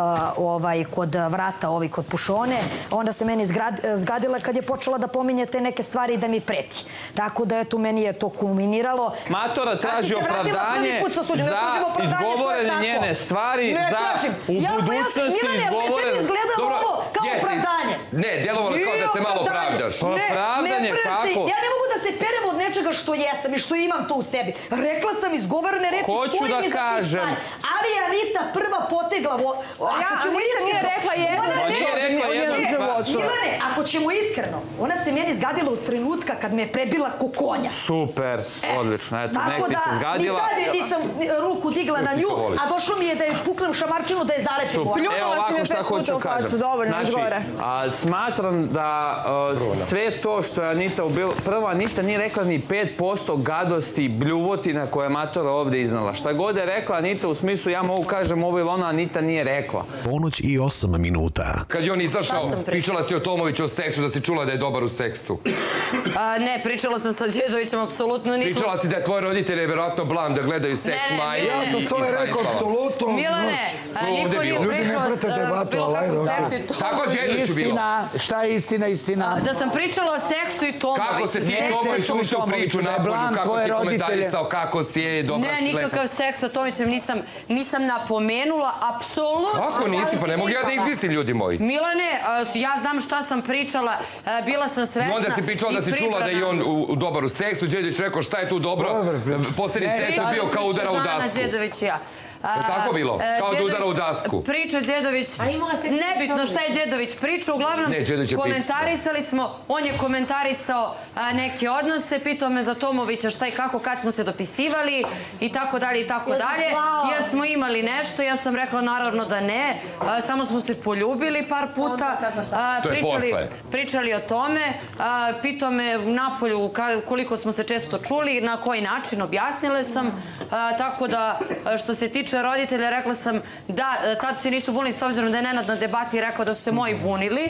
[SPEAKER 16] kod vrata, ovi kod pušone, onda se meni zgadila kad je počela da pominje te neke stvari i da mi preti. Tako da, eto, meni je to kulminiralo.
[SPEAKER 3] Matora traži opravdanje za izgovorene njene stvari, za u budućnosti izgovorene...
[SPEAKER 16] Meni izgledalo ovo kao opravdanje.
[SPEAKER 8] Ne, djelovalo kao da se malo pravdaš.
[SPEAKER 3] Opravdanje, kako?
[SPEAKER 16] Ja ne mogu da se perem od nečega što jesam i što imam to u sebi. Rekla sam izgovorene reči, stojim iza tih stvari. Ali je Anita prva potegla...
[SPEAKER 14] Anita nije rekla jedno.
[SPEAKER 16] Ona nije rekla jedno u životu. Milane, ako ćemo iskreno, ona se meni zgadila od trenutka kad me je prebila ko konja.
[SPEAKER 3] Super, odlično. Eto, nek ti se zgadila.
[SPEAKER 16] Tako da, ni dalje nisam ruku digla na nju, a došlo mi je da je puknem šamarčinu da je zalepim.
[SPEAKER 3] Evo ovako šta hoću kažem. Znači, smatram da sve to što je Anita ubila... Prvo, Anita nije rekla ni pet posto gadosti, bljuvotina koje je Matora ovde iznala. Šta god je rekla Anita, u smislu ja mogu kažem ovo ili ono, Anita nije rekla.
[SPEAKER 12] Ponoć i osam minuta.
[SPEAKER 8] Kad je on izašao, pričala si o Tomoviću o seksu, da si čula da je dobar u seksu.
[SPEAKER 7] Ne, pričala sam sa Đedovićem, apsolutno nismo...
[SPEAKER 8] Pričala si da je tvoje roditelje verovatno blam da gledaju seks Maje.
[SPEAKER 9] Ja sam svoje rekao, apsolutno.
[SPEAKER 7] Milane, niko nije pričala bilo kako seksu i Tomoviću.
[SPEAKER 8] Tako Đedoviću bilo.
[SPEAKER 17] Šta je istina, istina?
[SPEAKER 7] Da sam pričala o seksu i Tomoviću.
[SPEAKER 8] Kako se ti Tomović ušao priču napolju, kako ti komentarisao, kako si je, dobra si lepa.
[SPEAKER 7] Ne, nikakav seks sa Tomovićem nisam napomenula, apsolutno.
[SPEAKER 8] Kako nisi? Pa ne mogu ja da izmislim, ljudi moji.
[SPEAKER 7] Milane, ja znam šta sam pričala, bila sam svesna.
[SPEAKER 8] Onda si pričala da si čula da je on dobar u seksu, Đedović rekao šta je tu dobro, posljednji seks je bio kao udara u dasku.
[SPEAKER 7] Đedović i ja.
[SPEAKER 8] Je tako bilo? Kao da udara u dasku.
[SPEAKER 7] Priča Đedović, nebitno šta je Đedović pričao, uglavnom komentarisali smo, on je komentarisao neke odnose, pitao me za Tomovića šta i kako, kad smo se dopisivali i tako dalje i tako dalje. Ja smo imali nešto, ja sam rekla naravno da ne, samo smo se poljubili par puta, pričali o tome, pitao me napolju koliko smo se često čuli, na koji način, objasnile sam, tako da što se tiče roditelja, rekla sam da, tad se nisu bunili s obzirom da je Nenad na debati rekao da su se moji bunili,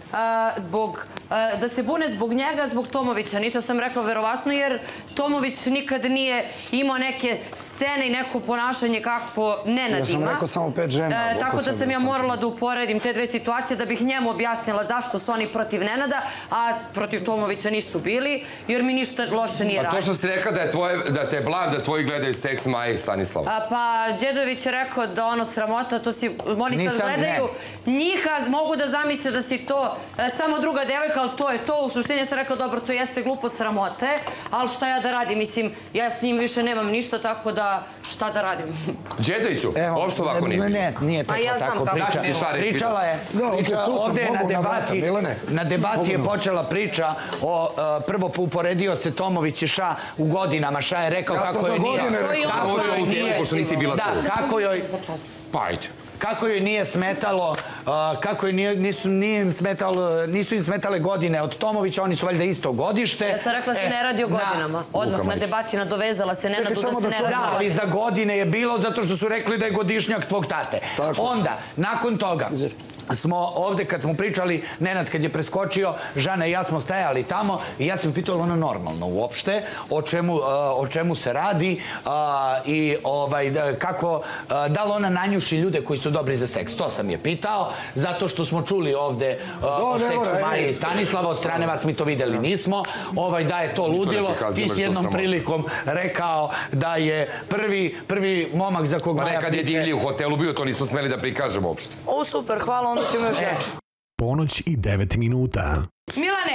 [SPEAKER 7] da se bune zbog njega, zbog Tomovića. Nisam sam rekla verovatno jer Tomović nikad nije imao neke scene i neko ponašanje kako Nenad ima.
[SPEAKER 9] Ja sam rekao samo pet žena.
[SPEAKER 7] Tako da sam ja morala da uporedim te dve situacije da bih njemu objasnila zašto su oni protiv Nenada, a protiv Tomovića nisu bili, jer mi ništa loše nije radio.
[SPEAKER 8] A to što si rekla da te blam, da tvoji gledaju seks Maje i Stanislava?
[SPEAKER 7] Pa Đedović je rekao da ono sramota, to si, oni sad gledaju, njiha mogu da zamisle da si to samo druga devojka, ali to je to. U suštini ja sam rekla, dobro, to jeste glupo sramote, ali šta ja da radim? Mislim, ja s njim više nemam ništa, tako da šta da radim?
[SPEAKER 8] Đedoviću, uopšte ovako nije.
[SPEAKER 17] Ne, nije tako priča. Pričala je, ovde je na debati je počela priča o, prvo uporedio se Tomović i Ša u godinama, Ša je rekao kako joj nije... Da, kako joj...
[SPEAKER 8] Pa ajde.
[SPEAKER 17] Kako joj nije smetalo, kako joj nisu im smetale godine od Tomovića, oni su valjda isto godište.
[SPEAKER 7] Ja sam rekla se ne radi o godinama. Odmah na debati nadovezala se Nenadu da se ne radi o godinama.
[SPEAKER 17] Da, ali za godine je bilo zato što su rekli da je godišnjak tvog tate. Onda, nakon toga, smo ovde kad smo pričali, Nenad kad je preskočio, Žana i ja smo stajali tamo i ja sam pitao ono normalno uopšte, o čemu se radi i kako, da li ona nanjuši ljude koji su dobri za seks. To sam je pitao, zato što smo čuli ovde o seksu Marije i Stanislava, od strane vas mi to videli nismo, da je to ludilo. Ti s jednom prilikom rekao da je prvi momak za kog...
[SPEAKER 8] Pa nekad je divlji u hotelu bio, to nismo smeli da prikažemo uopšte.
[SPEAKER 6] O, super, hvala, onda ćemo još reći.
[SPEAKER 12] Ponoć i devet minuta.
[SPEAKER 6] Milane,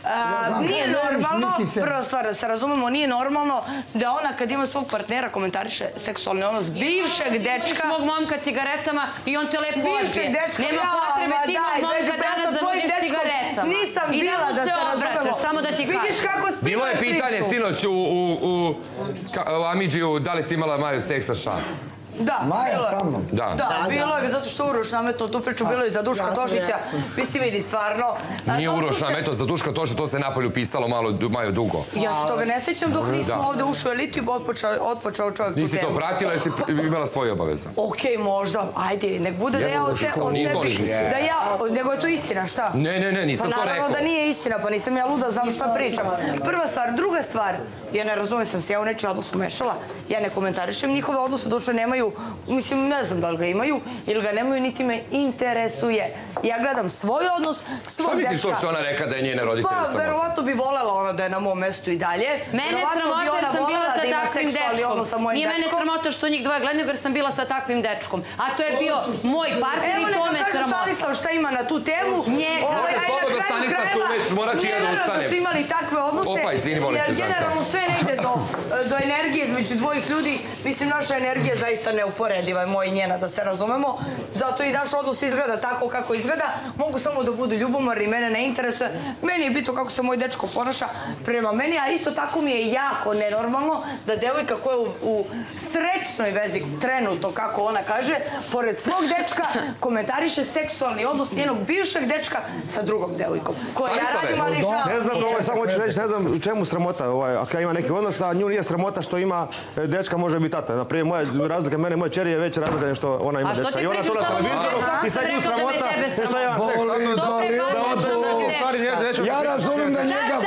[SPEAKER 6] Nije normalno, prva stvar da se razumemo, nije normalno da ona kad ima svog partnera komentariše seksualni odnos bivšeg dečka.
[SPEAKER 7] Mog momka cigaretama i on te lepo odbije.
[SPEAKER 6] Bivšeg dečka,
[SPEAKER 7] nema potrebe ti mog momka danas zanudiš cigaretama.
[SPEAKER 6] Nisam bila da se razumemo.
[SPEAKER 7] Samo da ti kažem.
[SPEAKER 6] Vidiš kako spila
[SPEAKER 8] Bilo je
[SPEAKER 6] priču.
[SPEAKER 8] pitanje, sinoć, u Amidžiju, da li si imala Maju seks sa Ša?
[SPEAKER 6] Da,
[SPEAKER 9] Maja sa mnom?
[SPEAKER 8] Da.
[SPEAKER 6] Da, bilo je, zato što Uroš nametao tu priču, bilo je za Duška Tošića. Mislim, vidi, stvarno.
[SPEAKER 8] Nije Uroš nametao za Duška Tošića, to se napolju pisalo malo Maju dugo.
[SPEAKER 6] Ja se toga ne sjećam dok nismo ovde ušli u elitu i otpočao čovjek tu temu.
[SPEAKER 8] Nisi to pratila jer si imala svoje obaveze.
[SPEAKER 6] Okej, možda, ajde, nek bude da ja o sebi, da ja, nego je to istina, šta?
[SPEAKER 8] Ne, ne, ne, nisam to rekao.
[SPEAKER 6] Pa naravno da nije istina, pa nisam ja luda, znam šta pričam. Prva stvar, druga stvar, ja ne razumem, sam se ja u nečiji odnos umešala, ja ne komentarišem njihove odnose, duše nemaju, mislim, ne znam da li ga imaju ili ga nemaju, niti me interesuje. Ja gledam svoj odnos, svog dečka.
[SPEAKER 8] Šta misliš to što ona reka da je njene roditelje samo?
[SPEAKER 6] Pa, verovatno bi volela ona da je na mom mestu i dalje.
[SPEAKER 7] Mene sramota jer sam bila sa takvim dečkom. Nije mene sramota što njih dvoje gledaju jer sam bila sa takvim dečkom. A to je bio moj partner i to me sramota. Evo neka kaže
[SPEAKER 6] Stanislav šta ima na tu temu.
[SPEAKER 7] Njega.
[SPEAKER 8] Slobodno Stanislav se umeš, morat ću ja da ustanem.
[SPEAKER 6] Naravno da su imali takve odnose.
[SPEAKER 8] Opa, izvini, molim te,
[SPEAKER 6] jer
[SPEAKER 8] Žanka.
[SPEAKER 6] generalno sve ne ide do energije između dvojih ljudi. Mislim, naša energija je zaista neuporediva, je moja i njena, da se razumemo. Zato i naš odnos izgleda tako kako izgleda. Mogu samo da budu ljubomorni, mene ne interesuje. Meni je bitno kako se moj dečko ponaša prema meni, a isto tako mi je jako nenormalno da devojka koja je u srećnoj vezi, trenutno kako ona kaže, pored svog dečka komentariše seksualni odnos njenog bivšeg dečka sa drugom devojkom. Koja ja radim, ali žao.
[SPEAKER 5] Ne znam, samo hoću reći, ne znam u čemu sramota, ako ima neki odnos, a nju nije sramota što ima dečka, može biti tata. Naprijed, moja razlika mene, moje čeri je veća razlika nego što ona ima dečka. I ona to na televizoru i sad nju sramota, nešto ja seks.
[SPEAKER 9] Ja razumijem da njega...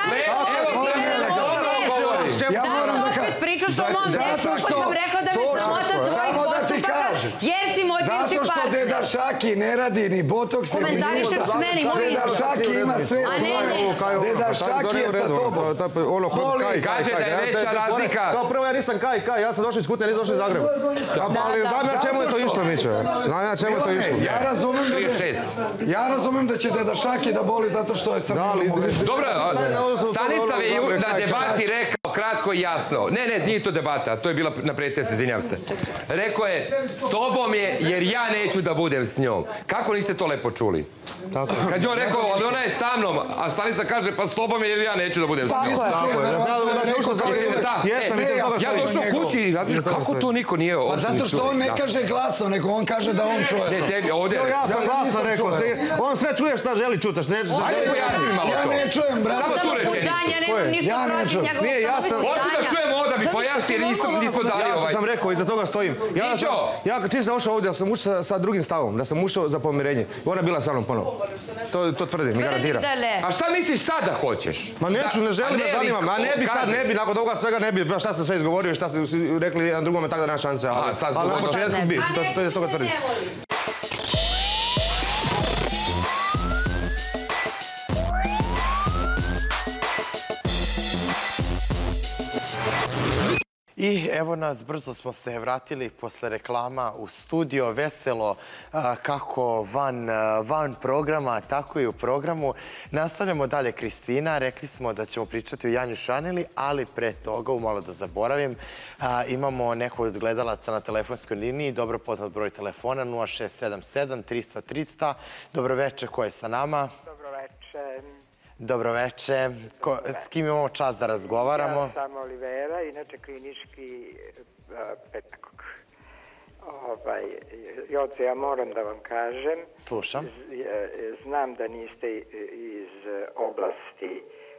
[SPEAKER 9] Ja moram da kažem.
[SPEAKER 7] Pričaš o mom dečku, pa sam rekao da me sramota tvojih postupaka. Jesi moj bivši partner.
[SPEAKER 9] Zato što Deda Šaki ne radi ni botoks, ni ništa.
[SPEAKER 7] Komentarišeš meni, moj izgled.
[SPEAKER 9] Deda Šaki ima sve svoje. Deda Šaki je sa tobom.
[SPEAKER 8] Kaže da je veća razlika.
[SPEAKER 5] Kao prvo ja nisam kaj, kaj, ja sam došao iz Kutne, nisam došao iz Zagreba. Ali znam ja čemu je to išlo, Miće. Znam ja čemu je to išlo.
[SPEAKER 9] Ja razumem da će Deda Šaki da boli zato što je sam...
[SPEAKER 8] Dobro, Stanislav je na debati rekao kratko i jasno. Ne, ne, nije to debata, to je bila na pretesu, izvinjam se. Rekao je, s tobom je jer ja neću da budem s njom. Kako niste to lepo čuli? Kad je on rekao, ali ona je sa mnom, a Stanislav kaže, pa s tobom je jer ja neću da budem s njom. Ja došao kući i razmišljam, kako to niko nije
[SPEAKER 9] Pa zato što on ne kaže glasno, nego on kaže da on čuje.
[SPEAKER 8] Ne, tebi, ovdje...
[SPEAKER 5] Ja sam glasno rekao, on sve čuje šta želi čutaš.
[SPEAKER 8] Ajde pojasni malo to.
[SPEAKER 9] Ja ne čujem, brate.
[SPEAKER 8] Samo tu rečenicu.
[SPEAKER 7] Ja nemam ništa protiv njegovog
[SPEAKER 8] Hoću da čujemo ovo da mi pojasni jer nismo dali ovaj...
[SPEAKER 5] Ja što sam rekao, iza toga stojim. Ja čisto sam ušao ovdje, da sam ušao sa drugim stavom, da sam ušao za pomirenje. Ona je bila sa mnom ponovo. To tvrdim i garantiram.
[SPEAKER 8] A šta misliš sad da hoćeš?
[SPEAKER 5] Ma neću, ne želim, ne zanimam. A ne bi sad, ne bi, nakon toga svega ne bi, šta ste sve izgovorio i šta ste rekli jedan drugome, tako da nema šanse. Ali na početku bi, to je toga tvrdim.
[SPEAKER 1] I evo nas, brzo smo se vratili posle reklama u studio, veselo kako van programa, tako i u programu. Nastavljamo dalje, Kristina, rekli smo da ćemo pričati o Janju Šaneli, ali pre toga, umalo da zaboravim, imamo nekog od gledalaca na telefonskoj liniji, dobro poznat broj telefona, nula šest sedam sedam trista trista. Dobroveče, ko je sa nama?
[SPEAKER 18] Dobroveče.
[SPEAKER 1] Dobroveče. S kim imamo čast da razgovaramo?
[SPEAKER 18] Ja sam Olivera, inače klinički pedagog. Joce, ja moram da vam kažem.
[SPEAKER 1] Slušam.
[SPEAKER 18] Znam da niste iz oblasti,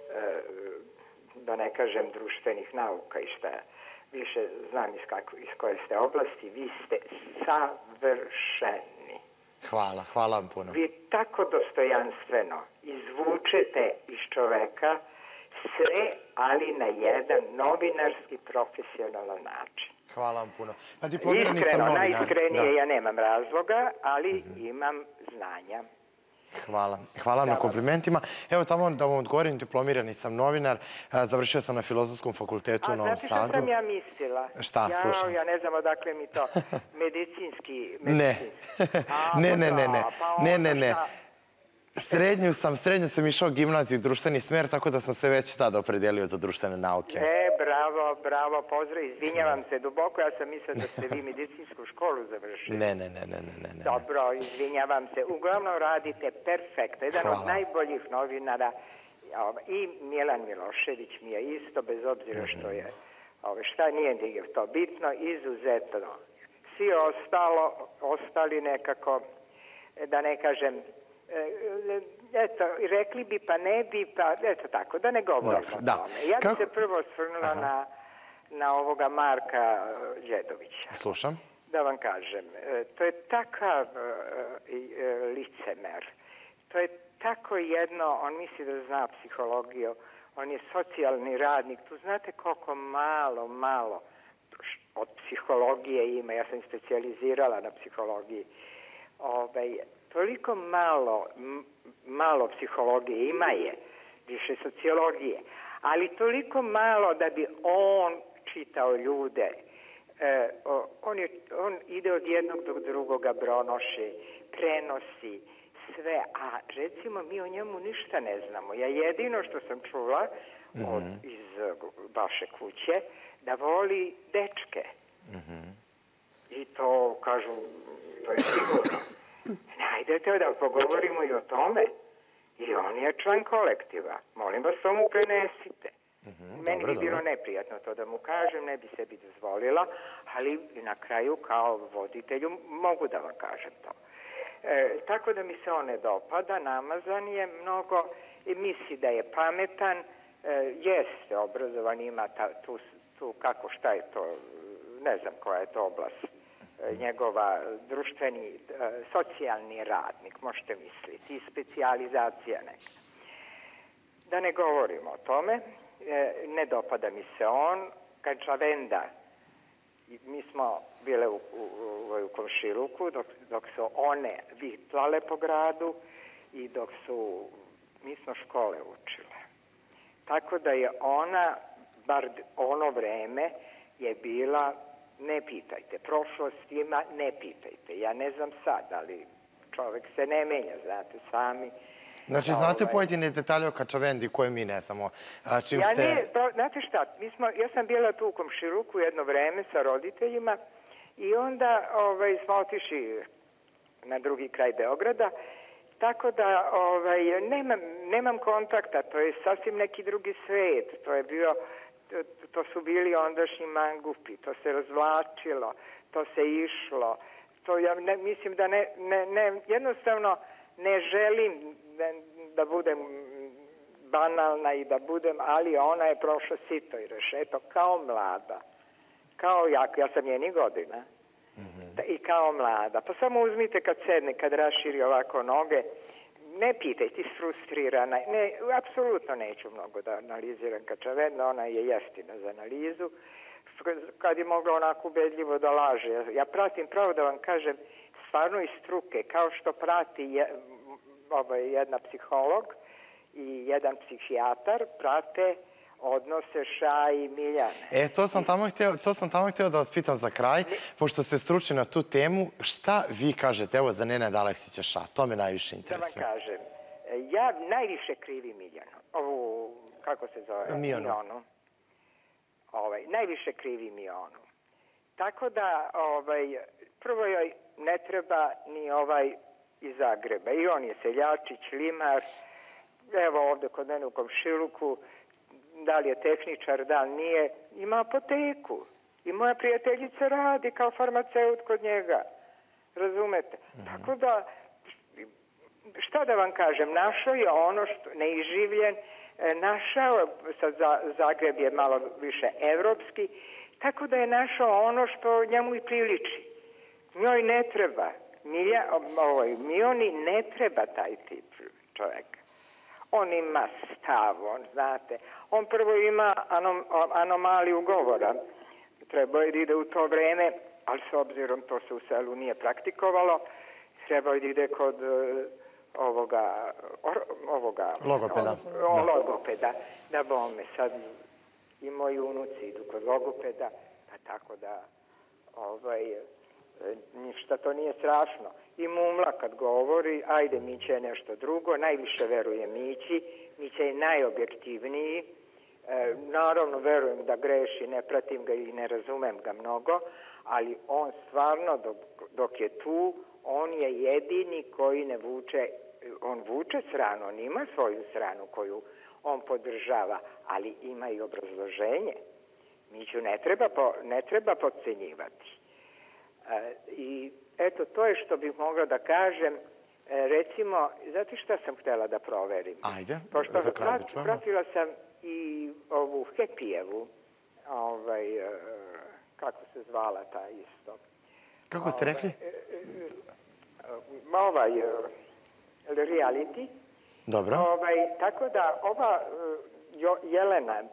[SPEAKER 18] da ne kažem, društvenih nauka i šta. Više znam iz koje ste oblasti. Vi ste savršeni.
[SPEAKER 1] Hvala, hvala vam puno.
[SPEAKER 18] Vi tako dostojanstveno izvučete iz čoveka sve, ali na jedan novinarski, profesionalan način.
[SPEAKER 1] Hvala vam puno. Pa diplomirani sam novinar.
[SPEAKER 18] Najiskrenije ja nemam razloga, ali imam znanja.
[SPEAKER 1] Hvala. Hvala vam na komplimentima. Evo tamo da vam odgovorim, diplomirani sam novinar, završio sam na Filozofskom fakultetu u Novom Sadu.
[SPEAKER 18] A znate što sam ja mislila?
[SPEAKER 1] Šta, slušam?
[SPEAKER 18] Ja ne znam odakle mi to. Medicinski.
[SPEAKER 1] Ne. Ne, ne, ne, ne. Ne, ne, ne. Srednju sam, srednju sam išao gimnaziju društveni smer, tako da sam se već tada opredelio za društvene nauke.
[SPEAKER 18] E, bravo, bravo, pozdrav, izvinjavam se duboko, ja sam mislila da ste vi medicinsku školu završili.
[SPEAKER 1] Ne, ne, ne, ne, ne, ne.
[SPEAKER 18] Dobro, izvinjavam se, uglavnom radite perfektno, jedan od najboljih novinara i Milan Milošević mi je isto, bez obzira što je, šta nije to bitno, izuzetno. Svi ostalo, ostali nekako, da ne kažem, eto, rekli bi pa ne bi, pa eto tako, da ne govorimo o tome. Ja bih se prvo osvrnula na, na ovoga Marka Đedovića.
[SPEAKER 1] Slušam.
[SPEAKER 18] Da vam kažem, to je takav licemer, to je tako jedno, on misli da zna psihologiju, on je socijalni radnik, tu znate koliko malo, malo od psihologije ima, ja sam specijalizirala na psihologiji, ovaj, toliko malo, malo psihologije ima je, više sociologije, ali toliko malo da bi on čitao ljude. E, on, je, on ide od jednog do drugoga, bronoše, prenosi sve, a recimo mi o njemu ništa ne znamo. Ja jedino što sam čula od, iz vaše kuće, da voli dečke. I to, kažu, to je sigurno. Hajdete da pogovorimo i o tome. I on je član kolektiva. Molim vas, to mu prenesite. Meni bi bilo neprijatno to da mu kažem, ne bi se bi dozvolila, ali na kraju kao voditelju mogu da vam kažem to. E, tako da mi se on ne dopada, namazan je mnogo i misli da je pametan, e, jeste obrazovan, ima ta, tu, tu kako, šta je to, ne znam koja je to oblast, e, njegova društveni, e, socijalni radnik, možete misliti, i specijalizacija neka. Da ne govorimo o tome, e, ne dopada mi se on, Kačavenda, mi smo bile u, u, u, u komšiluku dok, dok su one vitlale po gradu i dok su, mi smo škole učile. Tako da je ona, bar ono vreme, je bila, ne pitajte, prošlost ima, ne pitajte. Ja ne znam sad, ali čovjek se ne menja, znate, sami.
[SPEAKER 1] Znači, znate pojedine detalje o Kačavendi koje mi ne znamo? Čim
[SPEAKER 18] ja
[SPEAKER 1] ste...
[SPEAKER 18] ne, to, znate šta, mi smo, ja sam bila tu u komšiluku jedno vreme sa roditeljima i onda ovaj, smo otišli na drugi kraj Beograda, tako da ovaj, nemam, nemam kontakta, to je sasvim neki drugi svet, to je bio, to, to su bili ondašnji mangupi, to se razvlačilo, to se išlo, to ja ne, mislim da ne, ne, ne, jednostavno ne želim da, da budem banalna i da budem, ali ona je prošla sito i rešeto kao mlada, kao ja, ja sam njeni godina. Da, i kao mlada. Pa samo uzmite kad sedne, kad raširi ovako noge, ne pitajte, isfrustrirana. Ne, apsolutno neću mnogo da analiziram Kačavendu, ona je jestina za analizu. Kad je mogla onako ubedljivo da laže. Ja pratim, pravo da vam kažem, stvarno iz struke, kao što prati je, ovo je jedna psiholog i jedan psihijatar, prate odnose Ša i Miljane.
[SPEAKER 1] E, to sam tamo htio, to sam tamo htio da vas pitam za kraj, pošto ste stručni na tu temu, šta vi kažete, evo, za Nenada Aleksića Ša? To me najviše interesuje.
[SPEAKER 18] Da vam kažem, ja najviše krivim Miljanu, ovu, kako se zove?
[SPEAKER 1] Mionu.
[SPEAKER 18] Mionu. Ovaj, najviše krivim Mionu. Tako da, ovaj, prvo joj ne treba ni ovaj iz Zagreba. I on je seljačić, limar, evo ovde kod mene u komšiluku, da li je tehničar, da li nije, ima apoteku. I moja prijateljica radi kao farmaceut kod njega. Razumete? Mm-hmm. Tako da, šta da vam kažem, našao je ono što neiživljen, našao, sad Zagreb je malo više evropski, tako da je našao ono što njemu i priliči. Njoj ne treba, Milja, ovoj, Mioni ne treba taj tip čovjeka. On ima stav, on, znate. On prvo ima anom, anomaliju govora. Trebao je da ide u to vreme, ali s obzirom to se u selu nije praktikovalo, trebao je da ide kod uh, ovoga, or, ovoga...
[SPEAKER 1] Logopeda.
[SPEAKER 18] O, o, logopeda. Da bome, sad i moji unuci idu kod logopeda, pa tako da... Ovaj, Ništa to nije strašno. I Mumla kad govori, ajde Mića je nešto drugo, najviše veruje Mići, Mića je najobjektivniji. Naravno, verujem da greši, ne pratim ga i ne razumem ga mnogo, ali on stvarno, dok je tu, on je jedini koji ne vuče, on vuče stranu, on ima svoju stranu koju on podržava, ali ima i obrazloženje. Miću ne treba, ne treba podcenjivati. I eto, to je što bih mogla da kažem. Recimo, znate šta sam htjela da proverim?
[SPEAKER 1] Ajde,
[SPEAKER 18] za kraj da čujemo. Pratila sam i ovu Hepijevu, ovaj, kako se zvala ta isto.
[SPEAKER 1] Kako ste rekli?
[SPEAKER 18] Ovaj, reality.
[SPEAKER 1] Dobro.
[SPEAKER 18] Ovaj, tako da ova Jelena,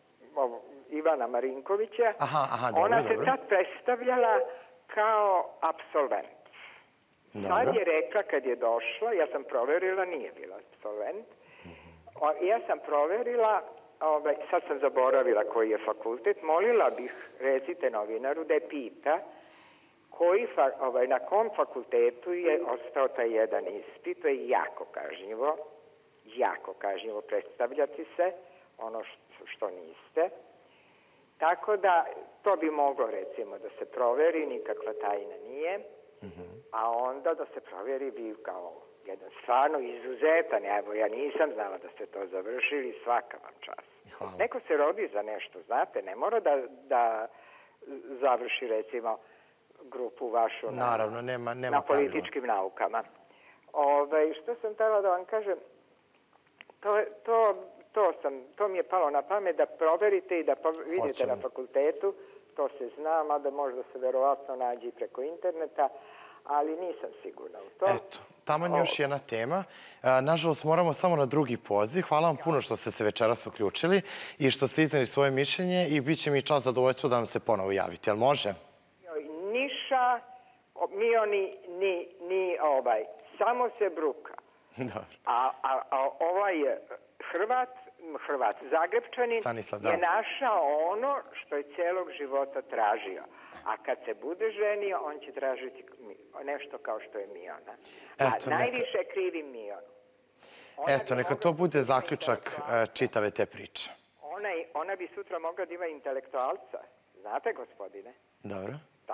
[SPEAKER 18] Ivana Marinkovića,
[SPEAKER 1] aha, aha, dobro,
[SPEAKER 18] ona se
[SPEAKER 1] dobro.
[SPEAKER 18] tad predstavljala kao apsolvent. Sad je rekla kad je došla, ja sam proverila, nije bila apsolvent, ja sam proverila, ovaj, sad sam zaboravila koji je fakultet, molila bih, recite novinaru, da je pita koji, ovaj, na kom fakultetu je ostao taj jedan ispit. To je jako kažnjivo, jako kažnjivo predstavljati se, ono što, što niste. Tako da, to bi moglo recimo da se proveri, nikakva tajna nije, a onda da se proveri vi kao jedan stvarno izuzetan, evo ja nisam znala da ste to završili, svaka vam čast.
[SPEAKER 1] Hvala.
[SPEAKER 18] Neko se rodi za nešto, znate, ne mora da, da završi recimo grupu vašu na,
[SPEAKER 1] Naravno, nema, nema
[SPEAKER 18] na političkim pravila. Naukama. Ove, što sam htjela da vam kažem, to, to, to, sam, to mi je palo na pamet da proverite i da vidite Hoćemo. Na fakultetu, to se zna, mada možda se verovatno nađe i preko interneta, ali nisam sigurna u to.
[SPEAKER 1] Eto, taman još jedna tema. Nažalost, moramo samo na drugi poziv. Hvala vam puno što ste se večeras uključili i što ste izneli svoje mišljenje i bit će mi čast zadovoljstvo da nam se ponovo javite. Jel može?
[SPEAKER 18] Niša, mi oni, ni, ni ovaj, samo se bruka. A, a, a ovaj Hrvat, Hrvat Zagrebčanin je našao ono što je celog života tražio. A kad se bude ženio, on će tražiti nešto kao što je Miona. A najviše krivi Mionu.
[SPEAKER 1] Eto, neka to bude zaključak čitave te priče.
[SPEAKER 18] Ona bi sutra mogla da ima intelektualca. Znate, gospodine?
[SPEAKER 1] Dobro.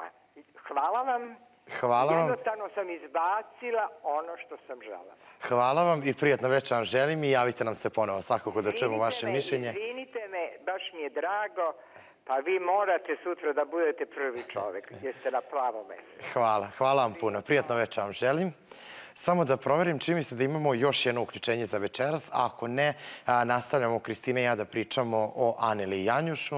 [SPEAKER 18] Hvala vam.
[SPEAKER 1] Hvala vam.
[SPEAKER 18] Jednostavno sam izbacila ono što sam želala.
[SPEAKER 1] Hvala vam i prijatno večer vam želim i javite nam se ponovo svakako da čujemo vaše mišljenje.
[SPEAKER 18] Izvinite me, baš mi je drago. Pa vi morate sutra da budete prvi čovjek, jer ste na pravom mjestu.
[SPEAKER 1] Hvala, hvala vam puno. Prijatno večer vam želim. Samo da proverim, čini mi se da imamo još jedno uključenje za večeras. A ako ne, nastavljamo Kristina i ja da pričamo o Aneli i Janjušu.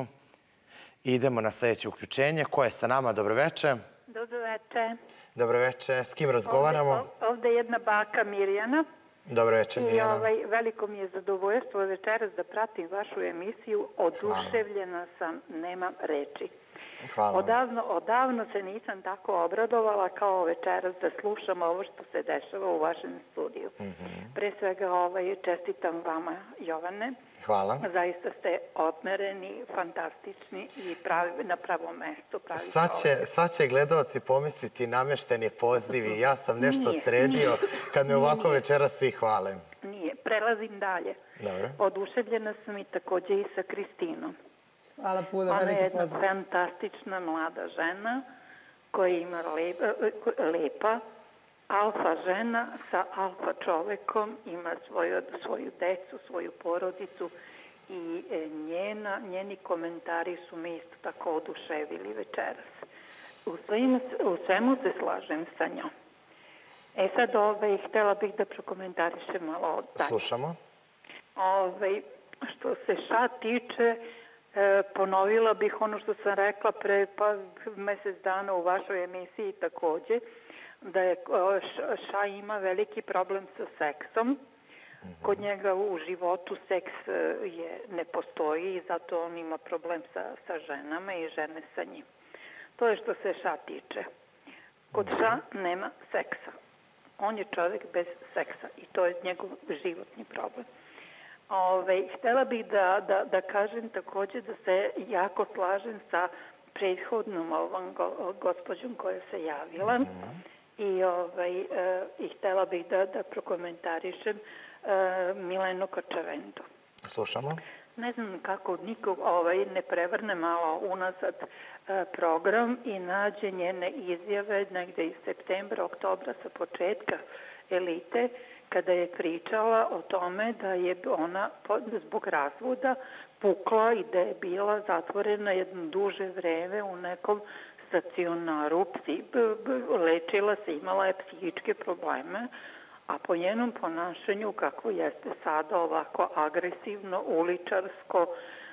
[SPEAKER 1] Idemo na sljedeće uključenje. Ko je sa nama? Dobro večer.
[SPEAKER 19] Dobro večer.
[SPEAKER 1] Dobro večer. S kim razgovaramo?
[SPEAKER 19] Ovdje je jedna baka Mirjana.
[SPEAKER 1] Dobro večer, Mirjana.
[SPEAKER 19] I ovaj, veliko mi je zadovoljstvo večeras da pratim vašu emisiju. Oduševljena sam, nemam reči.
[SPEAKER 1] Hvala.
[SPEAKER 19] Odavno, odavno se nisam tako obradovala kao večeras da slušam ovo što se dešava u vašem studiju. Mm-hmm. Pre svega ovaj, čestitam vama, Jovane.
[SPEAKER 1] Hvala.
[SPEAKER 19] Zaista ste odmereni, fantastični i pravi, na pravom mestu.
[SPEAKER 1] Sad će, sad će gledalci pomisliti namešteni pozivi. Ja sam nešto nije, sredio kad me ovako večera svi hvale.
[SPEAKER 19] Nije. Prelazim dalje.
[SPEAKER 1] Dobro.
[SPEAKER 19] Oduševljena sam i također i sa Kristinom.
[SPEAKER 11] Hvala puno,
[SPEAKER 19] ona
[SPEAKER 11] veliki
[SPEAKER 19] je jedna
[SPEAKER 11] pozdrav.
[SPEAKER 19] Fantastična mlada žena koja ima lepa, lepa alfa žena sa alfa čovekom, ima svoju, svoju decu, svoju porodicu i njena, njeni komentari su me isto tako oduševili večeras. U, svim, u svemu se slažem sa njom. E sad, ovaj, htjela bih da prokomentarišem malo dalje.
[SPEAKER 1] Slušamo.
[SPEAKER 19] Ovaj, što se ša tiče, E, ponovila bih ono što sam rekla pre pa mjesec dana u vašoj emisiji također, da je ša ima veliki problem sa seksom. Kod njega u životu seks je, ne postoji i zato on ima problem sa, sa ženama i žene sa njim. To je što se ša tiče. Kod ša nema seksa. On je čovjek bez seksa i to je njegov životni problem. Ove, htjela bih da, da, da kažem također da se jako slažem sa prethodnom ovom gospođom koja se javila i htjela bih da prokomentarišem Milenu Kočavendu.
[SPEAKER 1] Slušamo.
[SPEAKER 19] Ne znam kako nikog ne prevrne malo unazad program i nađe njene izjave negde iz septembra, oktobra sa početka Elite, kada je pričala o tome da je ona zbog razvoda pukla i da je bila zatvorena jedno duže vreme u nekom stacionaru, lečila se, imala je psihičke probleme, a po njenom ponašanju, kako jeste sada ovako agresivno, uličarsko,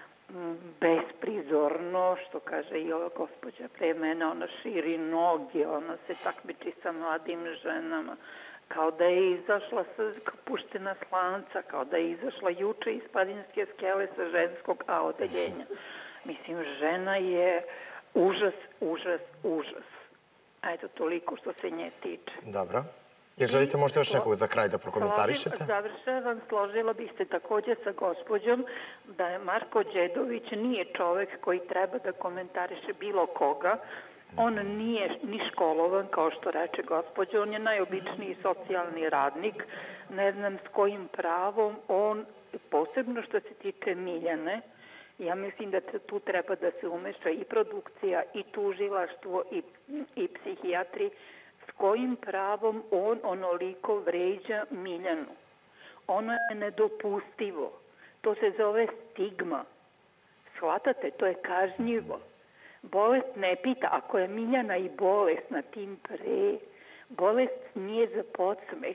[SPEAKER 19] besprizorno, što kaže i ova gospođa pre mene, ona širi noge, ona se takmiči sa mladim ženama, kao da je izašla puštena slanca, kao da je izašla juče iz Padinske skele sa ženskog A odeljenja. Mislim, žena je užas, užas, užas. A eto, toliko što se nje tiče.
[SPEAKER 1] Dobro. Jer želite možda još nekog za kraj da prokomentarišete?
[SPEAKER 19] Završavam, složila bih se također sa gospođom da je Marko Đedović nije čovek koji treba da komentariše bilo koga. On nije ni školovan, kao što reče gospođa, on je najobičniji socijalni radnik. Ne znam s kojim pravom on, posebno što se tiče Miljane, ja mislim da tu treba da se umeša i produkcija, i tužilaštvo, i, i psihijatri. S kojim pravom on onoliko vređa Miljanu? Ono je nedopustivo. To se zove stigma. Shvatate, to je kažnjivo. Bolest ne pita, ako je Miljana i bolesna, tim pre. Bolest nije za podsmeh.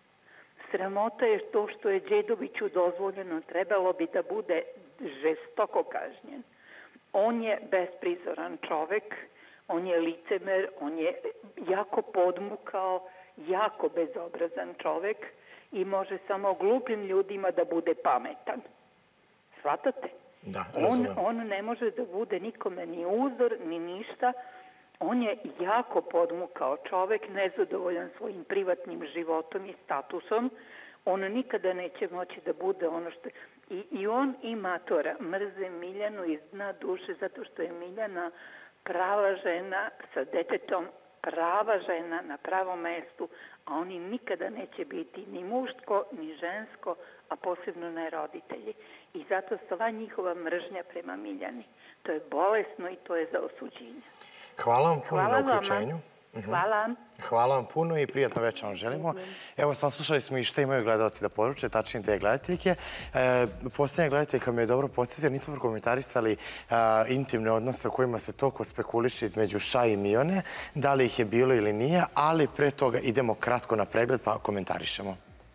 [SPEAKER 19] Sramota je to što je Đedoviću dozvoljeno, trebalo bi da bude žestoko kažnjen. On je besprizoran čovek, on je licemer, on je jako podmukao, jako bezobrazan čovek i može samo glupim ljudima da bude pametan. Shvatate?
[SPEAKER 1] Da,
[SPEAKER 19] on, on ne može da bude nikome ni uzor, ni ništa. On je jako podmukao čovek, nezadovoljan svojim privatnim životom i statusom. On nikada neće moći da bude ono što... I, i on i matora mrze Miljanu iz dna duše zato što je Miljana prava žena sa detetom, prava žena na pravom mestu, a oni nikada neće biti ni muško, ni žensko, a posebno ne roditelji. I zato sva njihova mržnja prema Miljani. To je bolesno i to je za osuđenje.
[SPEAKER 1] Hvala vam puno
[SPEAKER 19] Hvala
[SPEAKER 1] na uključenju.
[SPEAKER 19] Hvala.
[SPEAKER 1] Hvala vam puno i prijatno večer vam želimo. Evo, saslušali smo i šta imaju gledalci da poruče, tačnije dve gledateljke. Posljednja gledateljka mi je dobro podsjetila, nismo prokomentarisali intimne odnose u kojima se toliko spekuliše između Ša i Mione, da li ih je bilo ili nije, ali pre toga idemo kratko na pregled pa komentarišemo.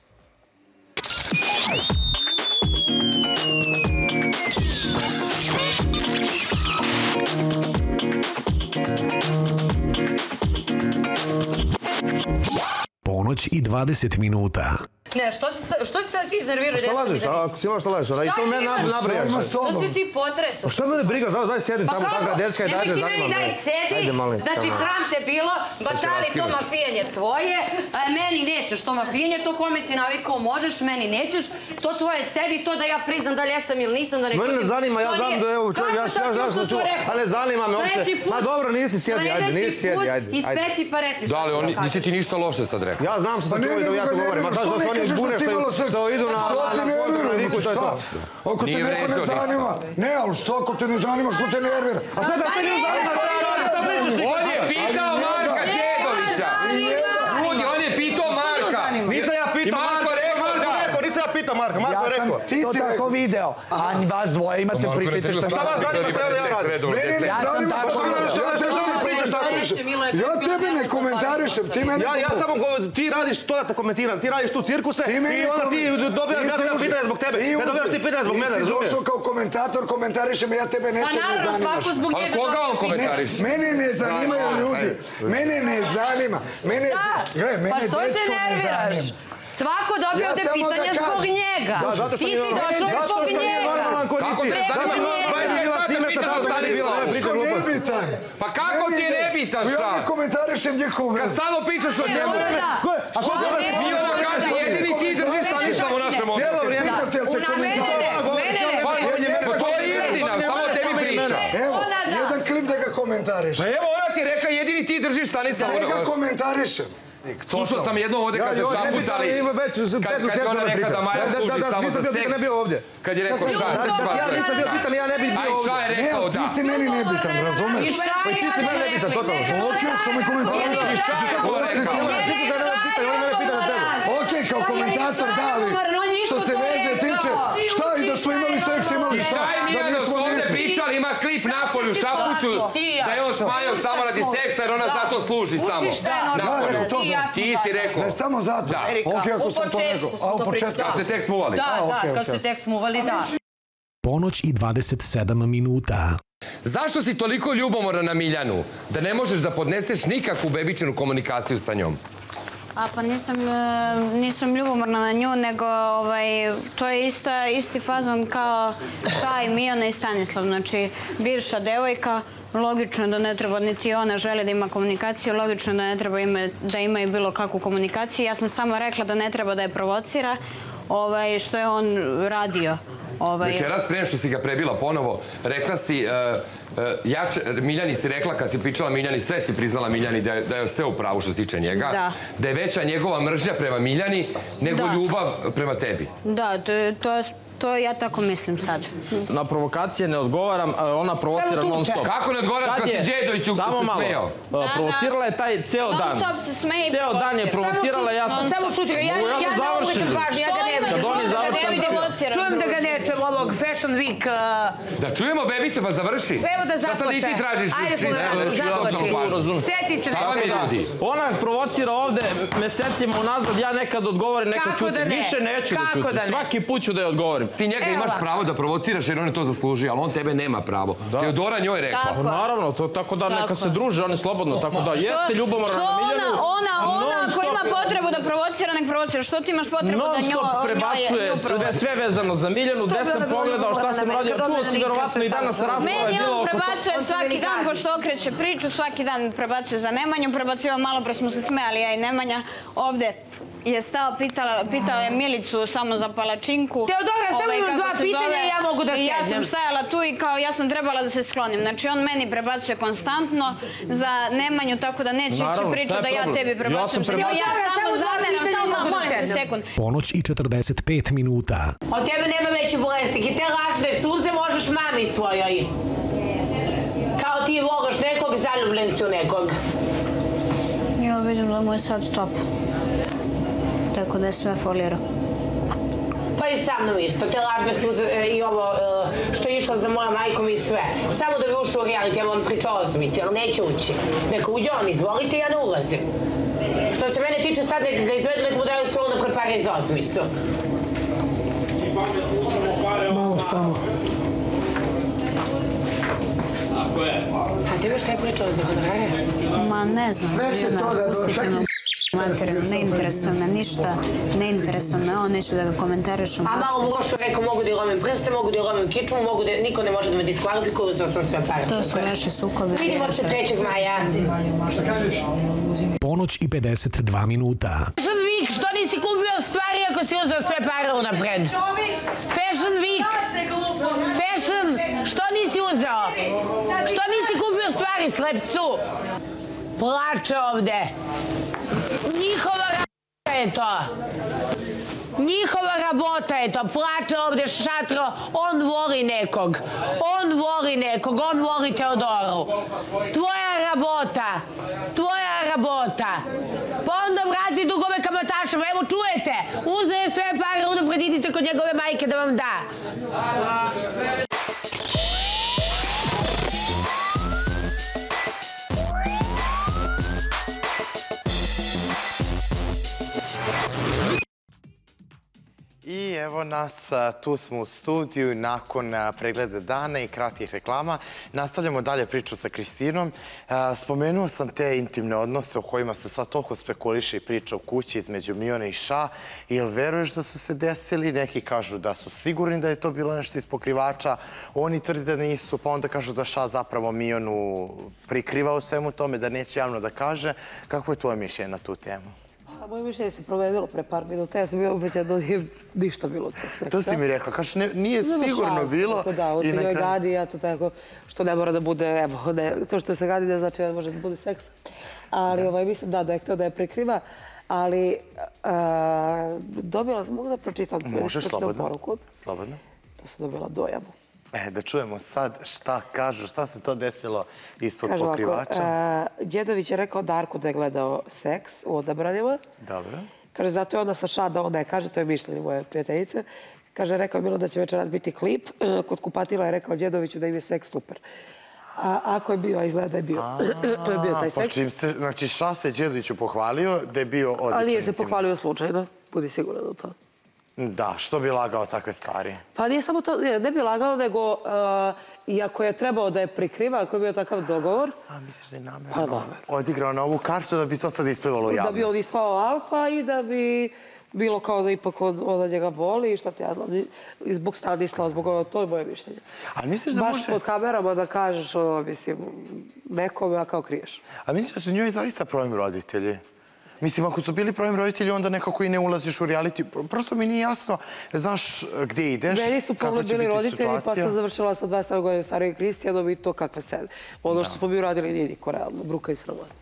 [SPEAKER 12] Ponoć i dvadeset minuta.
[SPEAKER 7] Ne, što si sad ti iznervirao?
[SPEAKER 5] Šta lažeš? Ako si imao šta lažeš? I to mene nabrijaš.
[SPEAKER 7] Što si ti potresao?
[SPEAKER 5] Šta mene briga? Zaj sjedim samo takva dečka i dajde
[SPEAKER 7] zanima me.
[SPEAKER 5] Nemoj ti
[SPEAKER 7] meni daj sedi. Znači, sram te bilo. Batali, to mafijanje tvoje. Meni nećeš to mafijanje. To kome si navikao možeš, meni nećeš. To tvoje sedi, to da ja priznam da li jesam ili nisam, da ne čutim.
[SPEAKER 5] Mene ne zanima, ja znam da je ovo čovjek. Ja sam čuo, ali ne zanima me uopće. Ma dobro, nisi sjedi, ajde, nisi sjedi, ajde.
[SPEAKER 7] Ispeci pa reci što ću da kažeš.
[SPEAKER 8] Nisi ti ništa loše sad rekao.
[SPEAKER 5] Ja znam što sam čuo i da ja to govorim. Što idu na
[SPEAKER 9] naviku, to je to. Ako te neko ne zanima, ne, ali što ako te ne zanima, što te nervira?
[SPEAKER 5] A šta da te ne zanima?
[SPEAKER 8] On je pitao Marka Đedovića. Ljudi, on je pitao Marka.
[SPEAKER 5] Nisam ja pitao Marka. Nisam ja pitao Marka, Marko je rekao.
[SPEAKER 17] Ti si tako video, a vas dvoje imate pričajte šta
[SPEAKER 5] šta vas zanima šta ja radim.
[SPEAKER 9] Mene ne zanima šta mi pričaš tako više. Ja tebe ne komentarišem, ti mene...
[SPEAKER 5] Ja samo, ti radiš to da te komentiram, ti radiš tu cirkuse i onda ti dobijaš pitanje zbog tebe. Ne dobijaš ti pitanje zbog mene, razumiješ?
[SPEAKER 9] Ti si došao kao komentator, komentarišem, ja tebe neće ne zanimaš.
[SPEAKER 8] Ali koga on komentariš?
[SPEAKER 9] Mene ne zanimaju ljudi. Mene ne zanima.
[SPEAKER 7] Pa što se nerviraš? Svako dobio te pitanje zbog njega. Ti si došao zbog njega.
[SPEAKER 8] Kako te zanima? Pa kako ti je nebitan šta?
[SPEAKER 9] Ja ne komentarišem njegovu vredu.
[SPEAKER 8] Kad stalno pričaš o njemu. Mi ona kaže, jedini ti držiš staništa u našem odnosu. Pa to je istina, samo tebi priča.
[SPEAKER 9] Evo, jedan klip da ga komentariš. komentarišem?
[SPEAKER 8] Pa evo, ona ti rekla, jedini ti držiš Stanislav.
[SPEAKER 9] Neka komentarišem.
[SPEAKER 8] Slušao sam jednom ovdje kad se šaputali, kad je ona rekla da Maja služi samo za seks. Kad je rekao Ša,
[SPEAKER 5] ja nisam bio bitan, ja ne bih bio ovdje.
[SPEAKER 8] Aj, Ša je rekao da.
[SPEAKER 9] Ti si meni nebitan, razumeš?
[SPEAKER 8] I Ša je
[SPEAKER 5] Ti si meni nebitan, totalno.
[SPEAKER 9] Okej, što me komentariš?
[SPEAKER 8] I Ša je to rekao.
[SPEAKER 9] Okej, kao komentator, da, ali što se veze tiče, šta i da smo imali seks, imali
[SPEAKER 8] I Ša i Mijano su ovdje pričali, ima klip napolju, Šapuću, da je on smajao samo radi seksa jer ona zato služi samo. Napolju. Ti si rekao.
[SPEAKER 9] Da je samo zato. Okej, ako sam to rekao. A u početku?
[SPEAKER 8] Kad se tek smuvali.
[SPEAKER 7] Da, da, kad se tek smuvali, da.
[SPEAKER 12] Ponoć i dvadeset sedam minuta.
[SPEAKER 8] Zašto si toliko ljubomorna na Miljanu da ne možeš da podneseš nikakvu bebičinu komunikaciju sa njom?
[SPEAKER 2] A pa nisam ljubomorna na nju, nego to je isti fazon kao Ša i Mijana i Stanislav. Znači, bivša devojka, logično da ne treba, niti ona želi da ima komunikaciju, logično da ne treba da ima i bilo kakvu komunikaciju. Ja sam samo rekla da ne treba da je provocira, što je on radio.
[SPEAKER 8] Večeras, prije što si ga prebila ponovo, rekla si, Miljani si rekla, kad si pričala Miljani, sve si priznala Miljani da je sve u pravu što se tiče njega, da je veća njegova mržnja prema Miljani nego ljubav prema tebi.
[SPEAKER 2] Da, to ja tako mislim sad.
[SPEAKER 15] Na provokacije ne odgovaram, ona provocira non stop.
[SPEAKER 8] Kako ne odgovaraš kad si Đedoviću se smejao?
[SPEAKER 15] Provocirala je taj ceo dan.
[SPEAKER 2] Non stop se smeje i
[SPEAKER 15] Ceo dan je provocirala, ja sam...
[SPEAKER 4] Samo šuti ga, ja ne obraćam pažnju, ja ga ne vidim.
[SPEAKER 15] Kad oni završam...
[SPEAKER 4] Čujem da ga ne čujem ovog Fashion Week...
[SPEAKER 8] Da čujemo bebice, pa završi.
[SPEAKER 4] Evo da započe.
[SPEAKER 8] Sad i ti tražiš
[SPEAKER 4] započi. Seti se
[SPEAKER 15] ljudi. Ona provocira ovde mesecima unazad, ja nekad odgovorim, nekad čutim. Više neću da čutim. Svaki put ću da je odgovorim.
[SPEAKER 8] Ti njega imaš pravo da provociraš jer on je to zaslužio, ali on tebe nema pravo. Teodora njoj rekla.
[SPEAKER 15] Naravno, tako da neka se druže, oni slobodno, tako da jeste ljubomorna na Miljanu.
[SPEAKER 2] Ona ako ima potrebu da provocira, nek provocira. Što ti imaš potrebu da njoj
[SPEAKER 15] prebacuje sve vezano za Miljanu, gde sam pogledao, šta sam radio, čuo si verovatno i danas rasprava je
[SPEAKER 2] bilo...
[SPEAKER 15] Meni
[SPEAKER 2] on prebacuje svaki dan, pošto okreće priču, svaki dan prebacuje za Nemanju, prebacuje malo pre smo se smejali, ja i Nemanja ovde. Je stao, pitao je Milicu samo za palačinku.
[SPEAKER 4] Teodora, samo imam dva pitanja i ja mogu da sednem.
[SPEAKER 2] I ja sam stajala tu i kao ja sam trebala da se sklonim. Znači on meni prebacuje konstantno za Nemanju, tako da neće ići priču da ja tebi prebacujem. Ja samo zameram, samo molim te sekund.
[SPEAKER 12] Ponoć i četrdeset pet minuta.
[SPEAKER 4] Od tebe nema veće bolesnik i te lažne suze možeš mami svojoj. Kao ti volaš nekog, zaljubljen si u nekog.
[SPEAKER 2] Ja vidim da mu je sad stop. Tako da je sve folirao.
[SPEAKER 4] Pa i sa mnom isto, te lažne suze i ovo što je išlo za mojom majkom i sve. Samo da bi ušao u reality, evo on priča o Ozmici, ali neće ući. Neka uđe on, izvolite, ja ne ulazim. Što se mene tiče sad, neka ga izvedu, neka mu daju svoju napred pare za Ozmicu.
[SPEAKER 9] Malo samo.
[SPEAKER 4] A tebi šta je pričao za hodare?
[SPEAKER 2] Ma ne znam.
[SPEAKER 9] Sve će to da došaki.
[SPEAKER 2] Ne interesuje me ništa, ne interesuje me on, neću da ga komentarišem.
[SPEAKER 4] A malo Brošo rekao, mogu da je lomim prste, mogu da je lomim kičmu, niko ne može da me diskvalifikuje, uzeo sam sve pare.
[SPEAKER 2] To su naše sukobe.
[SPEAKER 4] Vidimo se trećeg maja.
[SPEAKER 12] Ponoć i pedeset dva minuta.
[SPEAKER 4] Fashion Week, što nisi kupio stvari ako si uzeo sve pare unapred? Fashion Week, Fashion, što nisi uzeo? Što nisi kupio stvari, slepcu? Plače ovde. Njihova rabota je to. Njihova rabota je to. Plače ovde šatro. On voli nekog. On voli nekog. On voli Teodoru. Tvoja rabota. Tvoja rabota. Pa onda vrati dugove kamatašama. Evo čujete. Uzeo sve pare, unapred idite kod njegove majke da vam da.
[SPEAKER 1] I evo nas, tu smo u studiju nakon pregleda dana i kratkih reklama. Nastavljamo dalje priču sa Kristinom. Spomenuo sam te intimne odnose o kojima se sad toliko spekuliše i priča u kući između Mijone i Ša. Jel veruješ da su se desili? Neki kažu da su sigurni da je to bilo nešto iz pokrivača. Oni tvrde da nisu, pa onda kažu da Ša zapravo Mijonu prikriva u svemu tome, da neće javno da kaže. Kako je tvoje mišljenje na tu temu?
[SPEAKER 11] Moje mišljenje se promenilo pre par minuta. Ja sam bio ubeđena da nije ništa bilo tog seksa.
[SPEAKER 1] To si mi rekla. Kaš, nije sigurno bilo.
[SPEAKER 11] Da, on se njoj gadi, ja to tako, što ne mora da bude, evo, to što se gadi ne znači da može da bude seksa. Ali mislim da, da je htio da je prikriva. Ali dobila sam, mogu da pročitam?
[SPEAKER 1] Možeš, slobodno. Slobodno.
[SPEAKER 11] To sam dobila dojavu.
[SPEAKER 1] E, da čujemo sad šta kažu, šta se to desilo ispod pokrivača.
[SPEAKER 11] Kaže ovako, Đedović je rekao Darku da je gledao seks u Odabranjima.
[SPEAKER 1] Dobro.
[SPEAKER 11] Kaže, zato je ona sa Šada, ona je, kaže, to je mišljenje moje prijateljice. Kaže, rekao je Milo da će večeras biti klip. Kod kupatila je rekao Đedoviću da im je seks super. A ako je bio, a izgleda da je bio. To je bio taj seks.
[SPEAKER 1] Znači, Ša se Đedoviću pohvalio da je bio odličan.
[SPEAKER 11] Ali nije se pohvalio slučajno, budi siguran u to.
[SPEAKER 1] Da, što bi lagao takve stvari?
[SPEAKER 11] Pa nije samo to, ne bi lagao, nego iako je trebao da je prikriva, ako je bio takav dogovor...
[SPEAKER 1] A, misliš da je namjerno odigrao na ovu kartu da bi to sad isplivalo u javnost?
[SPEAKER 11] Da bi on ispao alfa i da bi bilo kao da ipak on njega voli i šta ti ja znam, zbog Stanislava, zbog ovo, to je moje mišljenje.
[SPEAKER 1] A misliš da može...
[SPEAKER 11] Baš pod kamerama da kažeš, mislim, nekome, a kao kriješ.
[SPEAKER 1] A misliš da su njoj zaista problem roditelji? Mislim, ako su bili problem roditelji, onda nekako i ne ulaziš u reality. Prosto mi nije jasno, znaš gdje ideš,
[SPEAKER 11] meni su problem bili roditelji, pa sam završila sa dvadeset sedam godina starijeg Kristijanom i to kakve scene. Ono što smo mi uradili nije niko realno, bruka i sramota.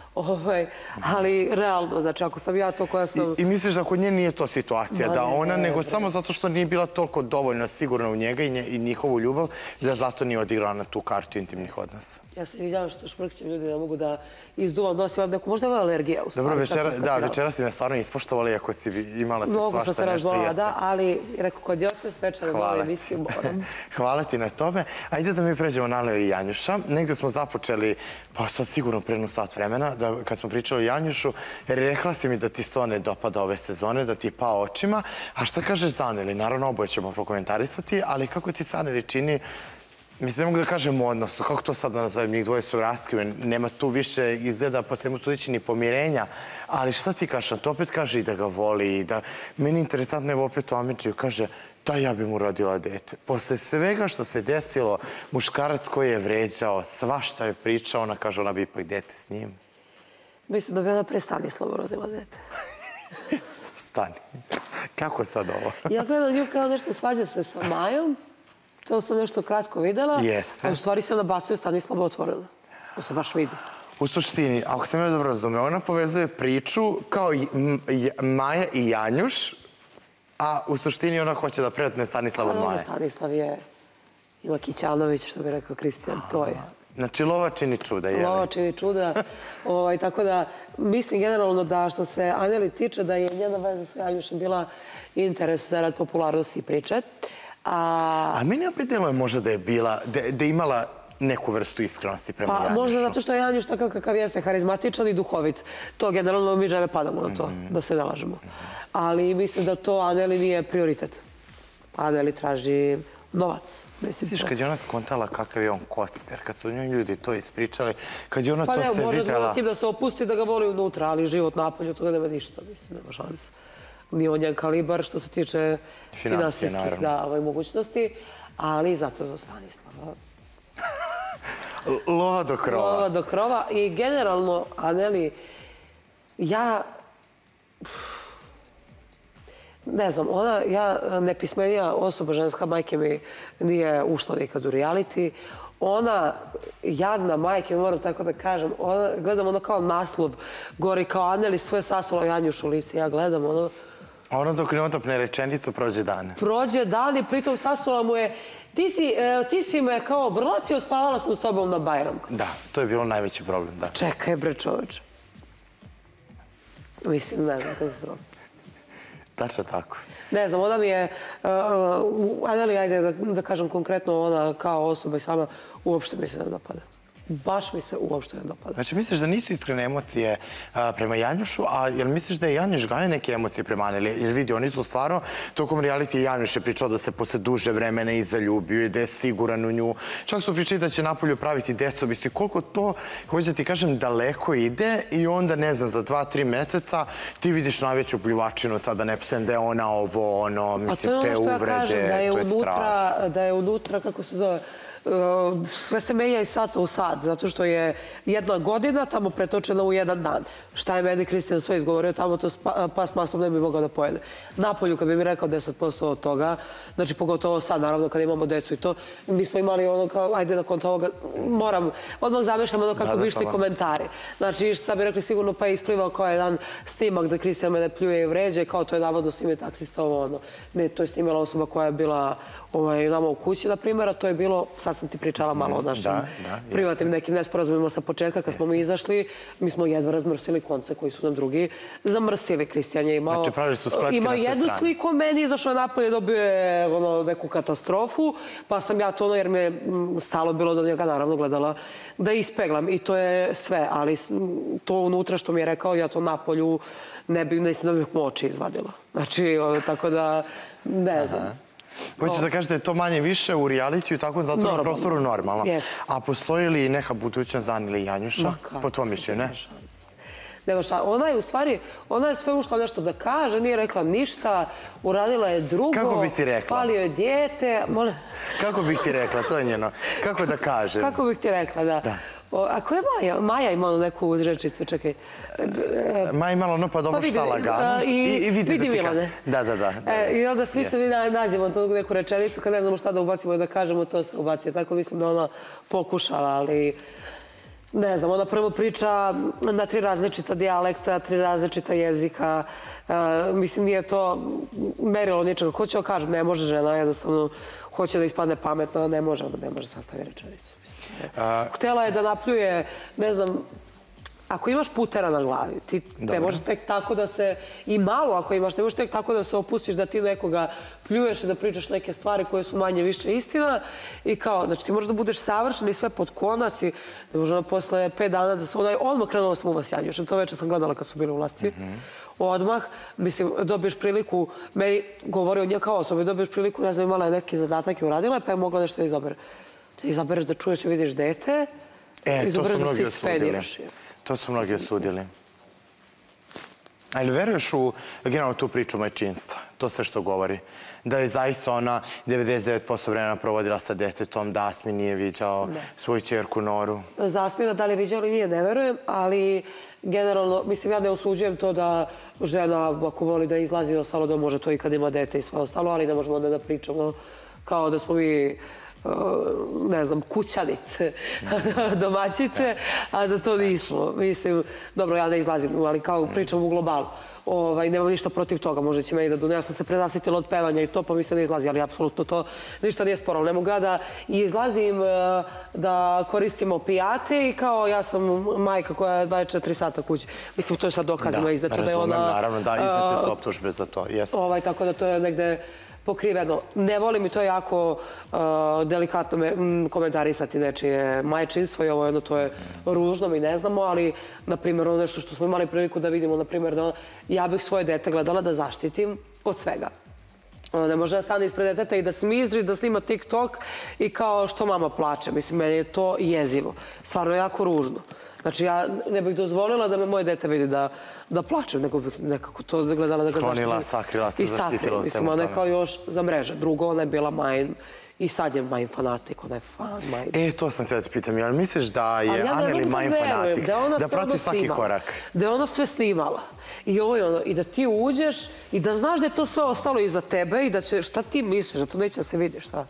[SPEAKER 11] Ali realno, znači ako sam ja to koja sam...
[SPEAKER 1] I misliš da kod nje nije to situacija, da ona, nego samo zato što nije bila toliko dovoljno sigurna u njega i njihovu ljubav, da zato nije odigrala na tu kartu intimnih odnosa.
[SPEAKER 11] Ja se izvinjavam što šmrkćem ljudi, ne mogu da izduvam, nosim vam neku, možda je alergija u stvari.
[SPEAKER 1] Dobro, da, večeras si me stvarno ispoštovali, ako si imala se svašta nešto jeste.
[SPEAKER 11] Da, ali rekao, kod Joce svečano moju emisiju moram.
[SPEAKER 1] Hvala ti na tome. Ajde da mi pređemo na Anelu i Janjuša. Negdje smo započeli, pa sad sigurno prenu sat vremena, kad smo pričali o Janjušu, rekla si mi da ti se to ne dopada ove sezone, da ti je pao očima. A šta kažeš za Aneli? Naravno, oboje ćemo prokomentarisati, ali kako ti se Aneli čini, mislim, ne mogu da kažem u odnosu, kako to sad da nazovem, njih dvoje su raskive, nema tu više izgleda po svemu sudeći ni pomirenja, ali šta ti kažeš, a to opet kaže i da ga voli i da, meni interesantno je opet u Amidžiju, kaže, da ja bi mu rodila dete. Posle svega što se desilo, muškarac koji je vređao, svašta je pričao, ona kaže, ona bi ipak dete s njim.
[SPEAKER 11] Mislim da bi ona pre Stanislava rodila dete.
[SPEAKER 1] Stani. Kako sad ovo?
[SPEAKER 11] Ja gledam nju kao nešto svađa se sa Majom. To sam nešto kratko videla.
[SPEAKER 1] Jeste.
[SPEAKER 11] A u stvari se nabacuje Stanislava otvoreno. To se baš vidi.
[SPEAKER 1] U suštini, ako sam ja dobro razume, ona povezuje priču kao Maja i Janjuš, a u suštini ona hoće da preotme Stanislava od Maje.
[SPEAKER 11] Stanislav je ima Kićanović, što bi rekao Kristijan, to je.
[SPEAKER 1] Znači, lova čini čuda, je li?
[SPEAKER 11] Lova čini čuda. Tako da, mislim generalno da što se Aneli tiče, da je njena veza sa Janjušem bila interes zarad popularnosti i priče.
[SPEAKER 1] A meni opet deluje možda da je bila, da je imala neku vrstu iskrenosti prema Janjušu.
[SPEAKER 11] Pa možda zato što je Janjuš takav kakav jeste, harizmatičan i duhovit. To generalno mi žene padamo na to, da se ne lažemo. Ali mislim da to Aneli nije prioritet. Aneli traži novac.
[SPEAKER 1] Misliš, kad je ona skontala kakav je on kockar, kad su njoj ljudi to ispričali, kad je ona to se videla...
[SPEAKER 11] Pa ne, možda s tim da se opusti da ga voli unutra, ali život napolju, toga nema ništa, mislim, nema šanse. Nije on njen kalibar što se tiče finansijskih mogućnosti, ali zato za Stanislava.
[SPEAKER 1] Lova do krova.
[SPEAKER 11] Lova do krova i generalno, Aneli, ja... Ne znam, ona, ja nepismenija osoba, ženska, majke mi nije ušla nikad u reality. Ona, jadna majke, moram tako da kažem, gledam ono kao naslov, gori kao Aneli svoje sasula Janjuš u lice. Ja gledam ono...
[SPEAKER 1] Ona dok ne otopne rečenicu, prođe dan.
[SPEAKER 11] Prođe dan i pritom sasula mu je... Ti si me kao brlatio, spavala sam s tobom na Bajramku.
[SPEAKER 1] Da, to je bilo najveći problem, da.
[SPEAKER 11] Čekaj bre čoveče. Mislim, ne znam kako se zove.
[SPEAKER 1] Tačno tako.
[SPEAKER 11] Ne znam, ona mi je, Aneli, ajde da kažem konkretno, ona kao osoba i sama uopšte mi se ne dopada. Baš mi se uopšte ne dopada.
[SPEAKER 1] Znači, misliš da nisu iskrene emocije prema Janjušu, a jel misliš da je Janjuš gaje neke emocije prema Aneli? Jer vidi, oni su stvarno, tokom reality Janjuš je pričao da se posle duže vremena i zaljubio i da je siguran u nju. Čak su pričali da će napolju praviti decu. Misli, koliko to, hoću da ti kažem, daleko ide i onda, ne znam, za dva, tri meseca ti vidiš najveću pljuvačinu, sada ne psujem da je ona ovo, ono, mislim, te uvrede, to je strašno.
[SPEAKER 11] Da je unutra, kako se zove, sve se menja iz sata u sat, zato što je jedna godina tamo pretočena u jedan dan. Šta je meni Kristijan sve izgovorio, tamo to pas maslom ne bi mogao da pojede. Napolju, kad bi mi rekao deset posto od toga, znači pogotovo sad, naravno, kad imamo decu i to, mi smo imali ono kao, ajde, nakon toga, moram, odmah zamišljam ono kako bi išli komentari. Znači, sad bi rekli sigurno, pa je isplivao kao jedan snimak da Kristijan mene pljuje i vređe, kao to je navodno snime taksista, ovo ono. Ne, to je snimala osoba koja je bila nama u kući, na primjer, a to je bilo, sad sam ti pričala malo o našim privatnim nekim nesporazumima sa početka, kad smo mi izašli, mi smo jedva razmrsili konce koji su nam drugi zamrsili. Kristijan je imao...
[SPEAKER 1] Znači, pravili su spletke na sve strane.
[SPEAKER 11] Ima jednu sliku o meni, izašao je napolje, dobio je neku katastrofu, pa sam ja to ono, jer me stalo bilo do njega, naravno, gledala da ispeglam. I to je sve, ali to unutra što mi je rekao, ja to napolju ne bih, mislim da bih mu oči izvadila. Znači, tako da, ne znam.
[SPEAKER 1] Hoćeš da kažete da je to manje više u realitiju i tako zato na prostoru normalno. A postoji li neka budućnost za Anu ili Janjuša? Po tvojom mišljenju, ne?
[SPEAKER 11] Nema šta. Ona je u stvari, ona je sve ušla nešto da kaže, nije rekla ništa, uradila je drugo.
[SPEAKER 1] Kako bih ti rekla?
[SPEAKER 11] Palio je dijete.
[SPEAKER 1] Kako bih ti rekla, to je njeno. Kako da kažem?
[SPEAKER 11] Kako bih ti rekla, da. Ako je Maja, Maja imala neku rečicu, čekaj.
[SPEAKER 1] Maja imala ono pa dobro šta lagano.
[SPEAKER 11] I vidi Milane.
[SPEAKER 1] Da, da, da.
[SPEAKER 11] I onda svi se mi nađemo neku rečenicu, kad ne znamo šta da ubacimo i da kažemo, to se ubaci. Tako mislim da ona pokušala, ali ne znam, ona prvo priča na tri različita dijalekta, tri različita jezika. Mislim, nije to merilo ničega. Hoće da kažem, ne može žena, jednostavno hoće da ispadne pametna, ne može, onda ne može sastaviti rečenicu. Htjela je da napljuje, ne znam, ako imaš putera na glavi, ti ne može tek tako da se, i malo ako imaš, ne može tek tako da se opustiš da ti nekoga pljuješ i da pričaš neke stvari koje su manje više istina i kao, znači ti možeš da budeš savršen i sve pod konac i ne može posle pet dana da se, odmah krenula sam u vas Janjušem, to večer sam gledala kad su bili u Lasci. Odmah, mislim, dobiješ priliku, meni govori od nje kao osoba, dobiješ priliku, ne znam, imala je neki zadatak i uradila, pa je mogla nešto da izabere. Da izabereš da čuješ i vidiš dete, izabereš da se isfeniraš.
[SPEAKER 1] To su mnogi osudili. Ali veruješ u generalno tu priču majčinstva? To sve što govori. Da je zaista ona devedeset devet posto vremena provodila sa detetom, da Asmi nije viđao svoju ćerku Noru.
[SPEAKER 11] Za Asmina da li je viđao ili nije, ne verujem, ali generalno, mislim, ja ne osuđujem to da žena, ako voli da izlazi i ostalo, da može to i kad ima dete i sve ostalo, ali ne možemo onda da pričamo kao da smo mi ne znam, kućanice, domaćice, a da to nismo. Mislim, dobro, ja ne izlazim, ali kao pričam u globalu. Nemam ništa protiv toga, možda će meni da dune. Ja sam se predasitila od pevanja i to, pa mi se ne izlazi, ali apsolutno to ništa nije sporno. Ne mogu ja da izlazim da koristim opijate i kao ja sam majka koja je dvadeset četiri sata kući. Mislim, to je sad dokazima izdato da je ona...
[SPEAKER 1] Da, razumem, naravno, da, iznete su optužbe za to, jesno.
[SPEAKER 11] Tako da to je negde pokriveno. Ne volim i to je jako delikatno komentarisati nečije majčinstvo i ovo jedno to je ružno, mi ne znamo, ali na primjer ono nešto što smo imali priliku da vidimo, na primjer da ja bih svoje dete gledala da zaštitim od svega. Ne može da stane ispred deteta i da smizri, da snima TikTok i kao što mama plače. Mislim, meni je to jezivo. Stvarno jako ružno. Znači, ja ne bih dozvolila da me moje dete vidi da plačem, nego bih nekako to gledala da ga zaštitim.
[SPEAKER 1] Sklonila, sakrila se, zaštitila u svemu tome.
[SPEAKER 11] Mislim, ona je kao još za mreže. Drugo, ona je bila Majin i sad je Majin fanatik, ona je fan Majin.
[SPEAKER 1] E, to sam htjela da ti pitam, jel misliš da je Anneli Majin fanatik? Da prati svaki korak?
[SPEAKER 11] Da je ona sve snimala. I ovo je ono, i da ti uđeš i da znaš da je to sve ostalo iza tebe i da će, šta ti misliš, da to neće da se vidi, šta?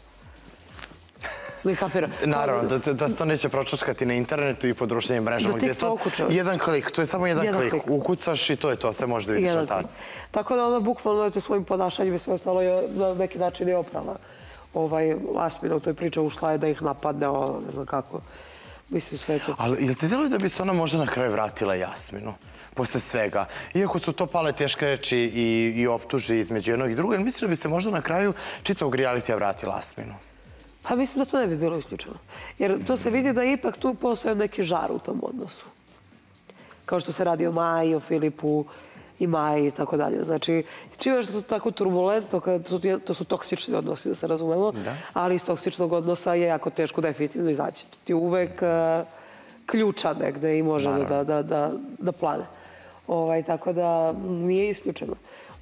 [SPEAKER 1] Naravno, da se to neće pročačkati na internetu i po društvenim mrežama.
[SPEAKER 11] Da TikToku čovječ.
[SPEAKER 1] Jedan klik, to je samo jedan klik. Ukucaš i to je to, sve možeš da vidiš na taci.
[SPEAKER 11] Tako da ona bukvalno svojim ponašanjem i sve ostalo je na neki način i oprala. Asmina u toj priči ušla je da ih napadne, ne znam kako. Mislim sve to.
[SPEAKER 1] Ali jel ti deluje da bi se ona možda na kraju vratila Jasminu? Posle svega. Iako su to pale teške reči i optuže između jednog i drugog, misliš da bi se možda na kraju čitavog realitija vratila Asminu?
[SPEAKER 11] Pa mislim da to ne bi bilo isključeno. Jer to se vidi da ipak tu postoje neki žar u tom odnosu. Kao što se radi o Maji, o Filipu i Maji i tako dalje. Znači, čime je što je to tako turbulentno, to su toksični odnosi, da se razumemo, ali iz toksičnog odnosa je jako teško definitivno izaći. Ti je uvek ključan negde i može da plane. Tako da nije isključeno.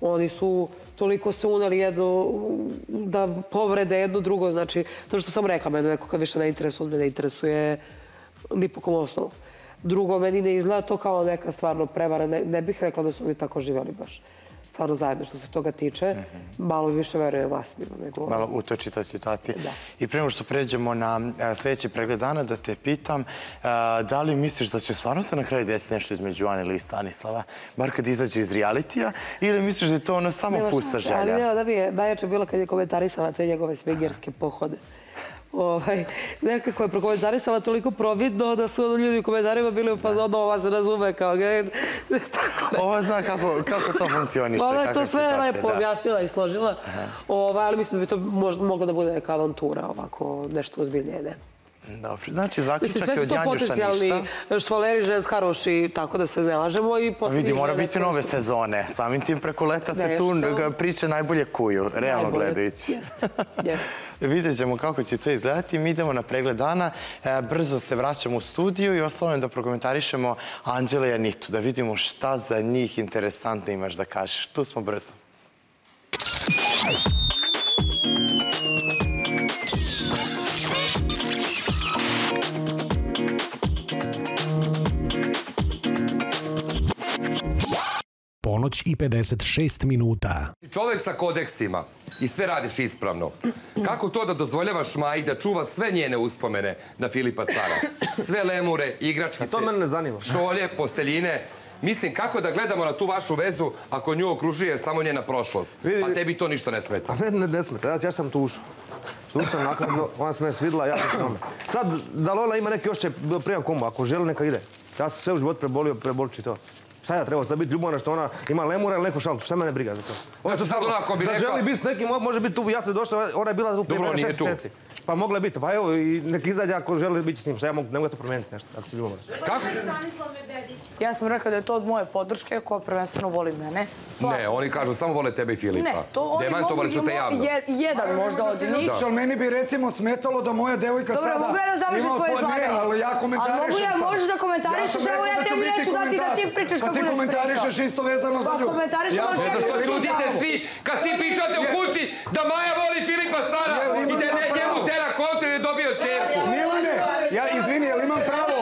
[SPEAKER 11] Oni su toliko se uneli jedno, da povrede jedno drugo. Znači, to što sam rekla, mene neko kad više ne interesuje, me ne interesuje ni po kom osnovu. Drugo, meni ne izgleda to kao neka stvarno prevara. Ne bih rekla da su oni tako živjeli baš. Stvarno zajedno što se toga tiče, malo više verujem vas bilo nego...
[SPEAKER 1] Malo u toj čitoj situaciji. I prema što pređemo na sljedeći pregled dana, da te pitam, da li misliš da će stvarno se na kraju desiti nešto između Ane i Stanislava, bar kad izađu iz realitija, ili misliš da je to ono samo pusta želja?
[SPEAKER 11] Ali nema da bi je najjače bilo kad je komentarisala te njegove svingerske pohode. Nekako je prokomentarisala toliko providno da su ljudi u komentarima bili u fazonu, ova se razume kao gej.
[SPEAKER 1] Ova zna kako to funkcioniše.
[SPEAKER 11] Ona je to sve lepo objasnila i složila, ali mislim da bi to moglo da bude neka avantura, ovako nešto ozbiljnije, ne.
[SPEAKER 1] Dobro, znači zaključak je od Janjuša ništa.
[SPEAKER 11] Sve su to potencijalni švaleri, žensk, haroši, tako da se ne lažemo.
[SPEAKER 1] Vidi, mora biti nove sezone. Samim tim preko leta se tu priče najbolje kuju, realno gledajući. Vidjet ćemo kako će to izgledati. Mi idemo na pregled dana. Brzo se vraćamo u studiju i ostalo je da prokomentarišemo Anđela i Anitu, da vidimo šta za njih interesantno imaš da kažeš. Tu smo brzo.
[SPEAKER 12] Ponoć i pedeset šest minuta.
[SPEAKER 8] Čovek sa kodeksima i sve radiš ispravno. Kako to da dozvoljavaš Maji da čuva sve njene uspomene na Filipa Cara? Sve lemure, igračkice, šolje, posteljine. Mislim, kako da gledamo na tu vašu vezu ako nju okružuje samo njena prošlost? A tebi to ništa ne smeta.
[SPEAKER 5] A mene ne smeta, ja sam tu ušao. Tu sam nakladno, ona se me svidla, ja sam tome. Sad, da Lola ima neki ošće prijam komu, ako želi neka ide. Ja sam sve u život prebolio, prebolči to. Šta ja trebao sad biti ljubavna što ona ima lemura ili neku šaltu? Šta mene briga za to?
[SPEAKER 8] Znači sad onako bi rekao...
[SPEAKER 5] Da želi biti s nekim, može biti tu, ja sam došla, ona je bila tu prije mene šest mjeseci. Pa mogla je biti, pa evo i nek izađe ako želi biti s njim. Šta ja mogu, ne mogu to promijeniti nešto, ako si ljubavna.
[SPEAKER 8] Kako?
[SPEAKER 6] Ja sam rekao da je to od moje podrške koja prvenstveno voli mene.
[SPEAKER 8] Ne, oni kažu samo vole tebe i Filipa.
[SPEAKER 6] Ne, to oni mogu jedan možda od njih.
[SPEAKER 9] Ali meni bi recimo smetalo da moja devojka sada...
[SPEAKER 6] Dobro, mogu ja da završim svoje izlaganje.
[SPEAKER 9] Ali ja komentarišem sad.
[SPEAKER 6] Ali mogu ja, možeš da komentarišeš, evo ja tebi neću dati da ti pričaš kako budeš pričao.
[SPEAKER 9] Pa ti komentarišeš isto vezano za nju.
[SPEAKER 6] Pa komentarišeš...
[SPEAKER 8] Ne znam što čutite svi, kad svi pričate u kući da Maja voli Filipa Cara i da je njemu sera kontra i ne dobio čerku.
[SPEAKER 9] Milane, ja izvini, jel imam pravo?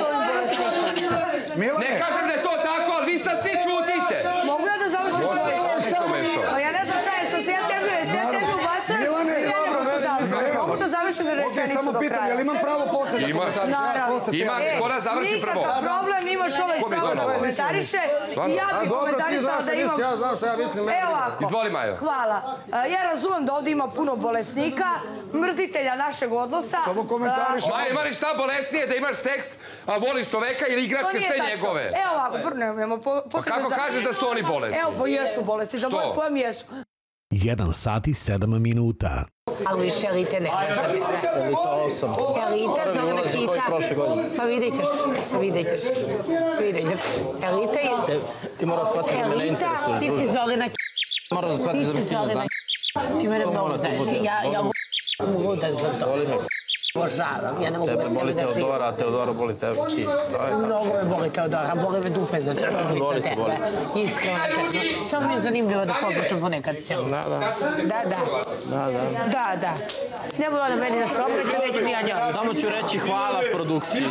[SPEAKER 8] Ne kažem da je to tako, ali vi sad svi čutite.
[SPEAKER 6] Mogu ja da završim svoje izlaganje? Pa ja ne znam šta je, sam se ja tebi, ja tebi ubacujem i ja ne mogu što završim. Mogu da završim rečenicu do kraja.
[SPEAKER 9] Samo pitam, jel imam pravo poslije?
[SPEAKER 8] Ima, ima, ko nas završi prvo?
[SPEAKER 6] Nikakav problem, ima čovjek pravo da komentariše i ja bih komentarisala da imam... Evo ovako.
[SPEAKER 8] Izvoli, Majo.
[SPEAKER 6] Hvala. Ja razumem da ovdje ima puno bolesnika, mrzitelja našeg odnosa.
[SPEAKER 9] Samo komentariš.
[SPEAKER 8] Maja, ima li šta bolesnije da imaš seks, a voliš čoveka ili igračke sve njegove?
[SPEAKER 6] Evo ovako, nema potrebe...
[SPEAKER 8] Pa kako kažeš da su oni bolesni?
[SPEAKER 6] Evo, pa jesu bolesni, za moj pojam jesu.
[SPEAKER 12] jedan sat i sedam minuta.
[SPEAKER 4] Ali više elite ne gleda sve.
[SPEAKER 20] Elita osam.
[SPEAKER 4] Elita za uvek elita. Pa vidjet ćeš, vidjet ćeš, vidjet ćeš. Elita je...
[SPEAKER 20] Ti moraš shvatiti da me ne interesuješ,
[SPEAKER 4] Elita, ti si Zolina k***.
[SPEAKER 20] Moraš shvatiti da me ti ne znam.
[SPEAKER 4] Ti mene mnogo znaš. Ja sam luda za to. Božavam, ja ne mogu bez tebe da živim.
[SPEAKER 20] Tebe boli Teodora, a Teodora boli tebe.
[SPEAKER 4] Mnogo me boli Teodora, boli me dupe za tebe. Iskreno, samo mi je zanimljivo da pogručam ponekad s njom. Da, da. Da, da. Da, da. Nemoj ona meni da se opreća, neću ni ja njoj.
[SPEAKER 20] Samo ću reći hvala produkciji.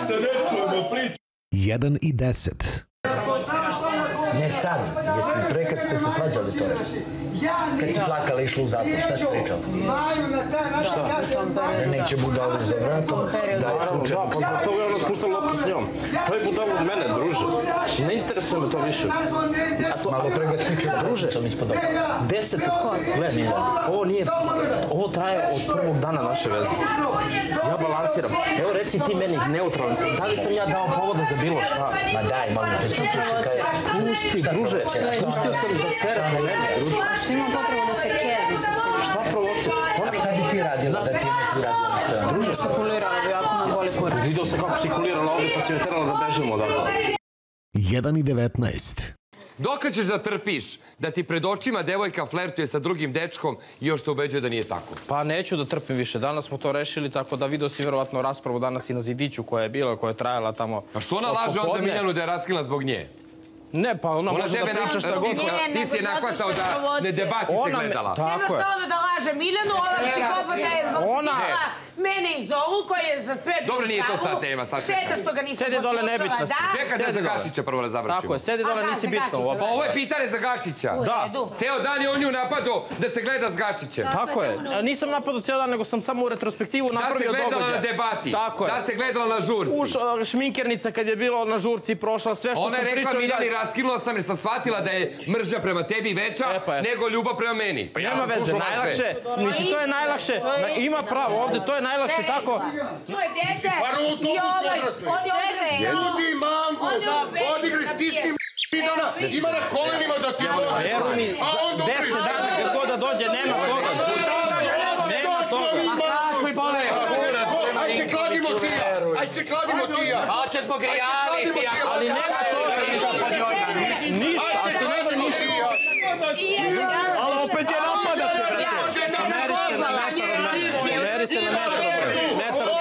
[SPEAKER 12] jedan i deset.
[SPEAKER 20] Ne sad, jesi pre kad ste se svađali to? Kad si plakala i išla u zatvor, šta si pričala? Šta? Da neće budalo za vratom, da je tuče. Da, pa zbog toga je ona spuštala loptu s njom. To je budalo od mene, druže. Ne interesuje me to više. Malo pre ga stiče družicom ispod oka. Deset, gledaj, ovo nije, ovo traje od prvog dana naše veze. Ja balansiram. Evo reci ti meni neutralan sam. Da li sam ja dao povoda za bilo šta? Ma daj, malo te čutiš i kaj. Pusti, druže. Pustio sam da sere po mene, druže.
[SPEAKER 2] Što imam potrebu da se kezi sa svima?
[SPEAKER 20] Šta provoci? A šta bi ti radila da ti je neko radila nešto?
[SPEAKER 2] Druže, što kulirala bi, ako nam boli kurac.
[SPEAKER 20] Vidio sam kako si kulirala ovdje pa si me terala da bežimo odavde.
[SPEAKER 12] jedan i devetnaest.
[SPEAKER 8] Dokad ćeš da trpiš da ti pred očima devojka flertuje sa drugim dečkom i još te ubeđuje da nije tako?
[SPEAKER 20] Pa neću da trpim više. Danas smo to rešili, tako da vidio si vjerovatno raspravu danas i na zidiću koja je bila, koja je trajala tamo.
[SPEAKER 8] A što ona laže onda Miljanu da je raskila zbog nje?
[SPEAKER 21] Ne, pa ona može da priča šta god.
[SPEAKER 8] Ti si je nakvatao da ne debati se gledala.
[SPEAKER 4] Nema što ona da laže Miljanu, ova psihopata je zbog tijela mene iz ovu koji je za sve
[SPEAKER 8] Dobro, nije to sad tema, sad čekaj.
[SPEAKER 4] Šteta što ga nisam
[SPEAKER 21] Sedi dole, nebitno si.
[SPEAKER 8] Čekaj da za Gačića prvo da završimo.
[SPEAKER 21] Tako je, sedi dole, nisi bitno.
[SPEAKER 8] Pa ovo je pitanje za Gačića.
[SPEAKER 21] Da.
[SPEAKER 8] Ceo dan je on nju napadao da se gleda s Gačićem.
[SPEAKER 21] Tako je. Nisam napadao ceo dan, nego sam samo u retrospektivu napravio događaj.
[SPEAKER 8] Da se gledala na debati.
[SPEAKER 21] Tako je.
[SPEAKER 8] Da se gledala na žurci.
[SPEAKER 21] Uš, šminkernica kad je bilo na žurci prošla, sve što sam pričao.
[SPEAKER 8] Ona je rekla Miljani, raskinula sam jer sam shvatila da je mržnja prema tebi veća nego ljubav prema meni.
[SPEAKER 21] Nema veze, najlakše. Mislim, to je najlakše. Ima pravo ovde, to je najlakše tako.
[SPEAKER 4] To je dete.
[SPEAKER 22] Pa rutu odrastuje. Ljudi, mango, odigri, stisni Vidana, ima na kolenima da ti odeš.
[SPEAKER 21] Veruj mi, deset dana kad god da dođe, nema toga. Nema toga. A kakvi bole?
[SPEAKER 22] Aj se kladimo tija, aj se kladimo tija.
[SPEAKER 3] A će zbog reality.
[SPEAKER 21] Ali nema toga ništa. Ništa, a što nema ništa. Ali opet je napadate, brate. Meri se na metar.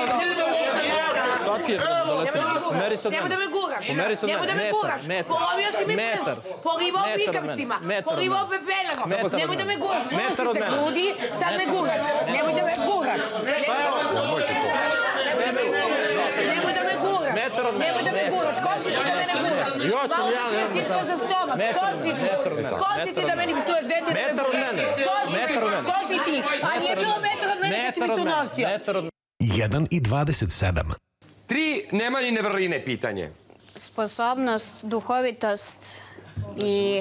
[SPEAKER 21] Meri se od
[SPEAKER 4] Nemo da me guraš.
[SPEAKER 21] Meri se od
[SPEAKER 4] Nemo da me guraš. Polovio si mi prst. Porivao pikavcima. Porivao pepelama. Nemoj da me guraš. Metar od mene. Grudi, sad me guraš. Nemoj da me guraš.
[SPEAKER 21] Šta je ovo?
[SPEAKER 4] Nemoj da me guraš.
[SPEAKER 21] Metar od mene.
[SPEAKER 4] Nemoj da me guraš. Ko si ti da mene guraš? Malo si svjetitko za stomak. Ko si ti? Ko si ti da meni psuješ dete?
[SPEAKER 21] Metar od mene. Metar od mene.
[SPEAKER 4] Ko si ti? A nije bilo metar od mene kad si mi se unosio.
[SPEAKER 21] Metar od mene.
[SPEAKER 12] jedan i dvadeset sedam.
[SPEAKER 8] Tri Nemanjine vrline pitanje.
[SPEAKER 2] Sposobnost, duhovitost i...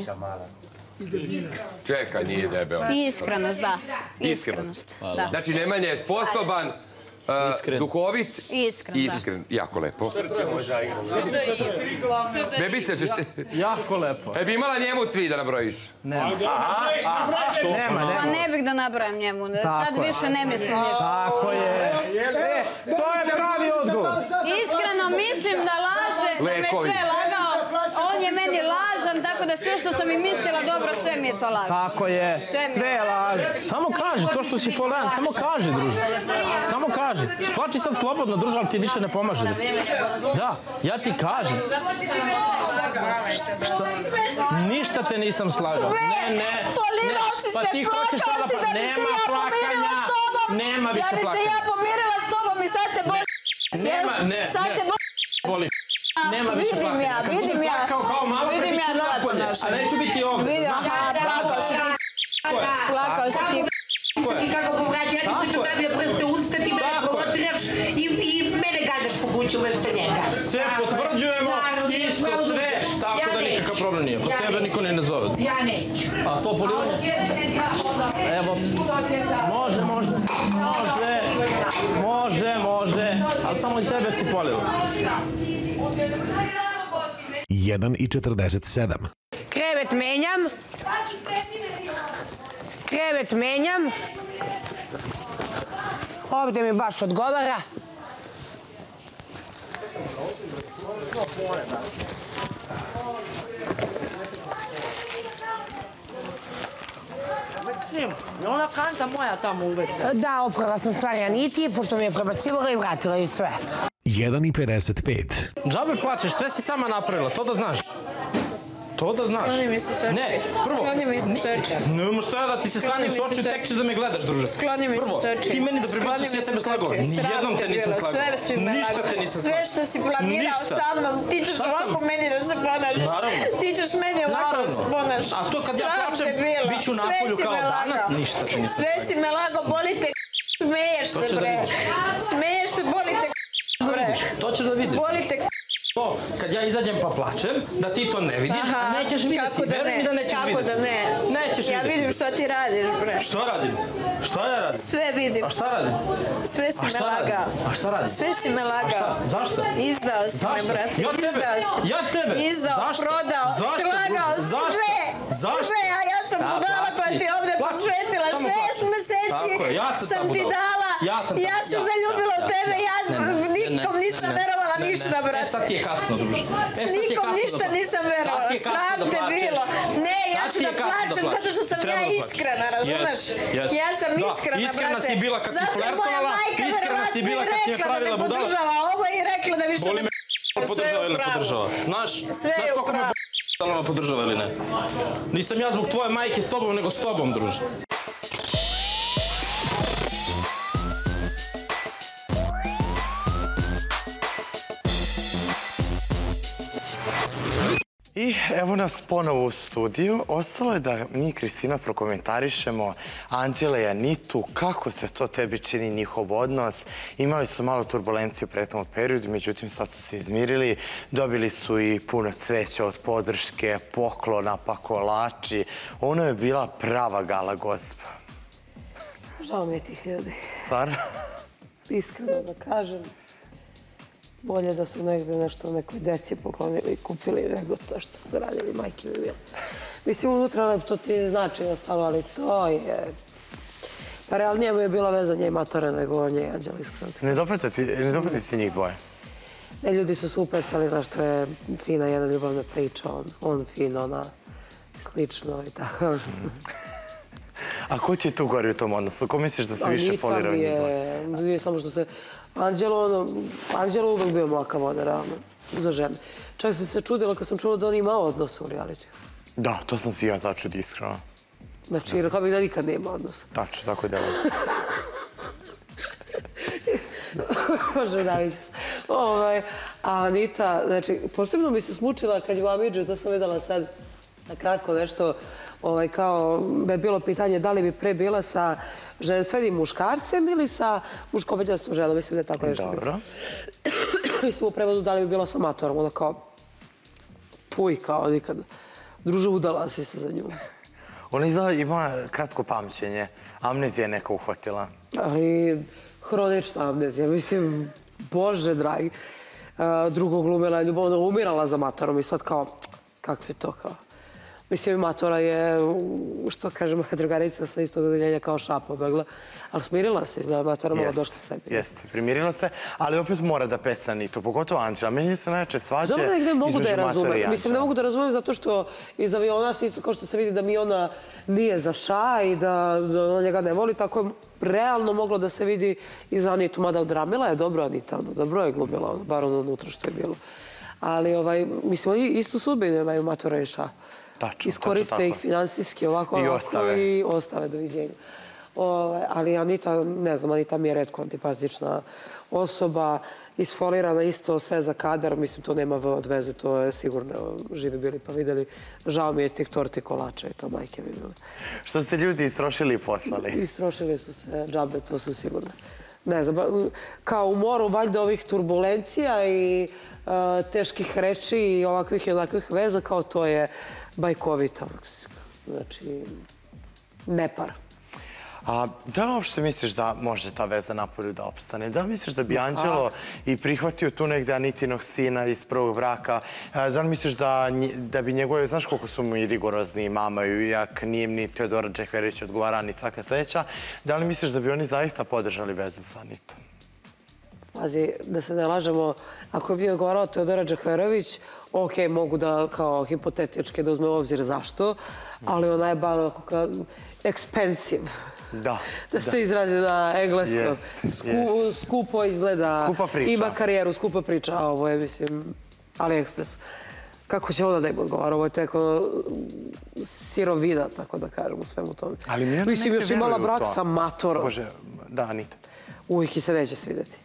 [SPEAKER 8] Čekaj, nije debel.
[SPEAKER 2] Iskrenost, da.
[SPEAKER 8] Iskrenost. Znači, Nemanja je sposoban, duhovit i iskren. Jako lepo. Bebice, ćeš ti...
[SPEAKER 21] Jako lepo.
[SPEAKER 8] E bi imala njemu tvi da nabrojiš?
[SPEAKER 21] Nema.
[SPEAKER 2] Nema, nema. Pa ne bih da nabrojam njemu. Sad više ne mislim ništa.
[SPEAKER 21] Tako je. To je pravi odgovor.
[SPEAKER 2] Iskreno mislim da laže, da me sve lagao. On je meni lažan, tako da sve što sam i mislila dobro, sve mi je to laž.
[SPEAKER 21] Tako je. Sve je laž. Samo kaži to što si polejan. Samo kaži, druže. Samo kaži. Plači sad slobodno, druže, ali ti više ne pomaže. Da, ja ti kažem. Šta? Ništa te nisam slagao. Ne, ne.
[SPEAKER 4] Folirao si se, plakao si da bi se ja pomirila s tobom.
[SPEAKER 21] Nema više
[SPEAKER 4] Da bi se
[SPEAKER 21] plakanja.
[SPEAKER 4] ja pomirila s tobom i sad te boli.
[SPEAKER 21] Nema, ne,
[SPEAKER 4] Sad te
[SPEAKER 21] boli. Nema više
[SPEAKER 4] Vidim
[SPEAKER 21] plakanja.
[SPEAKER 4] ja,
[SPEAKER 21] Kad
[SPEAKER 4] vidim
[SPEAKER 21] budem
[SPEAKER 4] ja.
[SPEAKER 21] plakao kao malo, kad
[SPEAKER 4] Vidim
[SPEAKER 21] bit ću
[SPEAKER 4] ja tvoje
[SPEAKER 21] napolje. A
[SPEAKER 4] ponašanje.
[SPEAKER 21] neću biti ovdje.
[SPEAKER 4] Vidim, aha, plakao si ti. Plakao si ti. I kako povraća, ja ti ću nabije prste usta, ti mene provociraš i mene gađaš po kuću umjesto njega.
[SPEAKER 21] Sve potvrđujemo, isto sve, tako da nikakav problem nije. Kod tebe niko ne ne zove.
[SPEAKER 4] Ja neću.
[SPEAKER 21] A to polivanje? Evo, može, može, može, može, može, ali samo i sebe si polila.
[SPEAKER 12] jedan i četrdeset sedam.
[SPEAKER 4] Krevet menjam. Krevet menjam. Ovdje mi baš odgovara.
[SPEAKER 11] Je ona kanta moja tamo uvek?
[SPEAKER 4] Da, oprala sam stvari Aniti, pošto mi je prebacivala i vratila i sve.
[SPEAKER 12] jedan i pedeset pet.
[SPEAKER 21] Džabe plačeš, sve si sama napravila, to da znaš. To da znaš.
[SPEAKER 2] Skloni mi se s oči.
[SPEAKER 21] Ne, prvo.
[SPEAKER 2] Skloni mi se s oči.
[SPEAKER 21] Nemo što ja da ti se sklonim s oči, tek ćeš da me gledaš, druže.
[SPEAKER 2] Skloni mi se s oči.
[SPEAKER 21] Ti meni da pribaciš, ja tebe slagao. Nijednom te nisam slagao.
[SPEAKER 2] Sve si me
[SPEAKER 21] Ništa te nisam slagao.
[SPEAKER 2] Sve što si planirao sa mnom, ti ćeš ovako meni da se ponašaš.
[SPEAKER 21] Naravno.
[SPEAKER 2] Ti ćeš meni ovako da se ponašaš.
[SPEAKER 21] A to kad ja plačem, bit ću napolju kao danas, ništa te nisam slagao.
[SPEAKER 2] Sve si me lago, boli te smeješ se, bre. Smeješ se, boli te bre.
[SPEAKER 21] To ćeš da vidiš.
[SPEAKER 2] Boli te
[SPEAKER 21] To, kad ja izađem pa plačem, da ti to ne vidiš, nećeš vidjeti.
[SPEAKER 2] Kako da
[SPEAKER 21] Veruj mi
[SPEAKER 2] ne,
[SPEAKER 21] da nećeš
[SPEAKER 2] kako
[SPEAKER 21] vidjeti.
[SPEAKER 2] da ne.
[SPEAKER 21] Nećeš
[SPEAKER 2] Ja
[SPEAKER 21] vidjeti.
[SPEAKER 2] vidim šta ti radiš, bre.
[SPEAKER 21] Što radim? Šta ja radim?
[SPEAKER 2] Sve vidim.
[SPEAKER 21] A šta radim?
[SPEAKER 2] Sve si
[SPEAKER 21] A
[SPEAKER 2] me
[SPEAKER 21] šta radim?
[SPEAKER 2] lagao.
[SPEAKER 21] A šta radim?
[SPEAKER 2] Sve si me
[SPEAKER 21] A
[SPEAKER 2] lagao.
[SPEAKER 21] šta? Zašto?
[SPEAKER 2] Izdao si me,
[SPEAKER 21] Zašto?
[SPEAKER 2] brate.
[SPEAKER 21] Ja tebe.
[SPEAKER 2] Izdao si.
[SPEAKER 21] Ja tebe.
[SPEAKER 2] Izdao,
[SPEAKER 21] Zašto?
[SPEAKER 2] prodao,
[SPEAKER 21] Zašto,
[SPEAKER 2] slagao,
[SPEAKER 21] druže? Zašto?
[SPEAKER 2] sve.
[SPEAKER 21] Zašto?
[SPEAKER 2] Sve, a ja sam
[SPEAKER 21] Da,
[SPEAKER 2] budala koja
[SPEAKER 21] plači.
[SPEAKER 2] ti je ovdje
[SPEAKER 21] Plači.
[SPEAKER 2] posvetila.
[SPEAKER 21] Samo
[SPEAKER 2] Šest
[SPEAKER 21] plači.
[SPEAKER 2] meseci
[SPEAKER 21] Tako je, ja sam ta
[SPEAKER 2] sam ti
[SPEAKER 21] budala.
[SPEAKER 2] dala.
[SPEAKER 21] Ja sam ta-
[SPEAKER 2] Ja sam
[SPEAKER 21] ja.
[SPEAKER 2] zaljubila u
[SPEAKER 21] Ja.
[SPEAKER 2] tebe. Ja
[SPEAKER 21] Ne, ne, ne,
[SPEAKER 2] nikom
[SPEAKER 21] ne,
[SPEAKER 2] nisam
[SPEAKER 21] ne, ne.
[SPEAKER 2] verovala
[SPEAKER 21] Ne, ne.
[SPEAKER 2] ništa, brate.
[SPEAKER 21] E, sad ti je kasno, druže. E, sad ti je
[SPEAKER 2] Nikom
[SPEAKER 21] kasno da
[SPEAKER 2] ništa
[SPEAKER 21] plačeš.
[SPEAKER 2] nisam
[SPEAKER 21] Sad
[SPEAKER 2] verovala.
[SPEAKER 21] ti je kasno
[SPEAKER 2] Sram
[SPEAKER 21] da
[SPEAKER 2] te
[SPEAKER 21] plačeš.
[SPEAKER 2] bilo. Ne, ja
[SPEAKER 21] Sad
[SPEAKER 2] ću
[SPEAKER 21] ti
[SPEAKER 2] da
[SPEAKER 21] je kasno da
[SPEAKER 2] plačem zato
[SPEAKER 21] plačeš.
[SPEAKER 2] što sam
[SPEAKER 21] Treba
[SPEAKER 2] ja
[SPEAKER 21] da plačeš.
[SPEAKER 2] iskrena, razumeš?
[SPEAKER 21] Yes, yes.
[SPEAKER 2] Ja sam
[SPEAKER 21] Da,
[SPEAKER 2] iskrena, brate.
[SPEAKER 21] iskrena si bila kad si
[SPEAKER 2] Zato je moja
[SPEAKER 21] flertovala,
[SPEAKER 2] majka
[SPEAKER 21] iskrena si
[SPEAKER 2] verovatno
[SPEAKER 21] bila
[SPEAKER 2] i
[SPEAKER 21] kad si je
[SPEAKER 2] rekla da
[SPEAKER 21] pravila
[SPEAKER 2] me
[SPEAKER 21] budala.
[SPEAKER 2] podržava ovo i rekla da više
[SPEAKER 21] Boli
[SPEAKER 2] ne
[SPEAKER 21] me podržava ili ne podržava. Znaš,
[SPEAKER 2] Sve
[SPEAKER 21] znaš
[SPEAKER 2] je u
[SPEAKER 21] koliko me
[SPEAKER 2] pravu.
[SPEAKER 21] b***, da li ona podržava ili ne. Nisam ja zbog tvoje majke s tobom, nego s tobom, druže.
[SPEAKER 1] I evo nas ponovo u studiju. Ostalo je da mi, Kristina, prokomentarišemo Anđela i Anitu, kako se to tebi čini njihov odnos. Imali su malo turbulenciju u prethodnom periodu, međutim sad su se izmirili. Dobili su i puno cveća od podrške, poklona, pa kolači. Ono je bila prava gala gospa.
[SPEAKER 11] Žao mi je tih ljudi.
[SPEAKER 1] Stvar?
[SPEAKER 11] Iskreno da kažem. Bolje da su negde nešto nekoj deci poklonili i kupili nego to što su radili majke mi bile. Mislim, unutra to ti je znači ostalo, ali to je... Pa realnije mu je bila veza nje i Matore nego nje i Anđela, iskreno.
[SPEAKER 1] Ne dopati si njih dvoje?
[SPEAKER 11] Ne, ljudi su se upecali, znaš, to je fina jedna ljubavna priča, on fin, ona slično i tako.
[SPEAKER 1] A ko ti je tu gori u tom odnosu? Ko misliš da se više folirao njih dvoje?
[SPEAKER 11] Nije samo što se... Anđelo, ono, Anđelo uvek bio mlaka voda, realno, za žene. Čak sam se čudila kad sam čula da on ima odnos u realitiju.
[SPEAKER 1] Da, to sam si ja začudi, iskreno.
[SPEAKER 11] Znači, rekla bih da nikad nema odnosa.
[SPEAKER 1] Tačno, tako je delo.
[SPEAKER 11] Može da vidim se. A Anita, znači, posebno mi se smučila kad je u Amidžu, to sam videla sad na kratko nešto, kao da je bilo pitanje da li bi pre bila sa ženstveni muškarcem ili sa muškoveđanstvom ženom. Mislim da je tako nešto bilo.
[SPEAKER 1] Dobro.
[SPEAKER 11] Mislim u prevodu da li bi bila sa Matorom. Onda kao, puj, kao nikad. Druže, udala si se za nju.
[SPEAKER 1] Ona izgleda ima kratko pamćenje. Amnezija je neka uhvatila.
[SPEAKER 11] Ali hronična amnezija. Mislim, bože dragi. Drugo glumila je ljubavno, umirala za Matorom i sad kao, kakve to kao. Mislim, Matora je, što kaže moja drugarica sa istog odeljenja, kao šapa obegla. Ali smirila se, izgleda Matora malo došla sebi.
[SPEAKER 1] Jeste, primirila se, ali opet mora da peca ni to, pogotovo Anđela. Meni su najveće svađe između Matora i Anđela.
[SPEAKER 11] Mislim, ne mogu da razumem zato što iz aviona se isto kao što se vidi da mi ona nije za ša i da ona njega ne voli, tako je realno moglo da se vidi i za Anitu. Mada odramila je dobro Anita, dobro je glumila, bar ono unutra što je bilo. Ali, mislim, oni istu sudbinu imaju Matora i ša. Iskoriste ih finansijski ovako ovako i ostave, doviđenja. Ali Anita, ne znam, Anita mi je retko antipatična osoba, isfolirana isto sve za kadar, mislim to nema od veze, to je sigurno živi bili pa videli. Žao mi je tih torti kolača i to majke mi bile.
[SPEAKER 1] Što se ljudi istrošili i poslali?
[SPEAKER 11] Istrošili su se džabe, to sam sigurna. Ne znam, kao u moru valjda ovih turbulencija i teških reči i ovakvih i onakvih veza, kao to je bajkovito. Znači, nepar.
[SPEAKER 1] A da li uopšte misliš da može ta veza napolju da opstane? Da li misliš da bi Anđelo i prihvatio tu negde Anitinog sina iz prvog braka? Da li misliš da bi njegove, znaš koliko su mu i rigorozni mama i jak nije ni Teodora Džehverić odgovara ni svaka sledeća, da li misliš da bi oni zaista podržali vezu sa Anitom?
[SPEAKER 11] Pazi, da se ne lažemo, ako bi odgovarao Teodora Džehverović, ok, mogu da kao hipotetički da uzme u obzir zašto, ali ona je bano kao expensive.
[SPEAKER 1] Da.
[SPEAKER 11] Da se izrazi na engleskom. Skupo izgleda.
[SPEAKER 1] Skupa priča.
[SPEAKER 11] Ima karijeru, skupa priča. A ovo je, mislim, AliExpress. Kako će ona da im odgovara? Ovo je teko sirovina, tako da kažem, u svemu tome.
[SPEAKER 1] Ali mi
[SPEAKER 11] mislim, još imala brak sa Matorom.
[SPEAKER 1] Bože, da, Anita.
[SPEAKER 11] Uvijek i se neće svidjeti.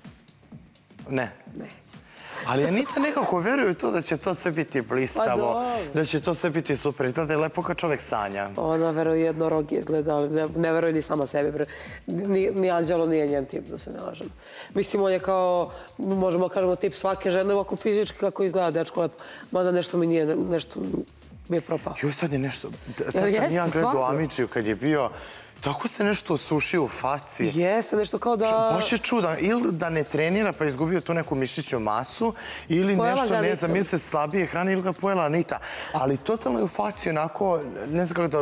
[SPEAKER 1] Ne.
[SPEAKER 11] Neće.
[SPEAKER 1] Ali Anita nekako veruje u to da će to sve biti blistavo, da će to sve biti super. Izgleda je lepo kad čovek sanja.
[SPEAKER 11] Ona veruje jednorogi izgleda, ali ne veruje ni sama sebi. Ni Anđelo nije njen tip, da se ne lažem. Mislim, on je kao, možemo kažemo, tip svake žene ovako fizički kako izgleda dečko lepo. Mada nešto mi nije, nešto mi je propao.
[SPEAKER 1] Jo, sad je nešto, sad sam ja gledao Amidžiju kad je bio, tako se nešto osušio u faci.
[SPEAKER 11] Jeste, nešto kao da...
[SPEAKER 1] Baš je čudan. Ili da ne trenira pa izgubio tu neku mišićnu masu, ili nešto, ne znam, ili se slabije hrane, ili ga pojela Anita. Ali totalno je u faci onako, ne znam kako da,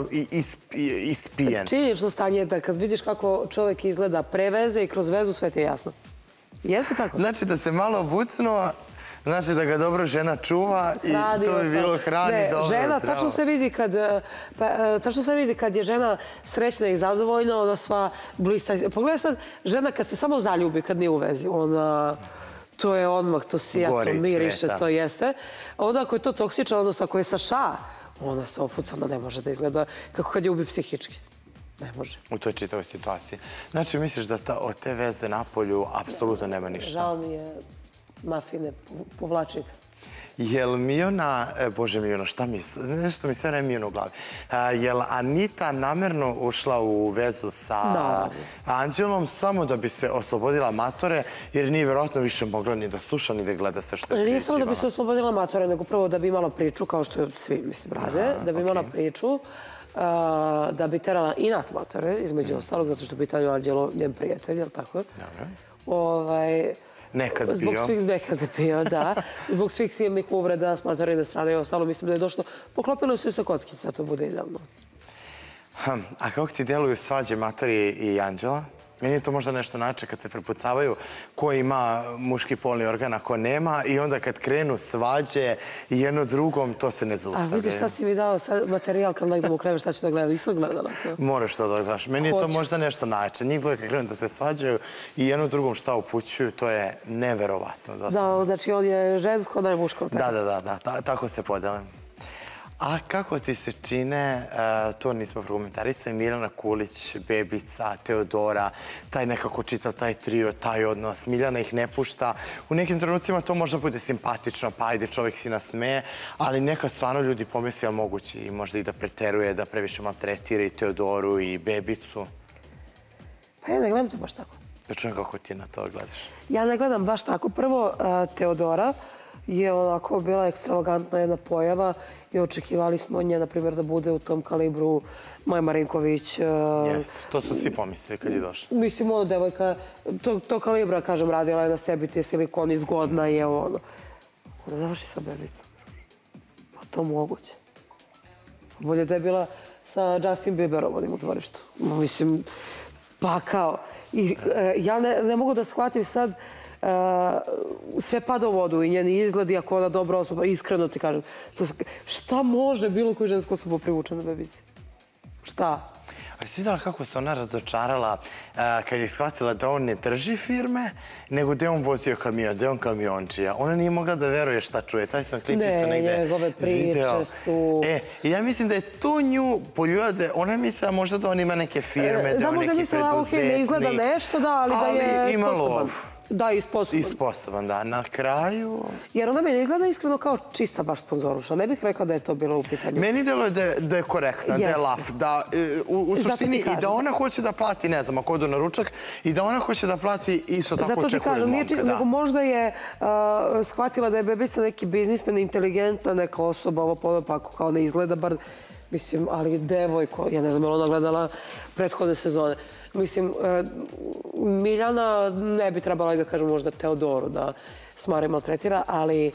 [SPEAKER 1] ispijen.
[SPEAKER 11] Činjenično stanje je da kad vidiš kako čovjek izgleda pre veze i kroz vezu, sve ti je jasno. Jeste tako?
[SPEAKER 1] Znači da se malo obucnuo, znači da ga dobro žena čuva i to bi bilo hrani dobro, zdravo.
[SPEAKER 11] Žena, tačno se vidi kad, tačno se vidi kad je žena srećna i zadovoljna, ona sva blista. Pogledaj sad, žena kad se samo zaljubi, kad nije u vezi, ona to je odmah, to sija, to miriše, to jeste. Onda ako je to toksično, odnosno ako je sa ša, ona se ofucana, ne može da izgleda kako kad je ubi psihički. Ne može.
[SPEAKER 1] U toj čitavoj situaciji. Znači, misliš da od te veze na polju apsolutno nema ništa?
[SPEAKER 11] Žao mi je, mafine, povlačite.
[SPEAKER 1] Jel Miona, bože Miona, šta mi, nešto mi sve vreme Miona u glavi. Jel Anita namerno ušla u vezu sa Anđelom samo da bi se oslobodila matore, jer nije vjerojatno više mogla ni da sluša, ni da gleda sve što je
[SPEAKER 11] pričivala? Nije samo da bi se oslobodila matore, nego prvo da bi imala priču, kao što svi, mislim, rade, da bi imala priču, da bi terala inat matore, između ostalog, zato što bi taj Anđelo njen prijatelj, jel tako? Ovaj...
[SPEAKER 1] Nekad bio.
[SPEAKER 11] Zbog svih nekad bio, da. Zbog svih silnih uvreda s materijalne strane i ostalo, mislim da je došlo. Poklopilo se sa kockica, to bude idealno.
[SPEAKER 1] A kako ti djeluju svađe Matori i Anđela? Meni je to možda nešto način kad se prepucavaju ko ima muški polni organ, a ko nema, i onda kad krenu svađe i jedno drugom, to se ne zaustavlja.
[SPEAKER 11] A vidiš šta si mi dao sad materijal kad negdje krenu šta ću da gledam? Nisam gledala to.
[SPEAKER 1] Moraš to da gledaš. Meni je to možda nešto način. Njih dvoje kad krenu da se svađaju i jedno drugom šta upućuju, to je neverovatno.
[SPEAKER 11] Da, znači on je žensko, ona je muško.
[SPEAKER 1] Da, da, da, tako se podelim. A kako ti se čine, to nismo prokomentarisali, Miljana Kulić, Bebica, Teodora, taj nekako čitav, taj trio, taj odnos, Miljana ih ne pušta. U nekim trenucima to možda bude simpatično, pa ajde, čovjek si nasmeje, ali nekad stvarno ljudi pomisli, ali moguće i možda i da preteruje, da previše maltretira i Teodoru i Bebicu.
[SPEAKER 11] Pa ja ne gledam to baš tako.
[SPEAKER 1] Da čujem kako ti na to gledaš.
[SPEAKER 11] Ja ne gledam baš tako. Prvo, Teodora je onako bila ekstravagantna jedna pojava i očekivali smo nje, na primjer, da bude u tom kalibru Maja Marinković.
[SPEAKER 1] Jeste, to su svi pomislili kad je došla.
[SPEAKER 11] Mislim, ono, devojka, to kalibra, kažem, radila je na sebi, ti je silikoni, zgodna je, ono. Ona završi sa Bebicom. Pa to moguće. Bolje da je bila sa Justin Bieberom, onim u dvorištu. Mislim, pa kao. I ja ne mogu da shvatim sad, sve pada u vodu i njeni izgledi, ako ona dobra osoba, iskreno ti kažem. Šta može bilo koju žensku osobu privuče na Bebici? Šta?
[SPEAKER 1] Ali si vidjela kako se ona razočarala kad je shvatila da on ne drži firme, nego da je on vozio kamion, da je on kamiončija. Ona nije mogla da veruje šta čuje. Taj sam klip isto negde
[SPEAKER 11] video. Ne, njegove priče su...
[SPEAKER 1] E, i ja mislim da je to nju poljula da ona je mislila možda da on ima neke firme, da je on neki preduzetnik.
[SPEAKER 11] Da, možda je mislila, ok, ne izgleda nešto, da, ali da je sposoban. Da, i sposoban.
[SPEAKER 1] I sposoban, da. Na kraju...
[SPEAKER 11] Jer ona mi ne izgleda iskreno kao čista baš sponzoruša. Ne bih rekla da je to bilo u pitanju.
[SPEAKER 1] Meni deluje da je korektna, da je laf. Da, u suštini, i da ona hoće da plati, ne znam, ako odu na ručak, i da ona hoće da plati, isto tako očekuje momka.
[SPEAKER 11] Zato ti kažem, nije čista, nego možda je shvatila da je Bebica neki biznismen, inteligentna neka osoba, ovo podobno, pa ako kao ne izgleda, bar, mislim, ali devojko, ja ne znam, je ona gledala prethodne sezone. Mislim, Miljana ne bi trebala da kažem možda Teodoru da smara i maltretira, ali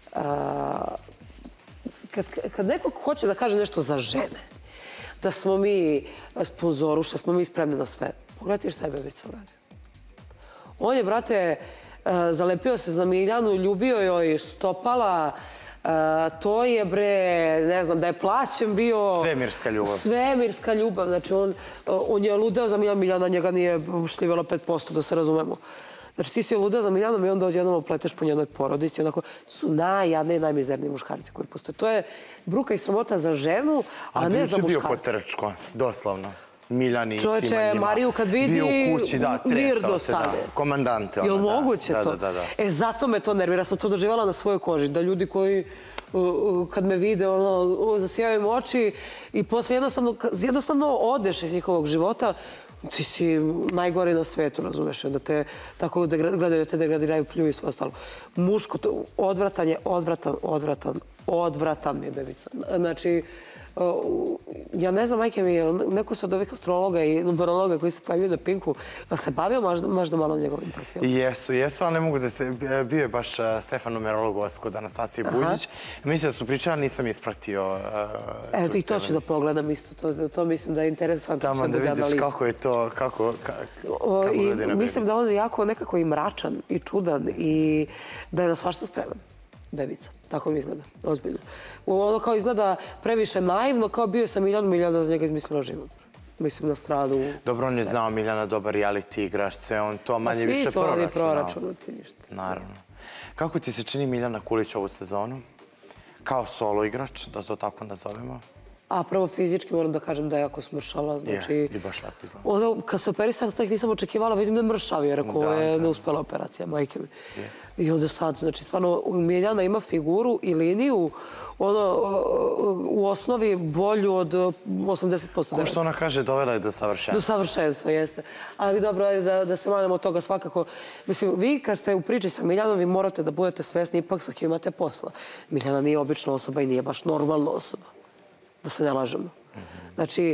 [SPEAKER 11] kad neko hoće da kaže nešto za žene, da smo mi sponzoruša, smo mi spremni na sve, pogledajte šta je Bebica uradio. On je, brate, zalepio se za Miljanu, ljubio joj stopala, to je, bre, ne znam, da je plaćen bio...
[SPEAKER 1] Svemirska ljubav.
[SPEAKER 11] Svemirska ljubav. Znači, on je ludeo za Miljana, Miljana njega nije šljivela pet posto, da se razumemo. Znači, ti si ludeo za Miljanom i onda odjednom opleteš po njenoj porodici. Onako, su najjadniji i najmizerniji muškarci koji postoje. To je bruka i sramota za ženu, a ne za muškarci.
[SPEAKER 1] A ti je bio potrčko, doslovno. Miljani i svima njima.
[SPEAKER 11] Čovječe, Mariju kad vidi,
[SPEAKER 1] bio u kući, da, tresao se, da. Komandante.
[SPEAKER 11] Jel moguće to? E, zato me to nervira. Sam to doživala na svojoj koži. Da ljudi koji, kad me vide, zasijaju im oči i posle jednostavno odeš iz njihovog života, ti si najgori na svetu, razumeš? Onda te tako gledaju, te degradiraju, pljuju i sve ostalo. Muško, odvratan je, odvratan, odvratan, odvratan mi je Bebica. Znači, ja ne znam, majke mi, neko se od ovih astrologa i numerologa koji se pojavljaju na Pinku, se bavio možda malo njegovim profilom?
[SPEAKER 1] Jesu, jesu, ali ne mogu da se... Bio je baš Stefan numerolog kod Anastasije Buđić. Mislim da su pričali, nisam ispratio...
[SPEAKER 11] Eto, i to ću da pogledam isto. To mislim da je interesantno.
[SPEAKER 1] Tamo da vidiš kako je to, kako gleda na
[SPEAKER 11] Mislim da on je jako nekako i mračan i čudan i da je na svašta spreman. Bebica. Tako mi izgleda, ozbiljno. Ono kao izgleda previše naivno, kao bio je sa Miljanom, Miljana za njega izmislila život. mislim, na stranu.
[SPEAKER 1] Dobro, on je znao Miljana dobar reality igrač, sve on to manje više proračunao.
[SPEAKER 11] Svi su oni proračunati ništa.
[SPEAKER 1] Naravno. Kako ti se čini Miljana Kulić ovu sezonu? Kao solo igrač, da to tako nazovemo?
[SPEAKER 11] A prvo fizički moram da kažem da je jako smršala.
[SPEAKER 1] Jeste, i baš lepo izgleda.
[SPEAKER 11] Kad se operisala, tako nisam očekivala, vidim da je mršav, jer ako je neuspela operacija, majke mi. I onda sad, znači, stvarno, Miljana ima figuru i liniju, ono, u osnovi bolju od osamdeset posto.
[SPEAKER 1] Ko što ona kaže, dovela je do savršenstva.
[SPEAKER 11] Do savršenstva, jeste. Ali dobro, da se manemo od toga svakako. Mislim, vi kad ste u priči sa Miljanom, vi morate da budete svesni ipak sa kim imate posla. Miljana nije obična osoba i nije baš normalna osoba. Da se ne lažemo. Znači,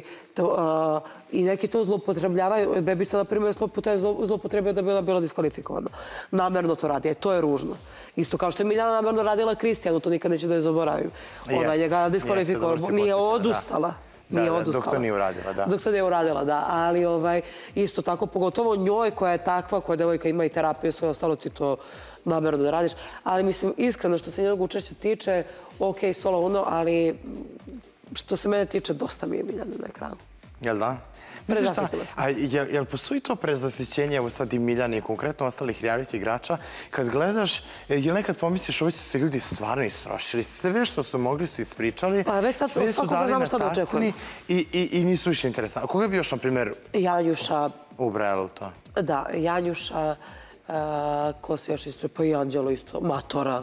[SPEAKER 11] i neki to zloupotrebljavaju. Bebica, na primjer, zloupotrebio da bi ona bila diskvalifikovana. Namerno to radi. E, to je ružno. Isto kao što je Miljana namerno radila Kristijanu, to nikad neću da je zaboravim. Ona je ga diskvalifikovala. Nije odustala. Nije odustala.
[SPEAKER 1] Dok to nije uradila, da.
[SPEAKER 11] Dok to nije uradila, da. Ali isto tako, pogotovo njoj koja je takva, koja devojka ima i terapiju, sve ostalo ti to namerno da radiš. Ali mislim, iskreno, što se njenog učešća tiče, ok, solo uno, ali što se mene tiče, dosta mi je Miljana na ekranu.
[SPEAKER 1] Jel da? A jel postoji to prezasićenje, evo sad i Miljana i konkretno ostalih reality igrača, kad gledaš, jel nekad pomisliš, ovi su se ljudi stvarno istrošili, sve što su mogli su ispričali, sve su dali na tacni i nisu više interesantni. A koga bi još, na primjer,
[SPEAKER 11] Janjuša.
[SPEAKER 1] ubrajala u to?
[SPEAKER 11] Da, Janjuša, ko se još istruje, pa i Anđelo isto, Matora.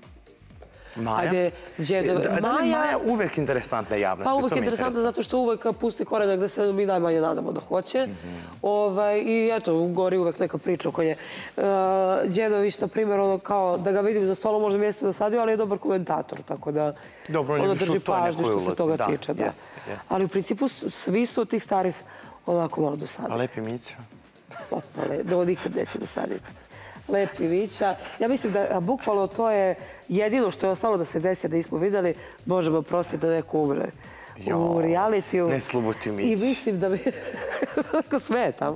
[SPEAKER 1] Maja? Da li je Maja uvek interesantna javnosti?
[SPEAKER 11] Pa uvek interesantna zato što uvek pusti korenak gde se mi najmanje nadamo da hoće. I eto, gori uvek neka priča oko nje. Đedović, na primjer, kao da ga vidim za stolom, možda mjesto dosadio, ali je dobar komentator, tako da ono drži pažnju što se toga tiče. Ali u principu svi su od tih starih onako malo dosadili.
[SPEAKER 1] A Lepi Mića?
[SPEAKER 11] Da nikad neće dosaditi. Lepi Mića. Ja mislim da bukvalno to je jedino što je ostalo da se desi, da nismo videli, Bože me oprosti da neko umre u realitiju.
[SPEAKER 1] Ne slubuti Mić.
[SPEAKER 11] I mislim da bi... Ako sme tamo.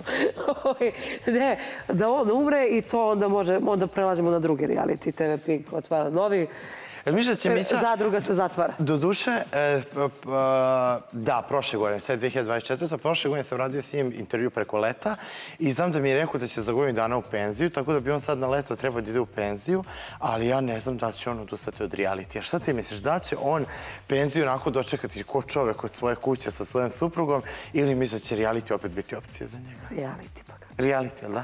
[SPEAKER 11] Ne, da on umre i to onda može, onda prelazimo na drugi reality. T V Pink otvara novi. Zadruga se zatvara.
[SPEAKER 1] Do duše, da, prošle godine, sad dve hiljade dvadeset četvrte. prošle godine sam radio s njim intervju preko leta i znam da mi je rekao da će za godinu dana u penziju, tako da bi on sad na leto trebao da ide u penziju, ali ja ne znam da će on odustati od realitija. Šta ti misliš, da će on penziju onako dočekati ko čovek od svoje kuće sa svojim suprugom ili misliš da će reality opet biti opcija za njega?
[SPEAKER 11] Reality pa kako.
[SPEAKER 1] Reality, jel da?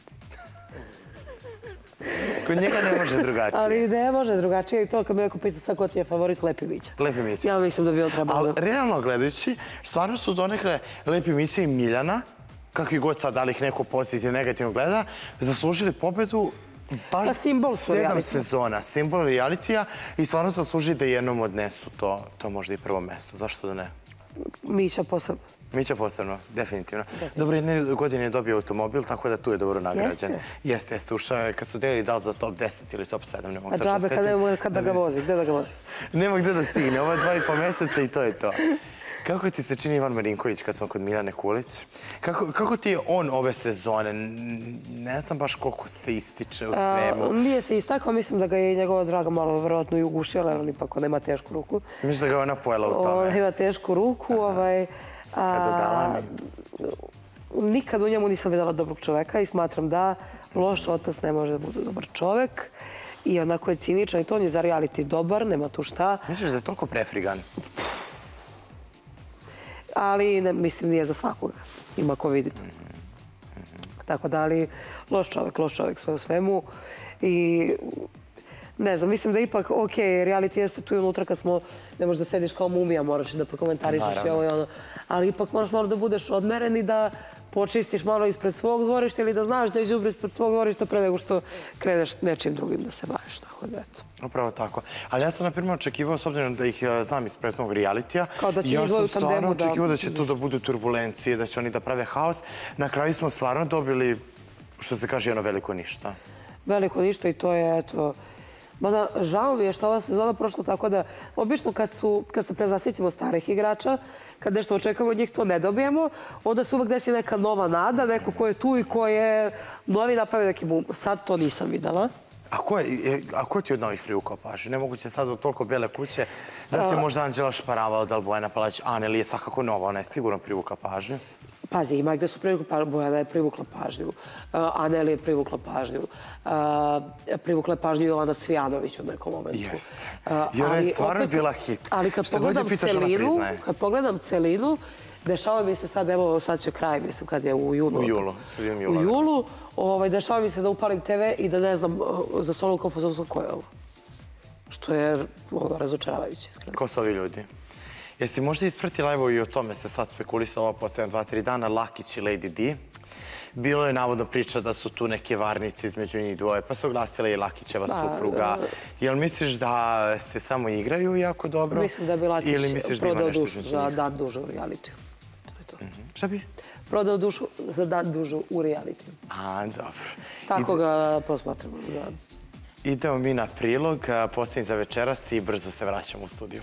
[SPEAKER 1] Kod njega ne može drugačije.
[SPEAKER 11] Ali ne može drugačije i to kad me neko pita sad ko ti je favorit, Lepi Mića.
[SPEAKER 1] Lepi Mića.
[SPEAKER 11] Ja mislim da bi on trebalo...
[SPEAKER 1] Ali realno gledajući, stvarno su donekle Lepi Mića i Miljana, kakvi god sad, da li ih neko pozitivno negativno gleda, zaslužili pobedu baš sedam sezona. Simbol realitija i stvarno zaslužili da jednom odnesu to možda i prvo mesto. Zašto da ne?
[SPEAKER 11] Mića posebno.
[SPEAKER 1] Mića posebno, definitivno. Dobro, jedne godine je dobio automobil, tako da tu je dobro nagrađen.
[SPEAKER 11] Jeste?
[SPEAKER 1] Jeste, jeste. Ušao je kad su delili da li za top deset ili top sedam, ne mogu
[SPEAKER 11] to što setim. A džabe kada ga vozi, gde da ga vozi?
[SPEAKER 1] Nema gde da stigne, ovo je dva i po meseca i to je to. Kako ti se čini Ivan Marinković kad smo kod Miljane Kulić? Kako ti je on ove sezone? Ne znam baš koliko se ističe u svemu.
[SPEAKER 11] Nije se istakao, mislim da ga je njegova draga malo verovatno i ugušila, jer on ipak nema tešku ruku.
[SPEAKER 1] Misliš da ga je ona pojela u tome?
[SPEAKER 11] Ima tešku ruku, ovaj... Nikad u njemu nisam videla dobrog čoveka i smatram da loš otac ne može da bude dobar čovek i onako je ciničan i to on je za reality dobar, nema tu šta.
[SPEAKER 1] Misliš da je toliko prefrigan?
[SPEAKER 11] Ali mislim nije za svakoga, ima ko vidi to. Tako da, ali loš čovek, loš čovek sve u svemu i ne znam, mislim da ipak, ok, reality jeste tu i unutra kad smo, ne možeš da sediš kao mumija, moraš da prokomentarišeš i ovo i ono, ali ipak moraš malo da budeš odmeren i da počistiš malo ispred svog dvorišta ili da znaš da iđubri ispred svog dvorišta pre nego što kreneš nečim drugim da se baviš, tako da eto.
[SPEAKER 1] Upravo tako. Ali ja sam, na primjer, očekivao, s obzirom da ih znam iz prethodnog realitija,
[SPEAKER 11] ja sam
[SPEAKER 1] stvarno očekivao da će tu da budu turbulencije, da će oni da prave haos. Na kraju smo stvarno dobili, što se kaže, jedno veliko ništa.
[SPEAKER 11] Veliko ništa i to je, eto, mada žao mi je što ova sezona prošla tako da obično kad se prezasitimo starih igrača, kad nešto očekamo od njih to ne dobijemo, onda se uvek desi neka nova nada, neko ko je tu i ko je novi napravi neki bum. Sad to nisam videla.
[SPEAKER 1] A ko ti od novih privukao pažnju? Nemoguće sad od toliko bele kuće da ti je možda Anđela šparavao, da li Bojana Palać, Aneli je svakako nova, ona je sigurno privukla pažnju.
[SPEAKER 11] Pazi, ima gde su privukla pažnju. Bojana je privukla pažnju. Aneli je privukla pažnju. Privukla je pažnju Jovana Cvijanović u nekom momentu.
[SPEAKER 1] Jeste. I ona je stvarno bila hit.
[SPEAKER 11] Ali kad pogledam celinu, dešava mi se sad, evo sad će kraj, mislim, kad je u julu.
[SPEAKER 1] U julu, sredinom jula.
[SPEAKER 11] U julu, dešava mi se da upalim te ve i da ne znam za stolom kao fazonsko ko je ovo. Što je razočaravajuće, iskreno.
[SPEAKER 1] Ko su ovi ljudi? Jesi možda isprati live-o i o tome se sad spekulisalo posljedno dva, tri dana, Lakić i Lady Di. Bilo je navodno priča da su tu neke varnice između njih dvoje, pa su oglasila i Lakićeva supruga. Jel misliš da se samo igraju jako dobro?
[SPEAKER 11] Mislim da bi Lakić prodao dušu za dan dužu u realitiju.
[SPEAKER 1] Šta bi?
[SPEAKER 11] Prodao dušu za dan dužu u realitiju.
[SPEAKER 1] A, dobro.
[SPEAKER 11] Tako ga posmatramo.
[SPEAKER 1] Idemo mi na prilog, posljednji za večeras i brzo se vraćamo u studiju.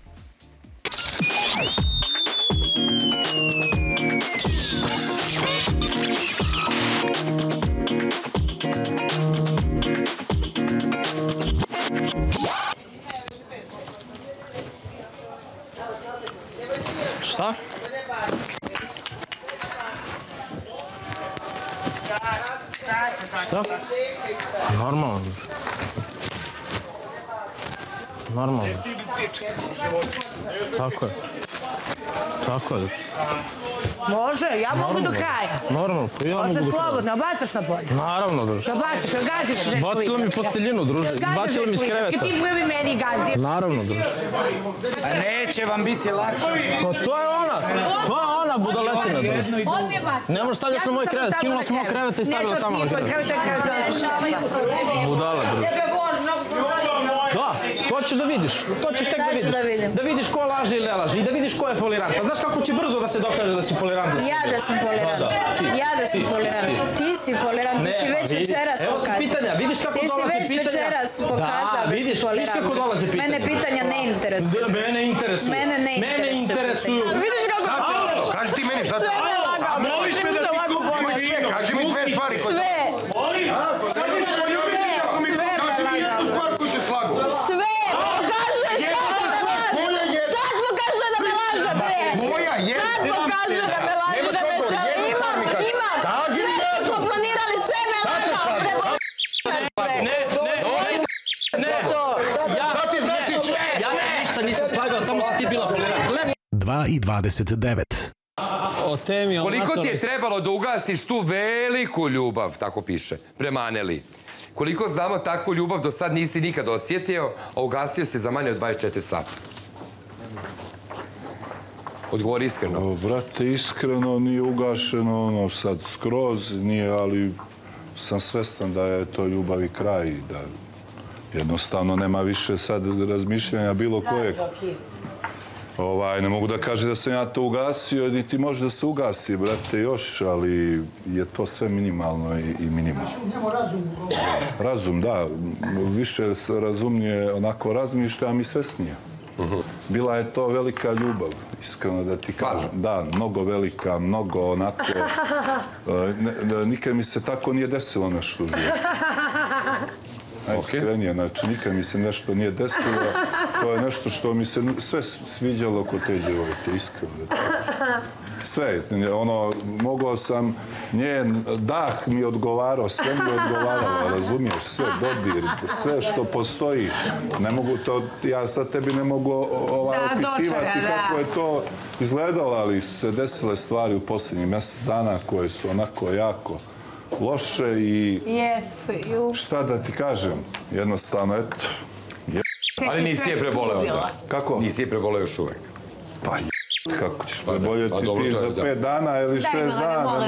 [SPEAKER 21] Šta? Šta? Normalno. Normalno. Tako je. Tako je.
[SPEAKER 4] Može, ja mogu do kraja.
[SPEAKER 21] Normalno, pa ja mogu do kraja.
[SPEAKER 4] Može slobodno, obacaš na polje.
[SPEAKER 21] Naravno, druže.
[SPEAKER 4] Obacaš, gaziš nešto.
[SPEAKER 21] Bacila mi posteljinu, druže. Bacila mi iz kreveta.
[SPEAKER 4] Ti prvi meni gazi.
[SPEAKER 21] Naravno, druže.
[SPEAKER 17] Neće vam biti lakše.
[SPEAKER 21] Pa to je ona. To je ona budaletina, druže.
[SPEAKER 4] On mi je bacio.
[SPEAKER 21] Ne možeš stavljaš na moj krevet. Skinula sam moj krevet i stavila tamo.
[SPEAKER 4] Ne, to nije tvoj krevet, to je krevet.
[SPEAKER 21] Budala, druže. Da, to ćeš da vidiš. To ćeš tek da vidiš.
[SPEAKER 7] Da vidim.
[SPEAKER 21] Da vidiš ko laže ili ne laže i da vidiš ko je folirant. Pa znaš kako će brzo da se dokaže da si folirant za sve?
[SPEAKER 7] Ja da sam folirant. Ja da sam folirant. Ti si folirant, ti si već večeras pokazao.
[SPEAKER 21] Evo ti pitanja, vidiš kako dolaze pitanja.
[SPEAKER 7] Ti si već večeras pokazao da si folirant.
[SPEAKER 21] Vidiš kako dolaze pitanja.
[SPEAKER 7] Mene pitanja ne interesuju.
[SPEAKER 21] Mene interesuju.
[SPEAKER 7] Mene ne interesuju.
[SPEAKER 21] Mene interesuju.
[SPEAKER 4] Vidiš kako...
[SPEAKER 8] Kaži ti meni šta ti...
[SPEAKER 4] Sve me laga.
[SPEAKER 21] Moliš me da ti kupim sve.
[SPEAKER 8] Kaži mi dve stvari.
[SPEAKER 7] Sve.
[SPEAKER 8] Kaži mi jednu stvar koju te slagu.
[SPEAKER 7] Sve. Pokazuje sad me laže. Sad pokazuje da me laže, bre.
[SPEAKER 8] Koja je?
[SPEAKER 7] Sad pokazuje da me laže, da me sve. Imam, imam. Sve smo planirali, sve me laže.
[SPEAKER 21] Ne, ne, ne.
[SPEAKER 8] Šta ti znači sve?
[SPEAKER 21] Ja ništa nisam slagao, samo si ti bila folirant.
[SPEAKER 12] dva i dvadeset devet.
[SPEAKER 8] Koliko ti je trebalo da ugasiš tu veliku ljubav, tako piše, prema Aneli? Koliko znamo, takvu ljubav do sad nisi nikad osjetio, a ugasio se za manje od dvadeset četiri sata? Odgovori iskreno.
[SPEAKER 10] Brate, iskreno nije ugašeno, ono sad skroz nije, ali sam svestan da je to ljubav i kraj i da jednostavno nema više sad razmišljanja bilo kojeg. Ovaj, ne mogu da kažem da sam ja to ugasio, niti može da se ugasi, brate, još, ali je to sve minimalno i, i minimalno. Razum, da. Više razumnije onako razmišljam i svesnije. Bila je to velika ljubav, iskreno da ti kažem. Da, mnogo velika, mnogo onako... Nikad mi se tako nije desilo nešto u životu. Najiskrenije, znači nikad mi se nešto nije desilo. To je nešto što mi se sve sviđalo oko te djevojke, iskreno. Sve, ono, mogao sam, njen dah mi odgovarao, sve mi odgovaralo, razumiješ, sve, dodir, sve što postoji. Ne mogu to, ja sad tebi ne mogu opisivati kako je to izgledalo, ali se desile stvari u posljednjih mjesec dana koje su onako jako loše i šta da ti kažem, jednostavno, eto.
[SPEAKER 8] Ali nisi je preboleo onda?
[SPEAKER 10] Kako?
[SPEAKER 8] Nisi je preboleo još uvek?
[SPEAKER 10] Pa je, kako ćeš preboljeti ti za pet dana ili šest dana?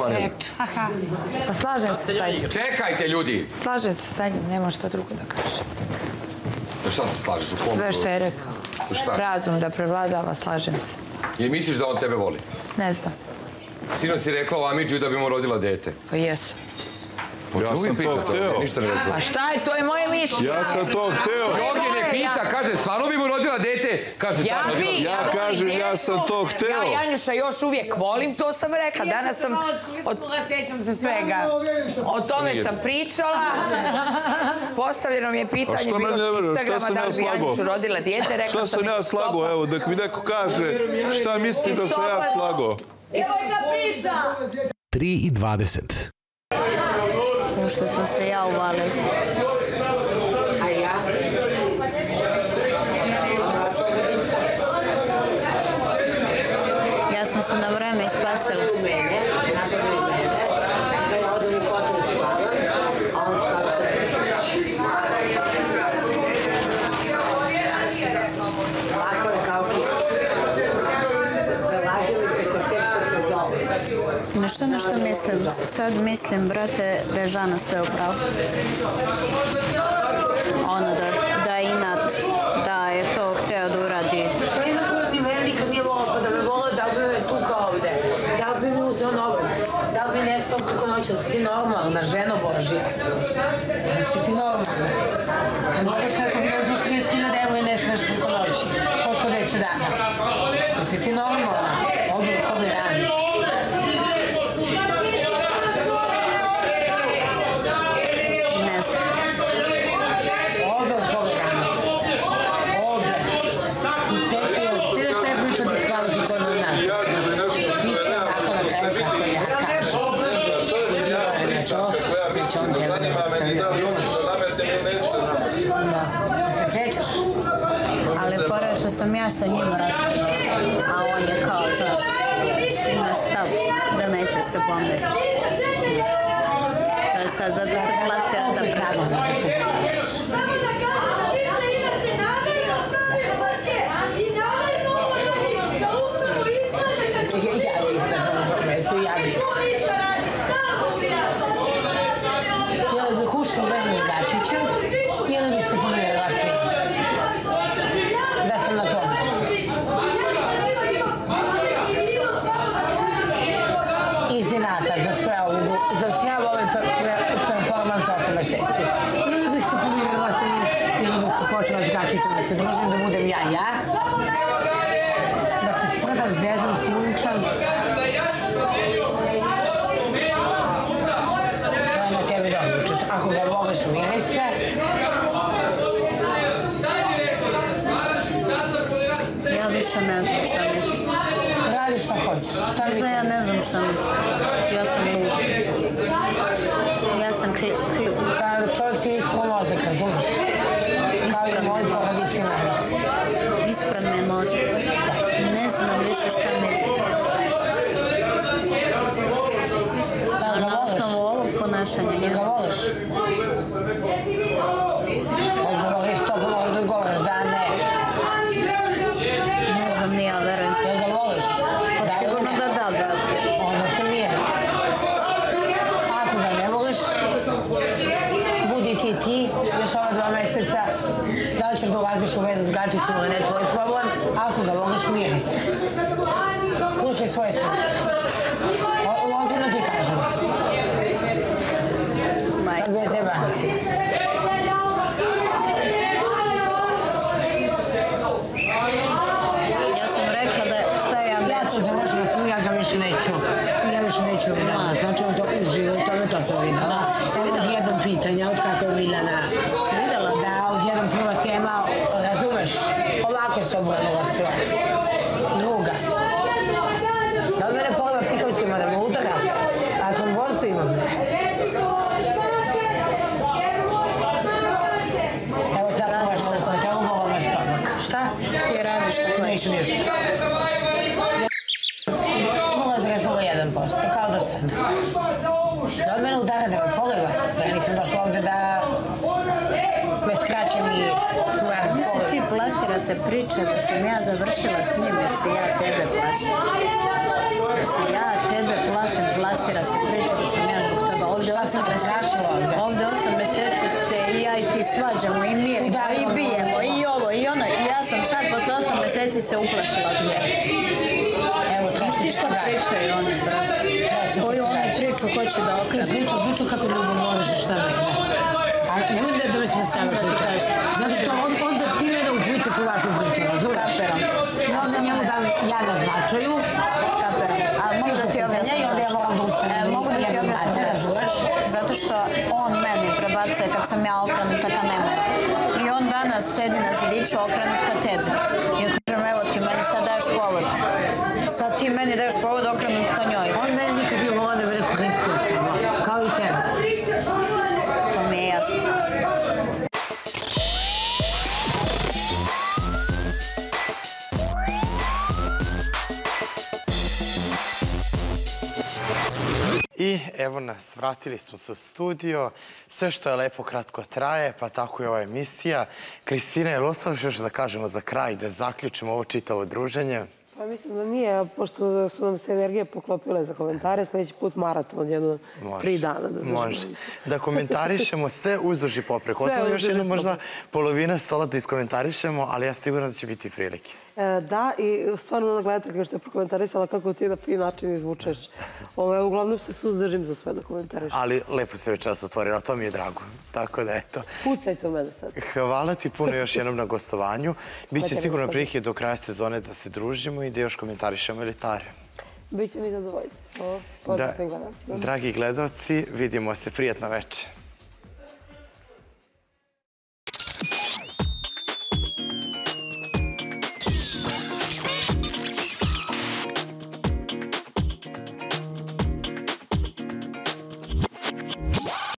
[SPEAKER 7] Pa slažem se sa njim.
[SPEAKER 8] Čekajte, ljudi!
[SPEAKER 7] Slažem se sa njim, nema što drugo da kažem.
[SPEAKER 8] Šta se slažeš?
[SPEAKER 7] Sve što je rekao. Razum da prevladava, slažem se.
[SPEAKER 8] I misliš da on tebe voli?
[SPEAKER 7] Ne znam.
[SPEAKER 8] Sinoć si rekla o Amidžu da bi mu rodila dete.
[SPEAKER 7] Pa jesu.
[SPEAKER 8] Po čemu vi pričate? Ništa ne razum.
[SPEAKER 7] A šta je, to je moje mišljenje.
[SPEAKER 10] Ja sam to hteo.
[SPEAKER 8] Jogi ne pita, kaže, stvarno bi mu rodila dete? Kaže,
[SPEAKER 7] ja bi,
[SPEAKER 10] ja kažem, ja sam to hteo.
[SPEAKER 7] Ja Janjuša još uvijek volim, to sam rekla. Danas sam...
[SPEAKER 4] Sjećam se svega.
[SPEAKER 7] O tome sam pričala.
[SPEAKER 13] postavljeno mi je pitanje bilo s Instagrama da li bi Janjušu rodila dijete. Rekla sam
[SPEAKER 10] ja slago? Evo, nek mi neko kaže šta misli da sam ja slago.
[SPEAKER 12] tri i dvadeset.
[SPEAKER 2] Ušla sam se ja uvalila.
[SPEAKER 4] A ja?
[SPEAKER 2] Ja sam se na vreme ispasila.
[SPEAKER 4] Mene, napravili mene, da ja odem u hotel spavam, a on spava lako je kao kiš. Prelazili preko seksa sa zove.
[SPEAKER 2] Nešto, nešto mislim. Sad mislim, brate, da je Žana sve upravo. Ono da je inat, da je to hteo da uradi.
[SPEAKER 4] Što je napraviti mene nikad nije volao, pa da me volao da bi me tukao ovde, da bi mi uzeo novac, da bi nestao preko noći, da si ti normalna, ženo Božija. Da si ti normalna. Kad moraš nekog da uzmeš trideset hiljada evra i nesneš preko noći, posle deset dana. Da si ti normalna, ovdje ovdje raniti.
[SPEAKER 2] Ne znam.
[SPEAKER 4] Ovdje ovdje raniti. Ovdje. I sve što je šta je priča da skvalifikujem od nas. Piće onako na kraju kako ja kažem. Bilo je na to, da će on tebe ne ostavio. Da. Se sjećaš?
[SPEAKER 2] Ali fora je što sam ja sa njim raspravila, a on je kao, znaš, ima stav da neće se pomeriti. To je sad, zato se plasira ta priča.
[SPEAKER 4] Ili bih ušla u vezu s Gačićem, ili bih se pomjerila s njim. Da sam na tom mjestu. Iz inata za sve ove performanse osam meseci. Ili bih se pomjerila s njim, ili bih počela s Gačićem da se družim, da budem ja ja. Da se spredam, zezam, sunčam. Tebi da odlučiš. Ako ga voliš, miraj se.
[SPEAKER 2] Ja više ne znam šta mislim.
[SPEAKER 4] Radi šta hoćeš.
[SPEAKER 2] Možda ja ne znam šta mislim. Ja sam luda. Ja sam klip.
[SPEAKER 4] Čovjek ti je ispod mozak, razumiješ? Kao i moji porodici meni.
[SPEAKER 2] Ispred me mozak. Ne znam više šta mislim. Na osnovu ovog ponašanja.
[SPEAKER 4] Da ga voliš? Odgovori stopom, odgovoriš da ne.
[SPEAKER 2] Ne znam, ni ja verujem.
[SPEAKER 4] Da ga voliš?
[SPEAKER 2] Pa sigurno da da, brate.
[SPEAKER 4] Onda se mira. Ako ga ne voliš, budi ti ti, još ova dva meseca, da li ćeš dolaziš u vezu s Gačićem ili ne, tvoj problem. Ako ga voliš, miri se. Slušaj svoje srce. Ozbiljno ti kažem. Sad bez jebanci.
[SPEAKER 2] Ja sam rekla da šta ja neću.
[SPEAKER 4] Ja sam završila s njim, ja ga više neću. Ja više neću Miljana. Znači on to uživa, u tome to sam videla. Od jednom pitanja, od kako je Miljana.
[SPEAKER 2] Si videla?
[SPEAKER 4] Da, od jednom prva tema, razumeš? Ovako se obranula sve. Druga. Da od mene pogleda pikavcima da me udara. A konvorsu imam. Evo sad sam baš na hotelu, bolo me stomak. Šta?
[SPEAKER 2] Ti radiš tako?
[SPEAKER 4] Neću ništa. nula zarez nula jedan posto, kao do sada. Da od mene udara da me poliva. Ja nisam došla ovde da me skraćem i svoja poliva.
[SPEAKER 2] Mislim ti plasira se priča da sam ja završila s njim jer se ja tebe plašim. Jer se ja tebe plašim, plasira se priča da sam ja zbog toga. Ovdje osam meseci, ovdje osam meseci se i ja i ti svađamo i mirimo i bijemo i ovo i ono. I ja sam sad posle osam meseci se uplašila od tebe. Pusti šta pričaju oni, brate. Koju oni priču hoće da okrenu.
[SPEAKER 4] Priču, priču kako ljubav možeš šta mene. A nemoj da me sve savršeno kažeš. Zato što onda ti mene upućeš u vašu priču, razumiješ?
[SPEAKER 2] Kaperam.
[SPEAKER 4] I onda njemu dam ja na značaju.
[SPEAKER 2] Kaperam. A mogu da ti objasnim zašto? Mogu da ti objasnim zašto? Zato što on meni preba prebacuje kad sam ja okrenuta ka njemu. I on danas sedi na zidiću okrenut ka tebi. Ja kažem, evo ti meni sad daješ povod. Sad ti meni daješ povod okrenut ka njoj.
[SPEAKER 4] On meni nikad bio volao da bi rekao hristijanstvo, kao i tebe.
[SPEAKER 2] To mi je jasno.
[SPEAKER 1] I evo nas, vratili smo se u studio. Sve što je lepo kratko traje, pa tako i ova emisija. Kristina, je li ostalo još da kažemo za kraj, da zaključimo ovo čitavo druženje?
[SPEAKER 11] Pa mislim da nije, pošto su nam se energije poklopile za komentare, sljedeći put maraton od jedno tri dana.
[SPEAKER 1] Može. Da komentarišemo sve uzduž i popreko. Ostalo još jedno možda polovina stola da iskomentarišemo, ali ja sigurno da će biti prilike.
[SPEAKER 11] Da, i stvarno ona gledateljka što je prokomentarisala kako ti na fin način izvučeš. Uglavnom se suzdržim za sve da komentariš.
[SPEAKER 1] Ali lepo se večeras otvorila, to mi je drago. Tako da, eto.
[SPEAKER 11] Pucajte u mene sad.
[SPEAKER 1] Hvala ti puno još jednom na gostovanju. Biće sigurno prilike do kraja sezone da se družimo i da još komentarišemo elitare.
[SPEAKER 11] Biće mi zadovoljstvo. Pozdrav svim gledalcima.
[SPEAKER 1] Dragi gledalci, vidimo se. Prijatno večer.